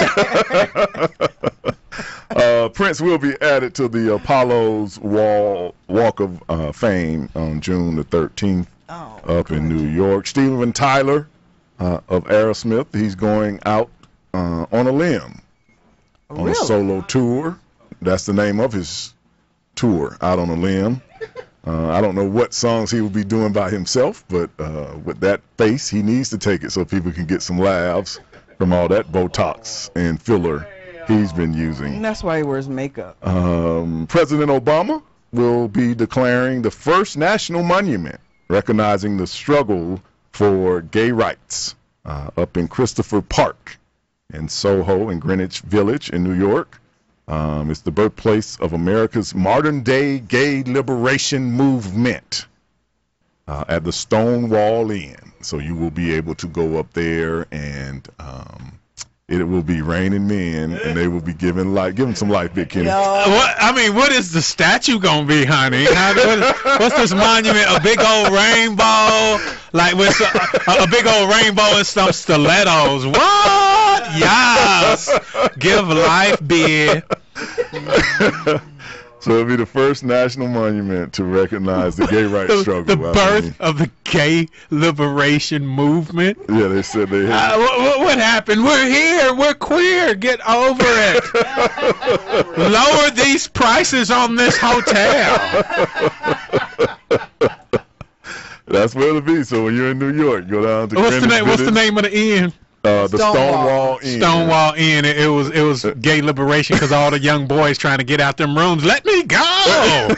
Uh, Prince will be added to the Apollo's Wall Walk of uh, Fame on June the thirteenth Oh, up in New York. Steven Tyler uh, of Aerosmith, he's going out uh, on a limb on a really? solo tour. That's the name of his tour, Out on a Limb. Uh, I don't know what songs he will be doing by himself, but uh, with that face, he needs to take it so people can get some laughs from all that Botox and filler he's been using. And that's why he wears makeup. Um, President Obama will be declaring the first national monument recognizing the struggle for gay rights uh, up in Christopher Park in Soho in Greenwich Village in New York. Um, it's the birthplace of America's modern-day gay liberation movement uh, at the Stonewall Inn. So you will be able to go up there, and um, it will be raining men, and they will be giving life. Give them some life, Big Kenny. What I mean, what is the statue gonna be, honey? How, what, what's this monument? A big old rainbow, like with a, a big old rainbow and some stilettos. What? Yes. Give life, beer. So it'll be the first national monument to recognize the gay rights The, struggle. the I birth mean, of the gay liberation movement. yeah, they said they had. Uh, what, what, what happened? We're here. We're queer. Get over it. Lower these prices on this hotel. That's where it'll be. So when you're in New York, go down to What's the Greenwich name? What's the Village. name of the inn? Uh, the Stonewall Inn. Stonewall Inn. It, it was it was gay liberation because all the young boys trying to get out them rooms. Let me go.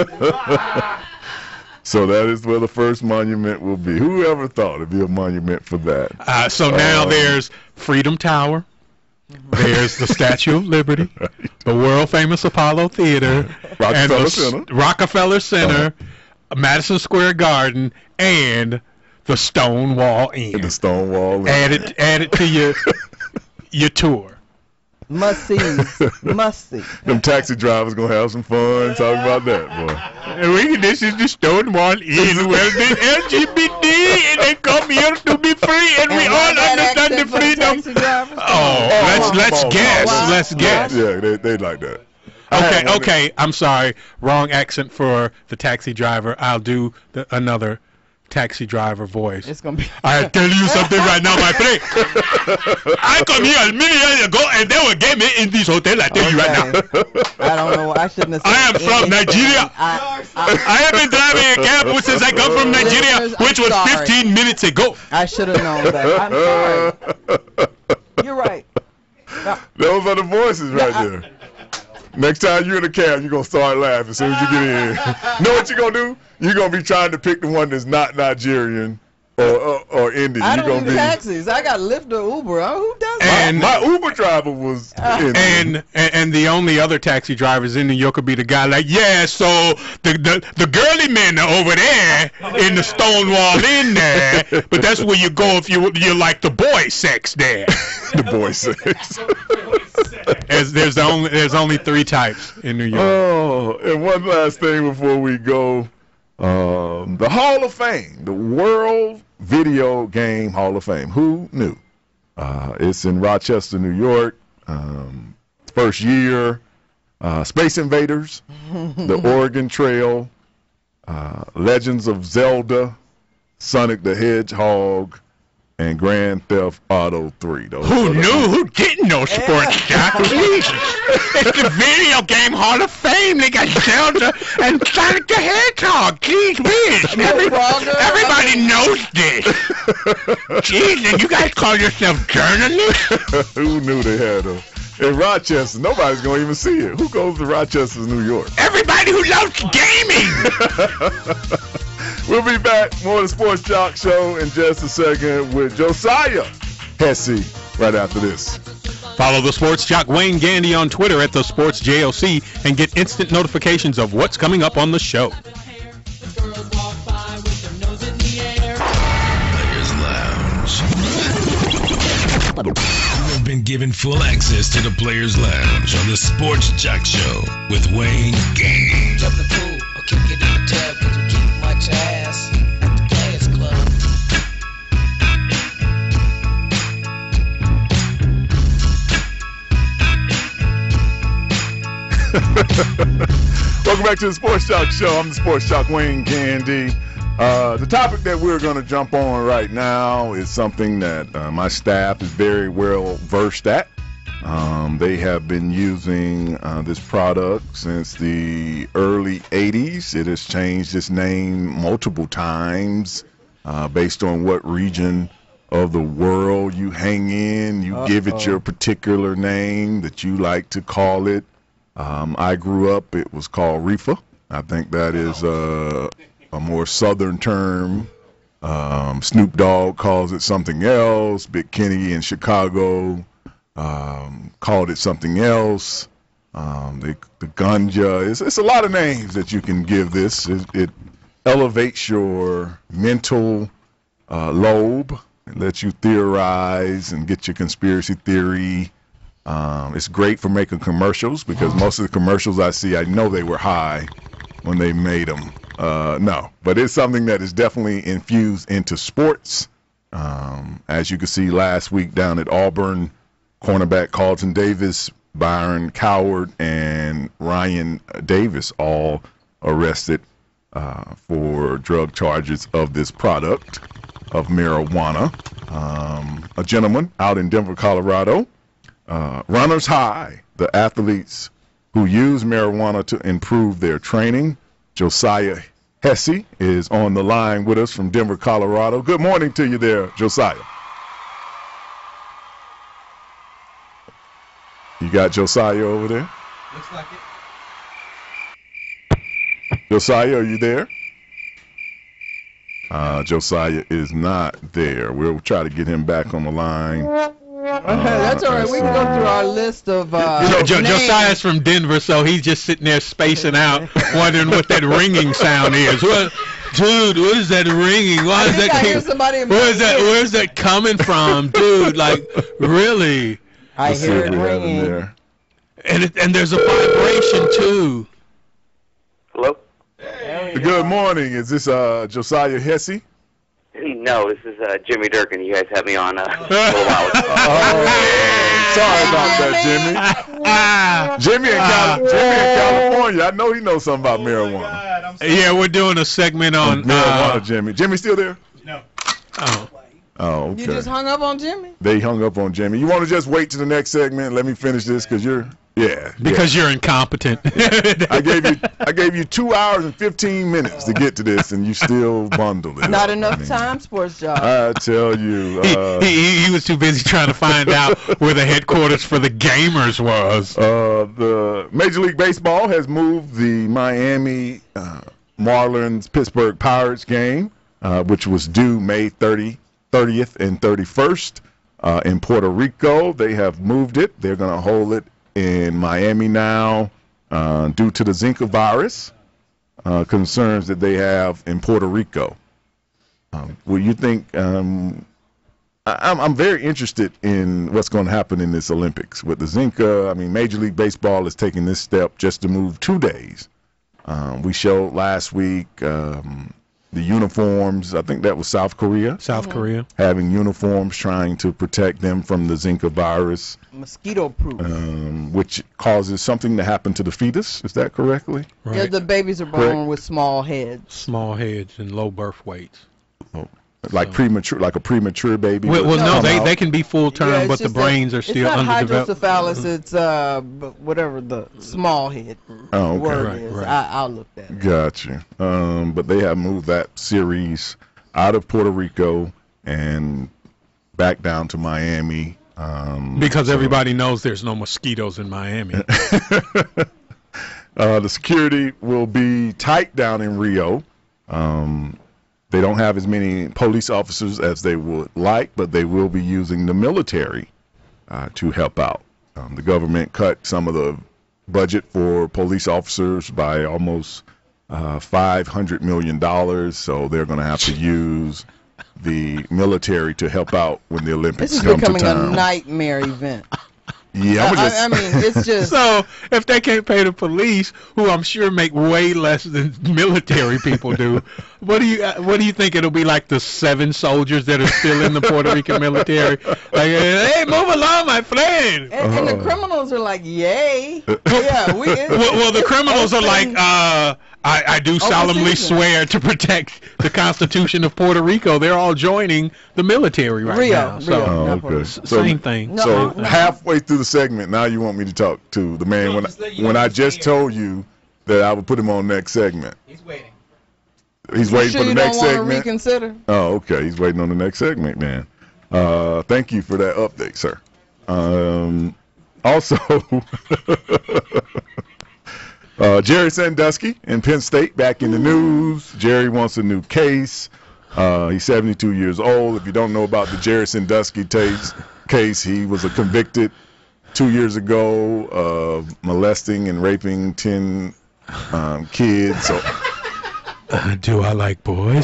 So that is where the first monument will be. Whoever thought it'd be a monument for that? Uh, so now Um, there's Freedom Tower. There's the Statue of Liberty, the world famous Apollo Theater, Rockefeller and the Center. Rockefeller Center, Madison Square Garden, and the Stonewall Inn. The Stonewall Inn. Add it, add it to your your tour. Must see. Must see. Them taxi drivers gonna have some fun talking about that, boy. And we, this is the Stonewall Inn where the L G B T and they come here to be free and, and we all understand the freedom. The oh, oh, let's let's oh, guess. Wow. Let's guess. Yeah, they they like that. Okay, okay. I'm sorry. Wrong accent for the taxi driver. I'll do the, another taxi driver voice. It's gonna be. I tell you something right now, my friend. I come here a million years ago and they will get me in this hotel. I tell okay. you right now. I don't know. I shouldn't have said I am from Nigeria. I, I, I have been driving a cab since I come from Nigeria, which was fifteen minutes ago. I should have known that. I'm sorry. You're right. No. Those are the voices right no, there. Next time you're in a cab, you're going to start laughing as soon as you get in. Know what you're going to do? You're going to be trying to pick the one that's not Nigerian or or, or Indian. I you're don't gonna use be, taxis. I got Lyft or Uber. Oh, who does and that? My Uber driver was uh, Indian. And, and and the only other taxi drivers in New York could be the guy like, yeah, so the the, the girly men are over there in the Stonewall Inn there, but that's where you go if you you like the boy sex there. The boy sex. As there's only there's only three types in New York. Oh, and one last thing before we go, um, the Hall of Fame, the World Video Game Hall of Fame. Who knew? Uh, it's in Rochester, New York. Um, first year, uh, Space Invaders, the Oregon Trail, uh, Legends of Zelda, Sonic the Hedgehog, and Grand Theft Auto three. Those Who knew? Who didn't know Sports Joc? It's the Video Game Hall of Fame. They got Zelda and Sonic the Hedgehog. Jeez whiz. Every, everybody knows this. Jeez, and you guys call yourself journalists? Who knew they had them? In Rochester, nobody's going to even see it. Who goes to Rochester, New York? Everybody who loves gaming. We'll be back. More of the Sports Joc Show in just a second with Josiah Hesse right after this. Follow the Sports Joc Wayne Gandy on Twitter at the Sports J O C and get instant notifications of what's coming up on the show. Players Lounge. You have been given full access to the Players Lounge on the Sports Joc Show with Wayne Gandy. Jump the pool or kick it in the tub because we keep much ass at the Players Club. Welcome back to the Sports Joc Show. I'm the Sports Joc Wayne Gandy. Uh, the topic that we're going to jump on right now is something that uh, my staff is very well versed at. Um, they have been using uh, this product since the early eighties. It has changed its name multiple times uh, based on what region of the world you hang in. You Uh-oh. give it your particular name that you like to call it. Um, I grew up, it was called Reefer. I think that is uh, a more southern term. Um, Snoop Dogg calls it something else. Big Kenny in Chicago um, called it something else. Um, the, the ganja, it's, it's a lot of names that you can give this. It, it elevates your mental uh, lobe. It lets you theorize and get your conspiracy theory. Um, it's great for making commercials because most of the commercials I see, I know they were high when they made them. Uh, no, but it's something that is definitely infused into sports. Um, as you can see last week down at Auburn, cornerback Carlton Davis, Byron Coward, and Ryan Davis all arrested uh, for drug charges of this product of marijuana. Um, a gentleman out in Denver, Colorado. Uh, runners high, the athletes who use marijuana to improve their training. Josiah Hesse is on the line with us from Denver, Colorado. Good morning to you there, Josiah. You got Josiah over there? Looks like it. Josiah, are you there? Uh, Josiah is not there. We'll try to get him back on the line. Uh, That's all right. We can go through our list of uh, jo- jo- Josiah's from Denver, so he's just sitting there spacing out, wondering what that ringing sound is. What, dude, what is that ringing? Why is that? I hear somebody in where my is that? ear. Where's that coming from, dude? Like, really? I Let's see hear what it we have in ringing. there. And it, and there's a vibration too. Hello? Good morning. Is this uh, Josiah Hesse? No, this is uh, Jimmy Durkin. You guys had me on uh, a little while ago. Oh, sorry about that, Jimmy. Jimmy in, Cali- Jimmy in California. I know he knows something about marijuana. Yeah, we're doing a segment on marijuana, uh, Jimmy. Jimmy still there? No. Oh. Oh, okay. You just hung up on Jimmy? They hung up on Jimmy. You want to just wait to the next segment and let me finish this because you're, yeah. Because yeah. you're incompetent. I gave you, I gave you two hours and fifteen minutes to get to this, and you still bundled it. Not up. enough I mean, time, Sports Joc. I tell you, uh, he, he, he was too busy trying to find out where the headquarters for the gamers was. Uh, the Major League Baseball has moved the Miami uh, Marlins Pittsburgh Pirates game, uh, which was due May thirtieth. thirtieth and thirty-first uh, in Puerto Rico. They have moved it. They're going to hold it in Miami now uh, due to the Zika virus uh, concerns that they have in Puerto Rico. Um, well, you think um, I, I'm, I'm very interested in what's going to happen in this Olympics with the Zika. I mean, Major League Baseball is taking this step just to move two days. Um, we showed last week um, the uniforms. I think that was South Korea. South mm-hmm. Korea. Having uniforms trying to protect them from the Zika virus. Mosquito proof. Um, which causes something to happen to the fetus. Is that correctly? Right. Yeah, the babies are born Correct. with small heads. Small heads and low birth weights. Oh, like so. premature, like a premature baby. Well, well no, they, they can be full term, yeah, but the brains a, are still underdeveloped. It's not hydrocephalus. It's uh, whatever the small head oh, okay. word right, is. right. I, I'll look that. Gotcha. Um, but they have moved that series out of Puerto Rico and back down to Miami. Um, because so. everybody knows there's no mosquitoes in Miami. uh, the security will be tight down in Rio. Um, They don't have as many police officers as they would like, but they will be using the military uh, to help out. Um, the government cut some of the budget for police officers by almost uh, five hundred million dollars, so they're going to have to use the military to help out when the Olympics this is come to becoming town. a nightmare event. Yeah, I'm I, just... I, I mean, it's just so if they can't pay the police, who I'm sure make way less than military people do, what do you what do you think it'll be like? The seven soldiers that are still in the Puerto Rican military, like, hey, move along, my friend. And, and the criminals are like, yay, yeah. We, it, well, well, the criminals are like, uh, I, I do solemnly swear to protect the Constitution of Puerto Rico. They're all joining the military right Rio, now. So, Rio, oh, okay. so, so, same thing. So no, no. halfway through the segment, now you want me to talk to the man No, when just let you when know I he's just here. told you that I would put him on next segment. He's waiting. He's You waiting sure for the you next don't want to segment. reconsider? Oh, okay. He's waiting on the next segment, man. Uh, thank you for that update, sir. Um, also, uh, Jerry Sandusky in Penn State back in the news. Jerry wants a new case. Uh, he's seventy-two years old. If you don't know about the Jerry Sandusky case, case, he was a convicted two years ago of molesting and raping ten um, kids. So, Uh, do I like boys?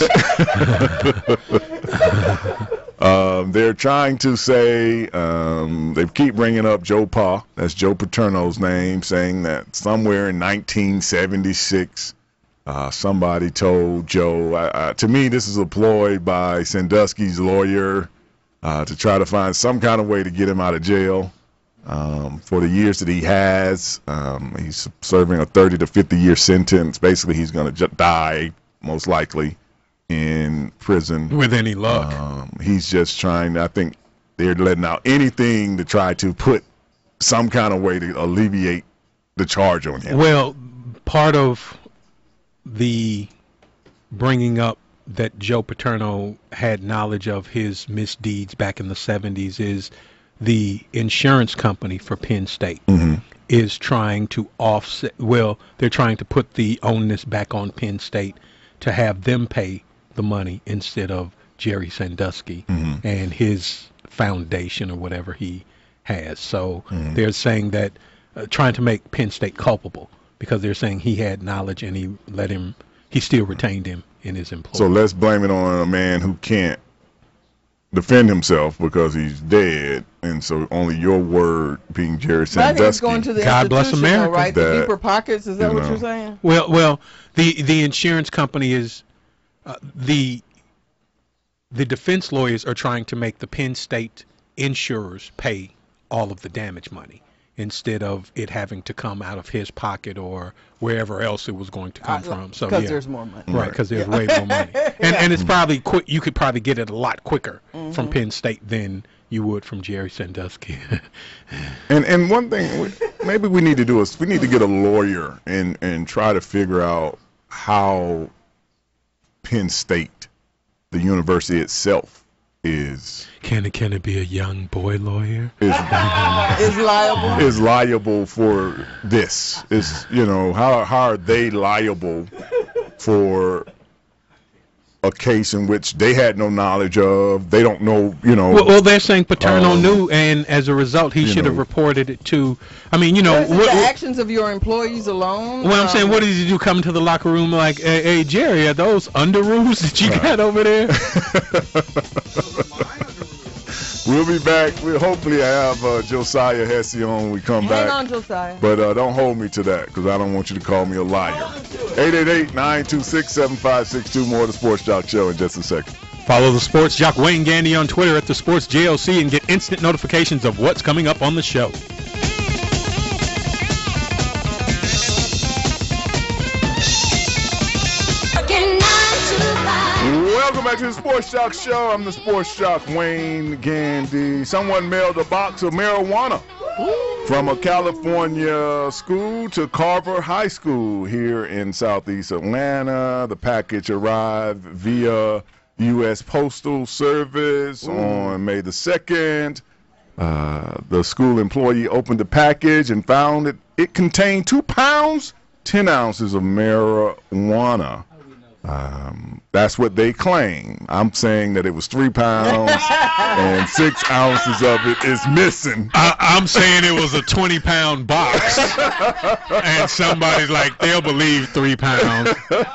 um, they're trying to say, um, they keep bringing up Joe Pa, that's Joe Paterno's name, saying that somewhere in nineteen seventy-six, uh, somebody told Joe, I, I, to me this is a ploy by Sandusky's lawyer uh, to try to find some kind of way to get him out of jail. Um, for the years that he has, um, he's serving a thirty to fifty year sentence. Basically, he's going to ju- die, most likely, in prison. With any luck. Um, he's just trying, I think they're letting out anything to try to put some kind of way to alleviate the charge on him. Well, part of the bringing up that Joe Paterno had knowledge of his misdeeds back in the seventies is the insurance company for Penn State mm-hmm. is trying to offset, well, they're trying to put the onus back on Penn State to have them pay the money instead of Jerry Sandusky mm-hmm. and his foundation or whatever he has. So mm-hmm. they're saying that, uh, trying to make Penn State culpable because they're saying he had knowledge and he let him, he still retained him in his employ. So let's blame it on a man who can't defend himself because he's dead and so only your word, being Jerry But I think it's going Sandusky. to the God bless institutional, America. right? The That, deeper pockets. Is that you what know. you're saying? Well, well, the the insurance company is uh, the the defense lawyers are trying to make the Penn State insurers pay all of the damage money instead of it having to come out of his pocket or wherever else it was going to come Uh, from. So because yeah, there's more money. right? Because there's Yeah. way more money, and and it's probably quick. You could probably get it a lot quicker from Mhm. Penn State than you would from Jerry Sandusky. And and one thing we- maybe we need to do is we need to get a lawyer and and try to figure out how Penn State, the university itself, is Can it can it be a young boy lawyer? is Is liable. is liable for this. Is you know how how are they liable for a case in which they had no knowledge of? They don't know. You know. Well, well they're saying Paterno um, knew, and as a result, he you should have know. reported it to. I mean, you know, Is it what, the what- actions of your employees alone? well, I'm saying, Um, what did you do? Come to the locker room like, hey, hey Jerry, are those underoos that you got over there? We'll be back. We'll hopefully have uh, Josiah Hesse on when we come Hang back. on, Josiah. But uh, don't hold me to that because I don't want you to call me a liar. eight eight eight, nine two six, seven five six two. More of the Sports Joc Show in just a second. Follow the Sports Joc Wayne Gandy on Twitter at the Sports J O C and get instant notifications of what's coming up on the show. Welcome back to the Sports Joc Show. I'm the Sports Joc Wayne Gandy. Someone mailed a box of marijuana from a California school to Carver High School here in Southeast Atlanta. The package arrived via U S Postal Service on May the second. Uh, the school employee opened the package and found that it contained two pounds, ten ounces of marijuana. Um, that's what they claim. I'm saying that it was three pounds and six ounces of it is missing. I, I'm saying it was a twenty pound box, and somebody's like, they'll believe three pounds.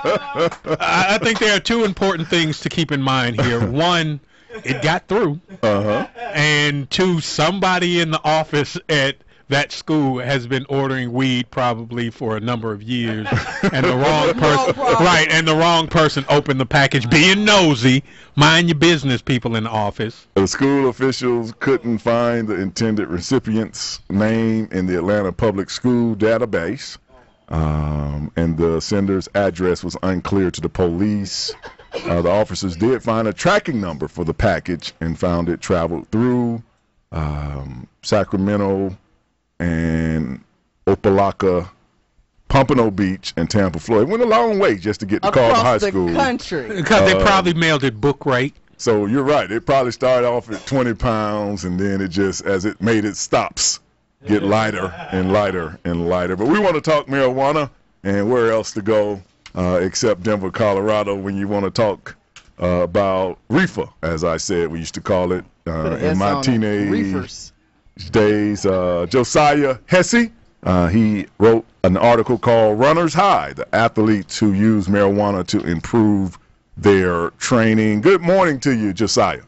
I, I think there are two important things to keep in mind here. One, it got through. Uh-huh. And two, somebody in the office at that school has been ordering weed probably for a number of years, and the wrong person, right, and the wrong person opened the package, being nosy. Mind your business, people in the office. The school officials couldn't find the intended recipient's name in the Atlanta Public School database, um, and the sender's address was unclear to the police. Uh, the officers did find a tracking number for the package and found it traveled through um, Sacramento and Opelika, Pompano Beach, and Tampa, Florida. It went a long way just to get to Carver High Across the School. country. Because they Uh, probably mailed it book rate. So you're right. It probably started off at twenty pounds, and then it just, as it made its stops, get lighter and lighter and lighter. But we want to talk marijuana and where else to go uh, except Denver, Colorado, when you want to talk uh, about reefer, as I said, we used to call it uh, Put an in S my on it. teenage Reefers. days. Uh, Josiah Hesse, uh, he wrote an article called Runners High, the athletes who use marijuana to improve their training. Good morning to you, Josiah.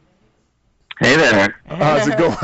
Hey there. How's it going?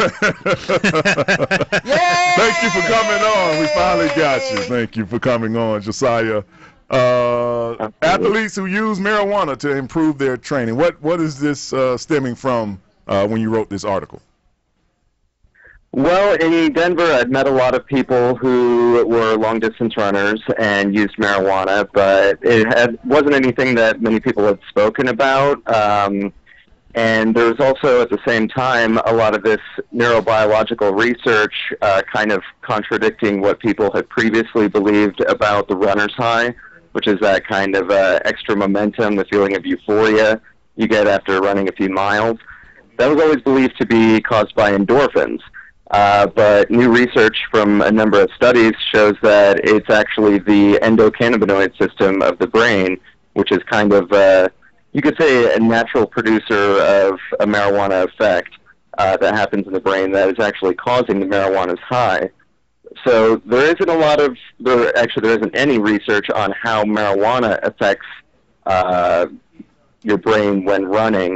Thank you for coming on. We finally got you. Thank you for coming on, Josiah. Uh, athletes who use marijuana to improve their training. What What is this uh, stemming from uh, when you wrote this article? Well, in Denver, I've met a lot of people who were long-distance runners and used marijuana, but it had, wasn't anything that many people had spoken about. Um, and there was also, at the same time, a lot of this neurobiological research uh, kind of contradicting what people had previously believed about the runner's high, which is that kind of uh, extra momentum, the feeling of euphoria you get after running a few miles. That was always believed to be caused by endorphins. Uh, but new research from a number of studies shows that it's actually the endocannabinoid system of the brain, which is kind of, uh, you could say, a natural producer of a marijuana effect uh, that happens in the brain that is actually causing the marijuana's high. So there isn't a lot of, there actually there isn't any research on how marijuana affects uh, your brain when running.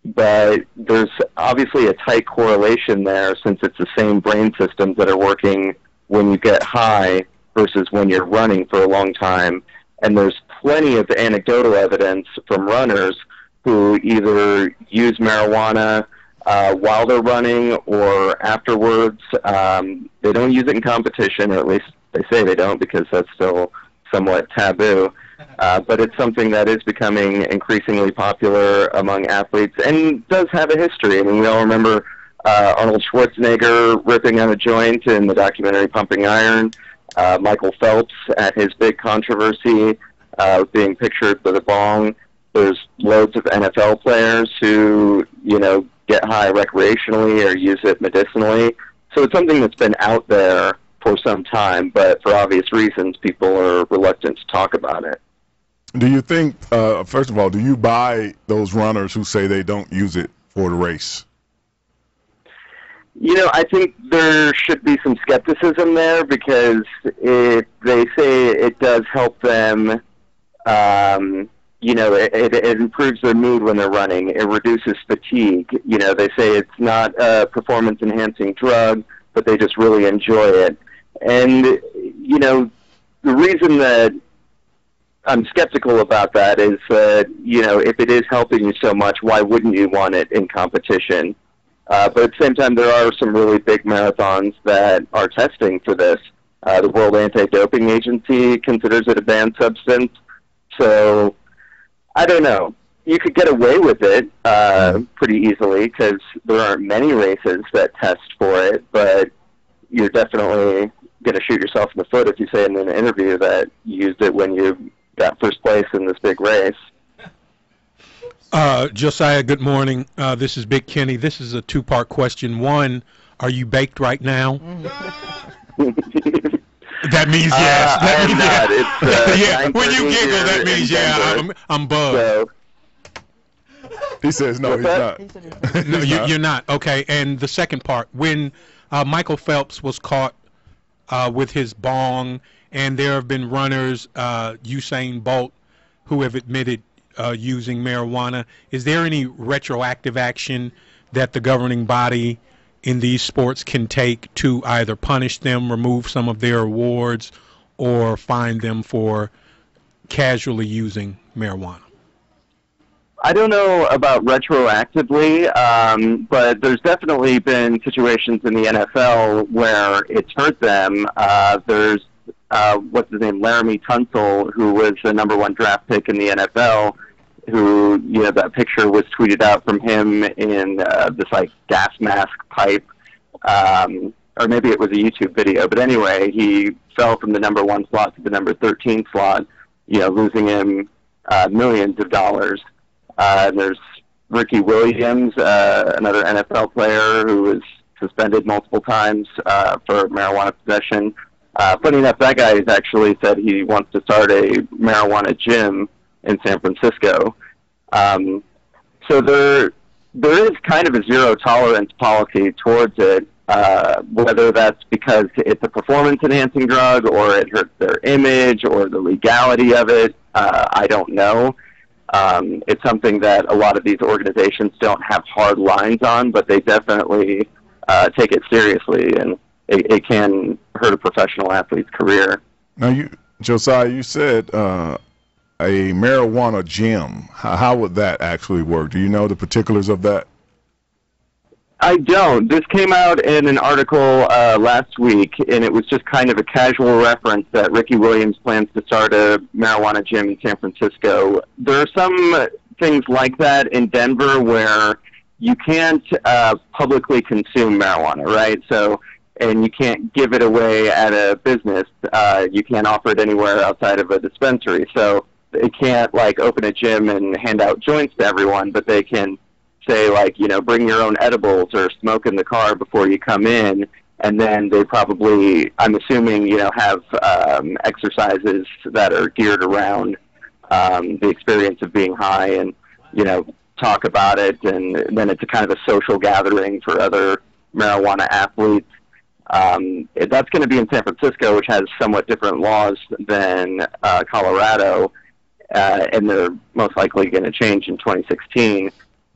but there's obviously a tight correlation there since it's the same brain systems that are working when you get high versus when you're running for a long time. And there's plenty of anecdotal evidence from runners who either use marijuana uh, while they're running or afterwards. Um, they don't use it in competition, or at least they say they don't, because that's still somewhat taboo. Uh, but it's something that is becoming increasingly popular among athletes and does have a history. I mean, we all remember uh, Arnold Schwarzenegger ripping on a joint in the documentary Pumping Iron. Uh, Michael Phelps at his big controversy uh, being pictured with a bong. There's loads of N F L players who, you know, get high recreationally or use it medicinally. So it's something that's been out there for some time, but for obvious reasons, people are reluctant to talk about it. Do you think, uh, first of all, do you buy those runners who say they don't use it for the race? You know, I think there should be some skepticism there because if they say it does help them, um, you know, it, it, it improves their mood when they're running. It reduces fatigue. You know, they say it's not a performance-enhancing drug, but they just really enjoy it. And, you know, the reason that I'm skeptical about that is that, you know, if it is helping you so much, why wouldn't you want it in competition? Uh, but at the same time, there are some really big marathons that are testing for this. Uh, the World Anti-Doping Agency considers it a banned substance. So, I don't know. You could get away with it uh, pretty easily because there aren't many races that test for it, but you're definitely going to shoot yourself in the foot if you say in an interview that you used it when you got first place in this big race. Uh, Josiah, good morning. Uh, this is Big Kenny. This is a two-part question. One, are you baked right now? That means yes. Uh, that I means am yes. not. It's, uh, yeah. When you nine thirty giggle, that here means in yeah. Denver. I'm, I'm bugged. So, He says no, he's not. no, He's you, not. you're not. Okay. And the second part, when uh, Michael Phelps was caught uh, with his bong, and there have been runners, uh, Usain Bolt, who have admitted uh, using marijuana. Is there any retroactive action that the governing body in these sports can take to either punish them, remove some of their awards, or fine them for casually using marijuana? I don't know about retroactively, um, but there's definitely been situations in the N F L where it's hurt them. Uh, there's, uh, what's his name, Laramie Tunsil, who was the number one draft pick in the N F L, who, you know, that picture was tweeted out from him in uh, this, like, gas mask pipe, um, or maybe it was a YouTube video. But anyway, he fell from the number one slot to the number thirteen slot, you know, losing him uh, millions of dollars. Uh, and there's Ricky Williams, uh, another N F L player who was suspended multiple times uh, for marijuana possession. Uh, funny enough, that guy has actually said he wants to start a marijuana gym in San Francisco. Um, so there, there is kind of a zero tolerance policy towards it, uh, whether that's because it's a performance-enhancing drug or it hurts their image or the legality of it. Uh, I don't know. Um, it's something that a lot of these organizations don't have hard lines on, but they definitely uh, take it seriously, and it, it can hurt a professional athlete's career. Now, you, Josiah, you said uh, a marijuana gym. How, how would that actually work? Do you know the particulars of that? I don't. This came out in an article uh, last week, and it was just kind of a casual reference that Ricky Williams plans to start a marijuana gym in San Francisco. There are some things like that in Denver where you can't uh, publicly consume marijuana, right? So, and you can't give it away at a business. Uh, you can't offer it anywhere outside of a dispensary. So they can't, like, open a gym and hand out joints to everyone, but they can say, like, you know, bring your own edibles or smoke in the car before you come in, and then they probably, I'm assuming, you know, have um, exercises that are geared around um, the experience of being high and, you know, talk about it, and then it's a kind of a social gathering for other marijuana athletes. Um, that's going to be in San Francisco, which has somewhat different laws than uh, Colorado, uh, and they're most likely going to change in twenty sixteen.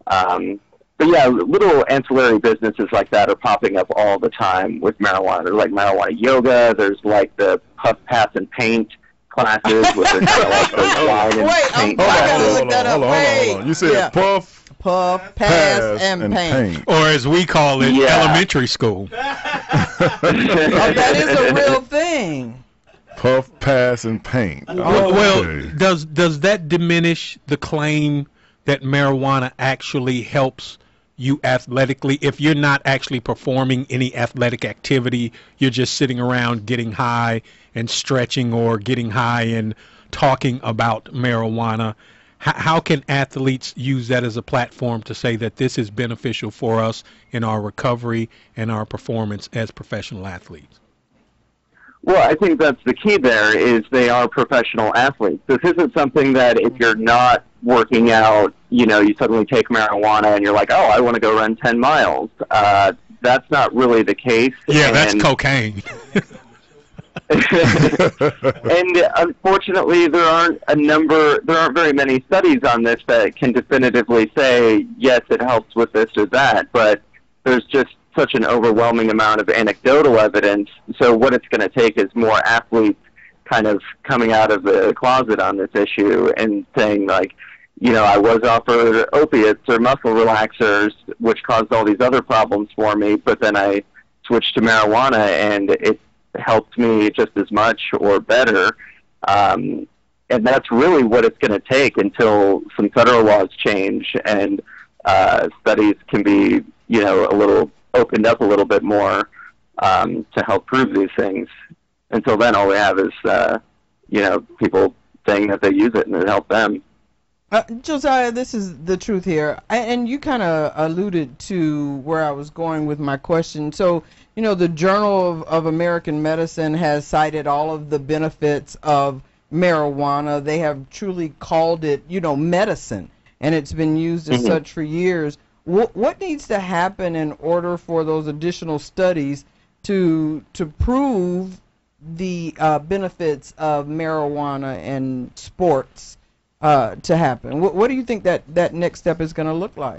Um, but yeah, little ancillary businesses like that are popping up all the time with marijuana. There's like marijuana yoga. There's like the puff, pass, and paint classes with the kind of like those wine and Wait, paint I'm- I gotta classes. look that up. Hold on, hold on, hold on. You said Yeah. puff, Puff, pass, pass, and, and paint. paint. Or as we call it, Yeah. elementary school. Oh, that is a real thing. Puff, pass, and paint. Well, well, Okay. does does that diminish the claim that marijuana actually helps you athletically? If you're not actually performing any athletic activity, you're just sitting around getting high and stretching, or getting high and talking about marijuana. H- how can athletes use that as a platform to say that this is beneficial for us in our recovery and our performance as professional athletes? Well, I think that's the key there is they are professional athletes. This isn't something that if you're not working out, you know, you suddenly take marijuana and you're like, oh, I want to go run ten miles. Uh, that's not really the case. Yeah, that's And- cocaine. and unfortunately, there aren't a number, there aren't very many studies on this that can definitively say, yes, it helps with this or that, but there's just such an overwhelming amount of anecdotal evidence. So what it's going to take is more athletes kind of coming out of the closet on this issue and saying, like, you know, I was offered opiates or muscle relaxers, which caused all these other problems for me, but then I switched to marijuana and it helped me just as much or better. Um, and that's really what it's going to take until some federal laws change and uh, studies can be, you know, a little opened up a little bit more um, to help prove these things. Until then, all we have is, uh, you know, people saying that they use it and it helped them. Uh, Josiah, this is the truth here, I, and you kind of alluded to where I was going with my question. So, you know, the Journal of, of American Medicine has cited all of the benefits of marijuana. They have truly called it, you know, medicine, and it's been used as Mhm. such for years. What, what needs to happen in order for those additional studies to to prove the uh, benefits of marijuana and sports uh, to happen? What, what do you think that, that next step is going to look like?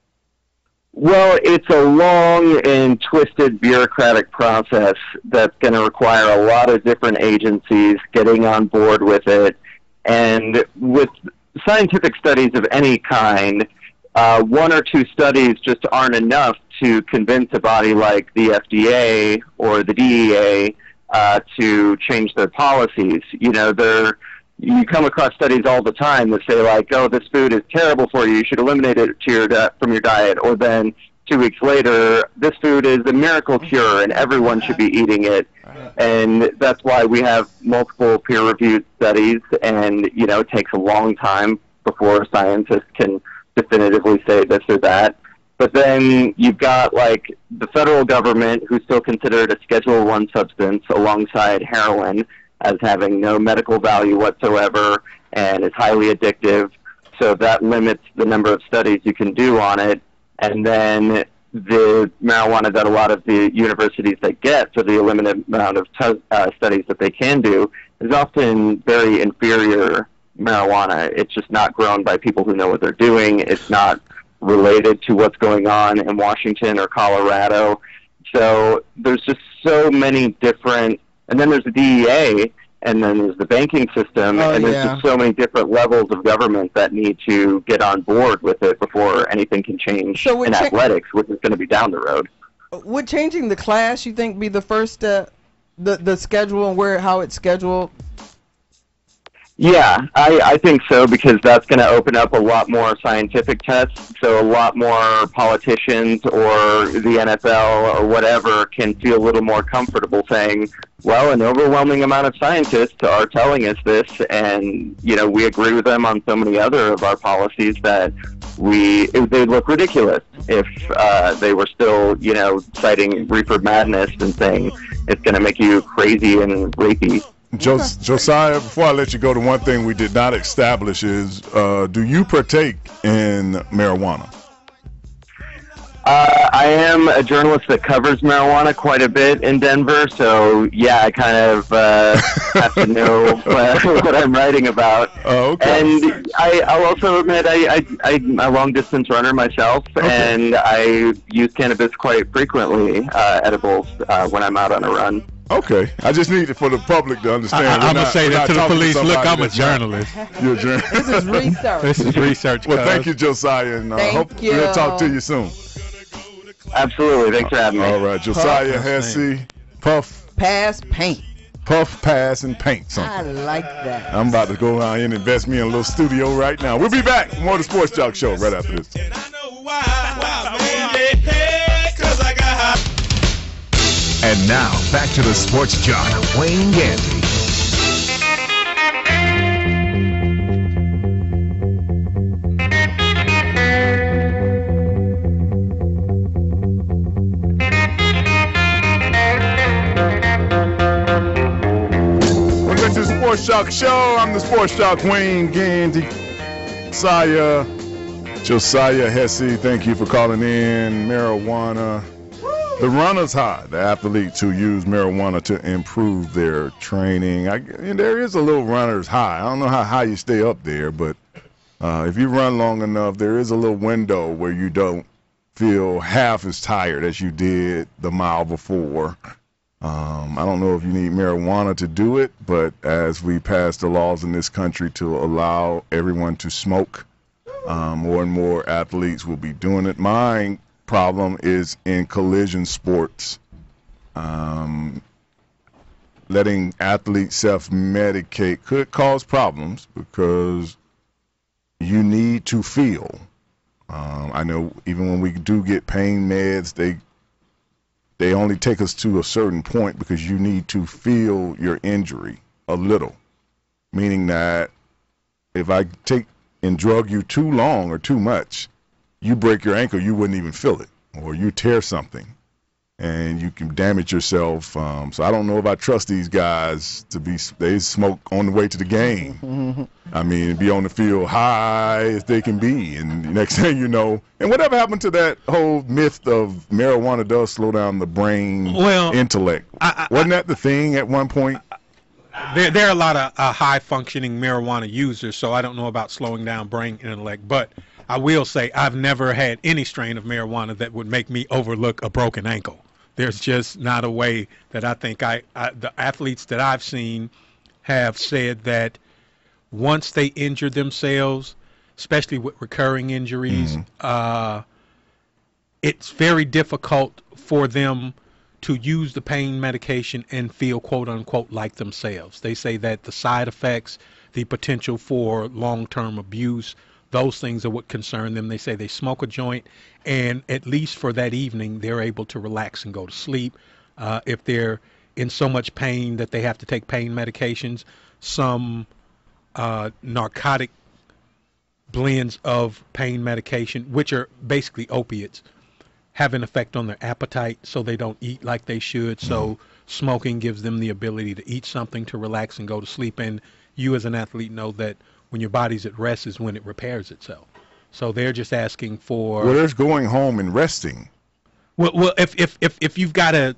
Well, it's a long and twisted bureaucratic process that's going to require a lot of different agencies getting on board with it. And with scientific studies of any kind, uh, one or two studies just aren't enough to convince a body like the F D A or the D E A uh, to change their policies. You know, they're you come across studies all the time that say, like, oh, this food is terrible for you, you should eliminate it to your di- from your diet. Or then two weeks later, this food is a miracle cure and everyone should be eating it. And that's why we have multiple peer-reviewed studies, and, you know, it takes a long time before scientists can definitively say this or that. But then you've got, like, the federal government, who's still considered a Schedule One substance alongside heroin, as having no medical value whatsoever and is highly addictive. So that limits the number of studies you can do on it. And then the marijuana that a lot of the universities that get for the limited amount of t- uh, studies that they can do is often very inferior marijuana. It's just not grown by people who know what they're doing. It's not related to what's going on in Washington or Colorado. So there's just so many different. And then there's the D E A, and then there's the banking system, Oh, and there's yeah. just so many different levels of government that need to get on board with it before anything can change So we're in cha- athletics, which is going to be down the road. Would changing the class, you think, be the first step? The the schedule and where how it's scheduled? Yeah, I, I think so, because that's going to open up a lot more scientific tests, so a lot more politicians or the N F L or whatever can feel a little more comfortable saying, well, an overwhelming amount of scientists are telling us this, and, you know, we agree with them on so many other of our policies that we it, they'd look ridiculous if uh, they were still, you know, citing reefer madness and saying it's going to make you crazy and rapey. Jos- Josiah, before I let you go, the one thing we did not establish is, uh, do you partake in marijuana? Uh, I am a journalist that covers marijuana quite a bit in Denver, so yeah, I kind of uh, have to know what, what I'm writing about. Oh, okay. And I, I'll also admit I, I, I'm a long-distance runner myself, Okay. and I use cannabis quite frequently, uh, edibles, uh, when I'm out on a run. Okay, I just need it for the public to understand. I, We're I'm gonna not- say we're that not to the talking police. Look, somebody I'm a that's not- journalist. You're a journalist. This is research. This is research. Well, cuz. thank you, Josiah, and uh, Thank hope you. we'll talk to you soon. Absolutely. Thanks for having me. All right, Josiah Puff. Hesse, Puff, Pass paint. Puff, Pass, and Paint I something. like that. I'm about to go around here and invest me in a little studio right now. We'll be back. More of the Sports Joc Show right after this. And now, back to the Sports Joc, Wayne Gandy. Welcome back to the Sports Joc Show. I'm the Sports Joc, Wayne Gandy. Josiah, Josiah Hesse, thank you for calling in. Marijuana. The runner's high, the athletes who use marijuana to improve their training. I, and there is a little runner's high. I don't know how high you stay up there, but uh, if you run long enough, there is a little window where you don't feel half as tired as you did the mile before. Um, I don't know if you need marijuana to do it, but as we pass the laws in this country to allow everyone to smoke, um, more and more athletes will be doing it. My problem is in collision sports. Um, letting athletes self-medicate could cause problems because you need to feel. Um, I know even when we do get pain meds, they they only take us to a certain point because you need to feel your injury a little. Meaning that if I take and drug you too long or too much, you break your ankle, you wouldn't even feel it. Or you tear something and you can damage yourself. Um, so I don't know if I trust these guys to be, they smoke on the way to the game. I mean, be on the field high as they can be. And the next thing you know, and whatever happened to that whole myth of marijuana does slow down the brain Well, intellect? I- I- Wasn't that the thing at one point? There, there are a lot of uh, high-functioning marijuana users, so I don't know about slowing down brain intellect. But I will say I've never had any strain of marijuana that would make me overlook a broken ankle. There's just not a way that I think I, I the athletes that I've seen have said that once they injure themselves, especially with recurring injuries, uh, it's very difficult for them to use the pain medication and feel quote unquote like themselves. They say that the side effects, the potential for long-term abuse, those things are what concern them. They say they smoke a joint and at least for that evening they're able to relax and go to sleep. Uh, if they're in so much pain that they have to take pain medications, some uh, narcotic blends of pain medication, which are basically opiates, have an effect on their appetite, so they don't eat like they should. So smoking gives them the ability to eat something, to relax and go to sleep. And you as an athlete know that when your body's at rest is when it repairs itself. So they're just asking for... Well, there's going home and resting. Well, well if, if, if, if you've got a,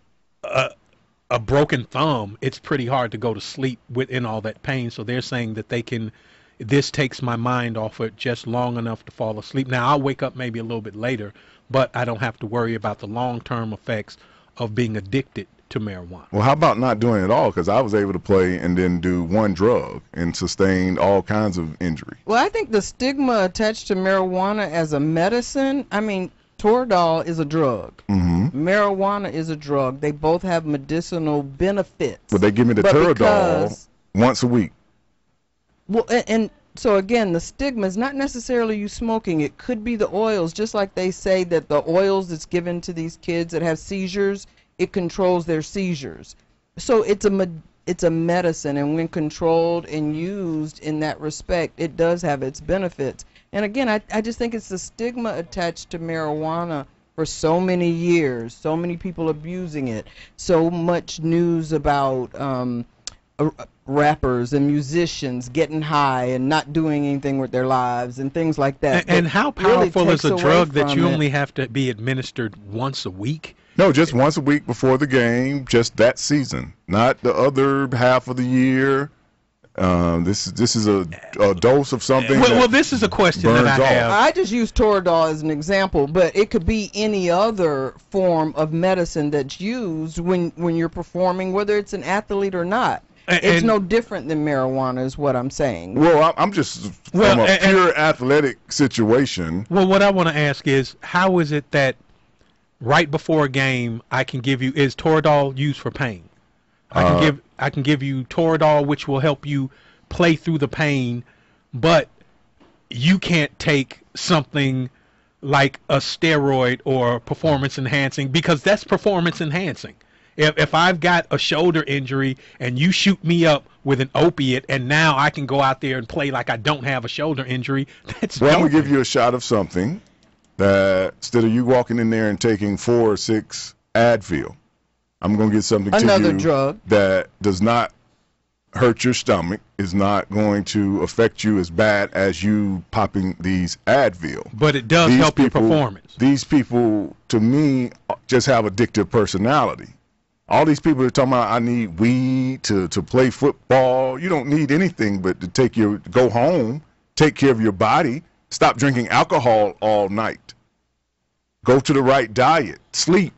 a a broken thumb, it's pretty hard to go to sleep within all that pain. So they're saying that they can... This takes my mind off it just long enough to fall asleep. Now, I'll wake up maybe a little bit later, but I don't have to worry about the long-term effects of being addicted to marijuana. Well, how about not doing it all? Because I was able to play and then do one drug and sustained all kinds of injury. Well, I think the stigma attached to marijuana as a medicine, I mean, Toradol is a drug. Mm-hmm. Marijuana is a drug. They both have medicinal benefits. But they give me the But Toradol because- once a week. Well, and, and so again, the stigma is not necessarily you smoking. It could be the oils, just like they say that the oils that's given to these kids that have seizures, it controls their seizures. So it's a med- it's a medicine, and when controlled and used in that respect, it does have its benefits. And again, I, I just think it's the stigma attached to marijuana for so many years, so many people abusing it, so much news about um, uh, rappers and musicians getting high and not doing anything with their lives and things like that. And, and how really powerful is takes a away drug that from you it. only have to be administered once a week? No, just once a week before the game, just that season, not the other half of the year. Um, this this is a, a dose of something. Well, that well, this is a question that burns I off. have. I just use Toradol as an example, but it could be any other form of medicine that's used when, when you're performing, whether it's an athlete or not. And, it's and, no different than marijuana is what I'm saying. Well, I'm- I'm just Well, from a and- pure athletic situation. Well, what I want to ask is, how is it that right before a game I can give you, is Toradol used for pain? I can Uh, give I can give you Toradol, which will help you play through the pain, but you can't take something like a steroid or performance enhancing, because that's performance enhancing. If if I've got a shoulder injury and you shoot me up with an opiate and now I can go out there and play like I don't have a shoulder injury, that's Well, I'm gonna doping. give you a shot of something that instead of you walking in there and taking four or six Advil, I'm gonna get something Another to you drug. that does not hurt your stomach, is not going to affect you as bad as you popping these Advil. But it does These help your people- performance. These people, to me, just have addictive personality. All these people are talking about, I need weed to, to play football. You don't need anything but to take your go home, take care of your body, stop drinking alcohol all night, go to the right diet, sleep.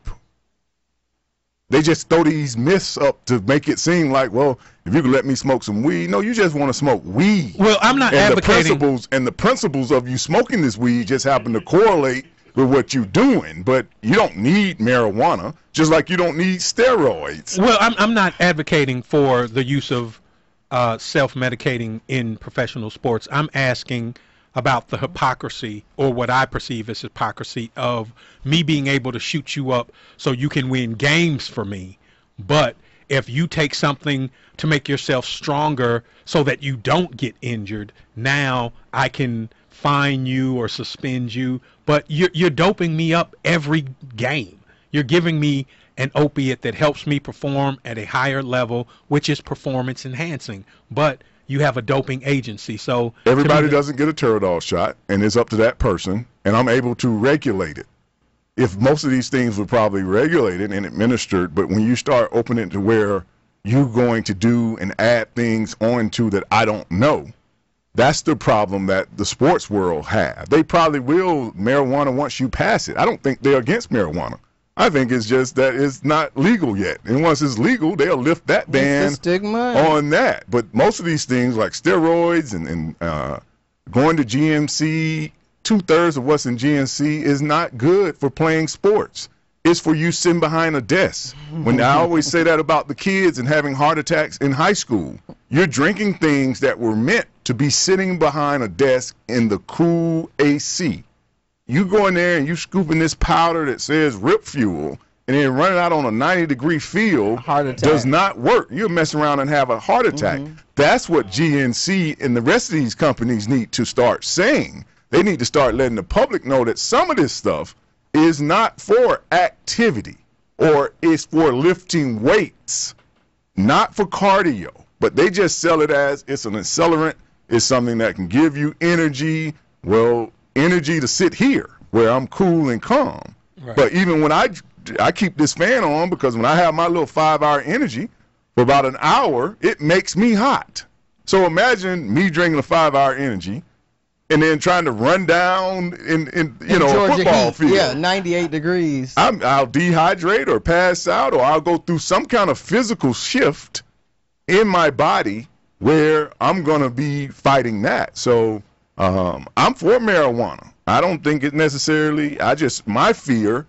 They just throw these myths up to make it seem like, well, if you can let me smoke some weed. No, you just want to smoke weed. Well, I'm not and advocating. The principles, and the principles of you smoking this weed just happen to correlate with what you're doing. But you don't need marijuana, just like you don't need steroids. Well, I'm I'm not advocating for the use of uh, self-medicating in professional sports. I'm asking about the hypocrisy, or what I perceive as hypocrisy, of me being able to shoot you up so you can win games for me. But if you take something to make yourself stronger so that you don't get injured, now I can fine you or suspend you. But you're, you're doping me up every game. You're giving me an opiate that helps me perform at a higher level, which is performance enhancing. But you have a doping agency, so Everybody to me, doesn't get a Toradol shot, and it's up to that person, and I'm able to regulate it. If most of these things were probably regulated and administered, but when you start opening it to where you're going to do and add things onto that I don't know, that's the problem that the sports world have. They probably will marijuana once you pass it. I don't think they're against marijuana. I think it's just that it's not legal yet. And once it's legal, they'll lift that ban stigma on that. But most of these things like steroids and, and uh, going to G M C, two-thirds of what's in G M C is not good for playing sports. It's for you sitting behind a desk. When I always say that about the kids and having heart attacks in high school, you're drinking things that were meant to be sitting behind a desk in the cool A C. You go in there and you scooping this powder that says Rip Fuel and then running out on a ninety degree field heart attack. does not work. You'll mess around and have a heart attack. Mm-hmm. That's what G N C and the rest of these companies need to start saying. They need to start letting the public know that some of this stuff is not for activity, or it's for lifting weights, not for cardio. But they just sell it as it's an accelerant. It's something that can give you energy. Well, energy to sit here where I'm cool and calm. Right. But even when I I keep this fan on, because when I have my little five hour energy for about an hour, it makes me hot. So imagine me drinking a five hour energy and then trying to run down in, in you In know, a Georgia football heat. field. Yeah, ninety-eight degrees. I'm, I'll dehydrate or pass out, or I'll go through some kind of physical shift in my body where I'm going to be fighting that. So um, I'm for marijuana. I don't think it necessarily, I just, my fear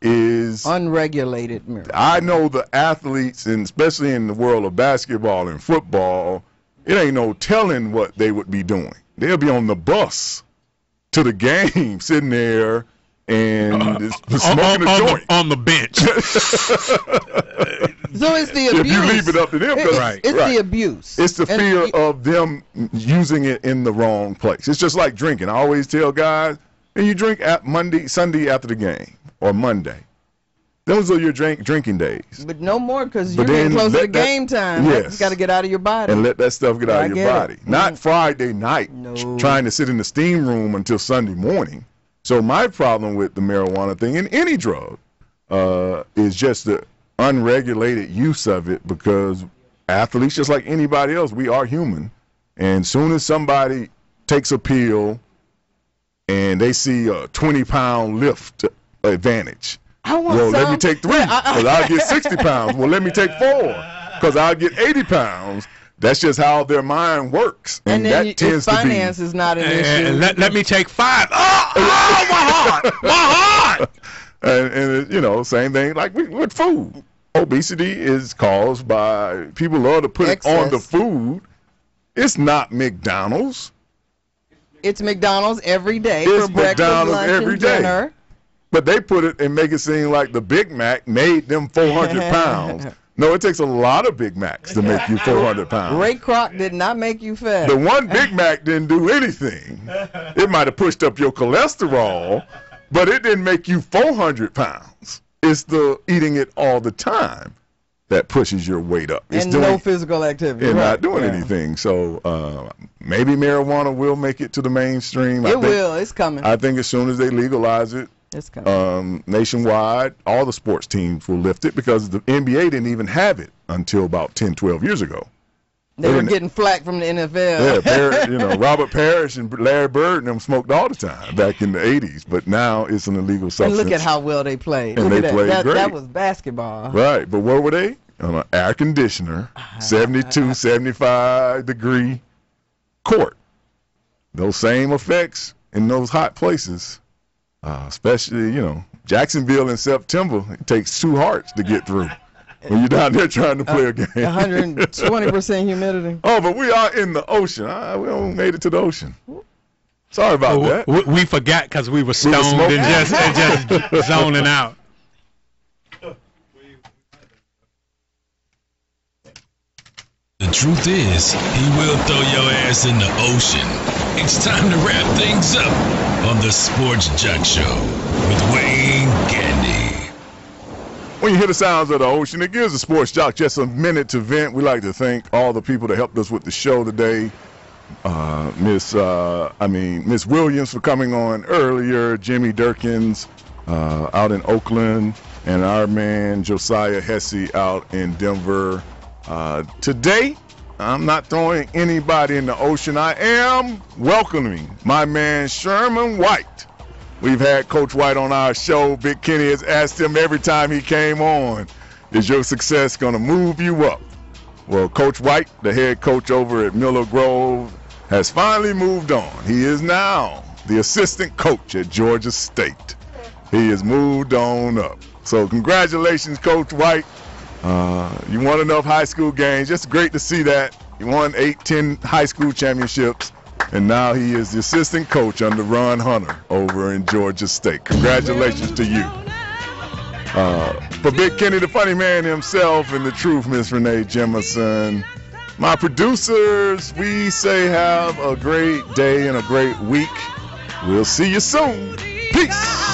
is unregulated marijuana. I know the athletes, and especially in the world of basketball and football, it ain't no telling what they would be doing. They'll be on the bus to the game, sitting there and uh, just on, smoking on, a on joint. The, on the bench. So it's the abuse. If you leave it up to them, 'cause- It's, Right. it's right. the abuse. It's the And fear y- of them using it in the wrong place. It's just like drinking. I always tell guys, and you drink at Monday, Sunday after the game, or Monday. Those are your drink drinking days. But no more because you're But getting then closer let to that- game time. Yes. That's got to get out of your body. And let that stuff get Yeah, out I of your get body. it. Not Mhm. Friday night No. trying to sit in the steam room until Sunday morning. So my problem with the marijuana thing and any drug uh, is just the unregulated use of it, because athletes, just like anybody else, we are human. And soon as somebody takes a pill and they see a twenty pound lift advantage, I want well, let some. me take three because I'll get sixty pounds. Well, let me take four because I'll get eighty pounds. That's just how their mind works. And, And then that you, tends if to be. finance is not an And- issue. and let, let me take five. Oh, oh, my heart, my heart. And, and you know, same thing like with, with food. Obesity is caused by people love to put it on the Excess. food. It's not McDonald's. It's McDonald's every day It's for breakfast, McDonald's lunch, every and day. dinner. But they put it and make it seem like the Big Mac made them four hundred pounds. No, it takes a lot of Big Macs to make you four hundred pounds. Ray Kroc did not make you fat. The one Big Mac didn't do anything. It might have pushed up your cholesterol, but it didn't make you four hundred pounds. It's the eating it all the time that pushes your weight up. It's and doing, no physical activity. and right. not doing Yeah. anything. So uh, maybe marijuana will make it to the mainstream. I It think, will. It's coming. I think as soon as they legalize it, It's coming. um, nationwide, all the sports teams will lift it because the N B A didn't even have it until about ten, twelve years ago. they were didn't- getting flack from the N F L. Yeah, Par- you know, Robert Parrish and Larry Bird and them smoked all the time back in the eighties, but now it's an illegal and substance. look at how well they played. And Look they at that. played that, great. that was basketball. Right, but where were they? On an air conditioner, seventy-two, seventy-five degree court. Those same effects in those hot places, uh, especially, you know, Jacksonville in September, it takes two hearts to get through when you're down there trying to play a game. one hundred twenty percent humidity. Oh, but we are in the ocean. Ah, we don't made it to the ocean. Sorry about Well, that. we, we forgot because we were We were stoned smoking. and just, and just zoning out. The truth is, he will throw your ass in the ocean. It's time to wrap things up on the Sports Joc Show with Wayne Gandy. When you hear the sounds of the ocean, it gives the Sports Joc just a minute to vent. We like to thank all the people that helped us with the show today. Uh, Miss, uh, I mean, Miss Williams for coming on earlier. Jimmy Durkins uh, out in Oakland, and our man Josiah Hesse out in Denver. Uh, today, I'm not throwing anybody in the ocean. I am welcoming my man Sherman White. We've had Coach White on our show. Big Kenny has asked him every time he came on, is your success going to move you up? Well, Coach White, the head coach over at Miller Grove, has finally moved on. He is now the assistant coach at Georgia State. He has moved on up. So congratulations, Coach White. Uh, you won enough high school games. Just great to see that. He won eight, ten high school championships, and now he is the assistant coach under Ron Hunter over in Georgia State. Congratulations to you. Uh, for Big Kenny, the funny man himself, and the truth, Miss Renee Jemison. My producers, we say have a great day and a great week. We'll see you soon. Peace.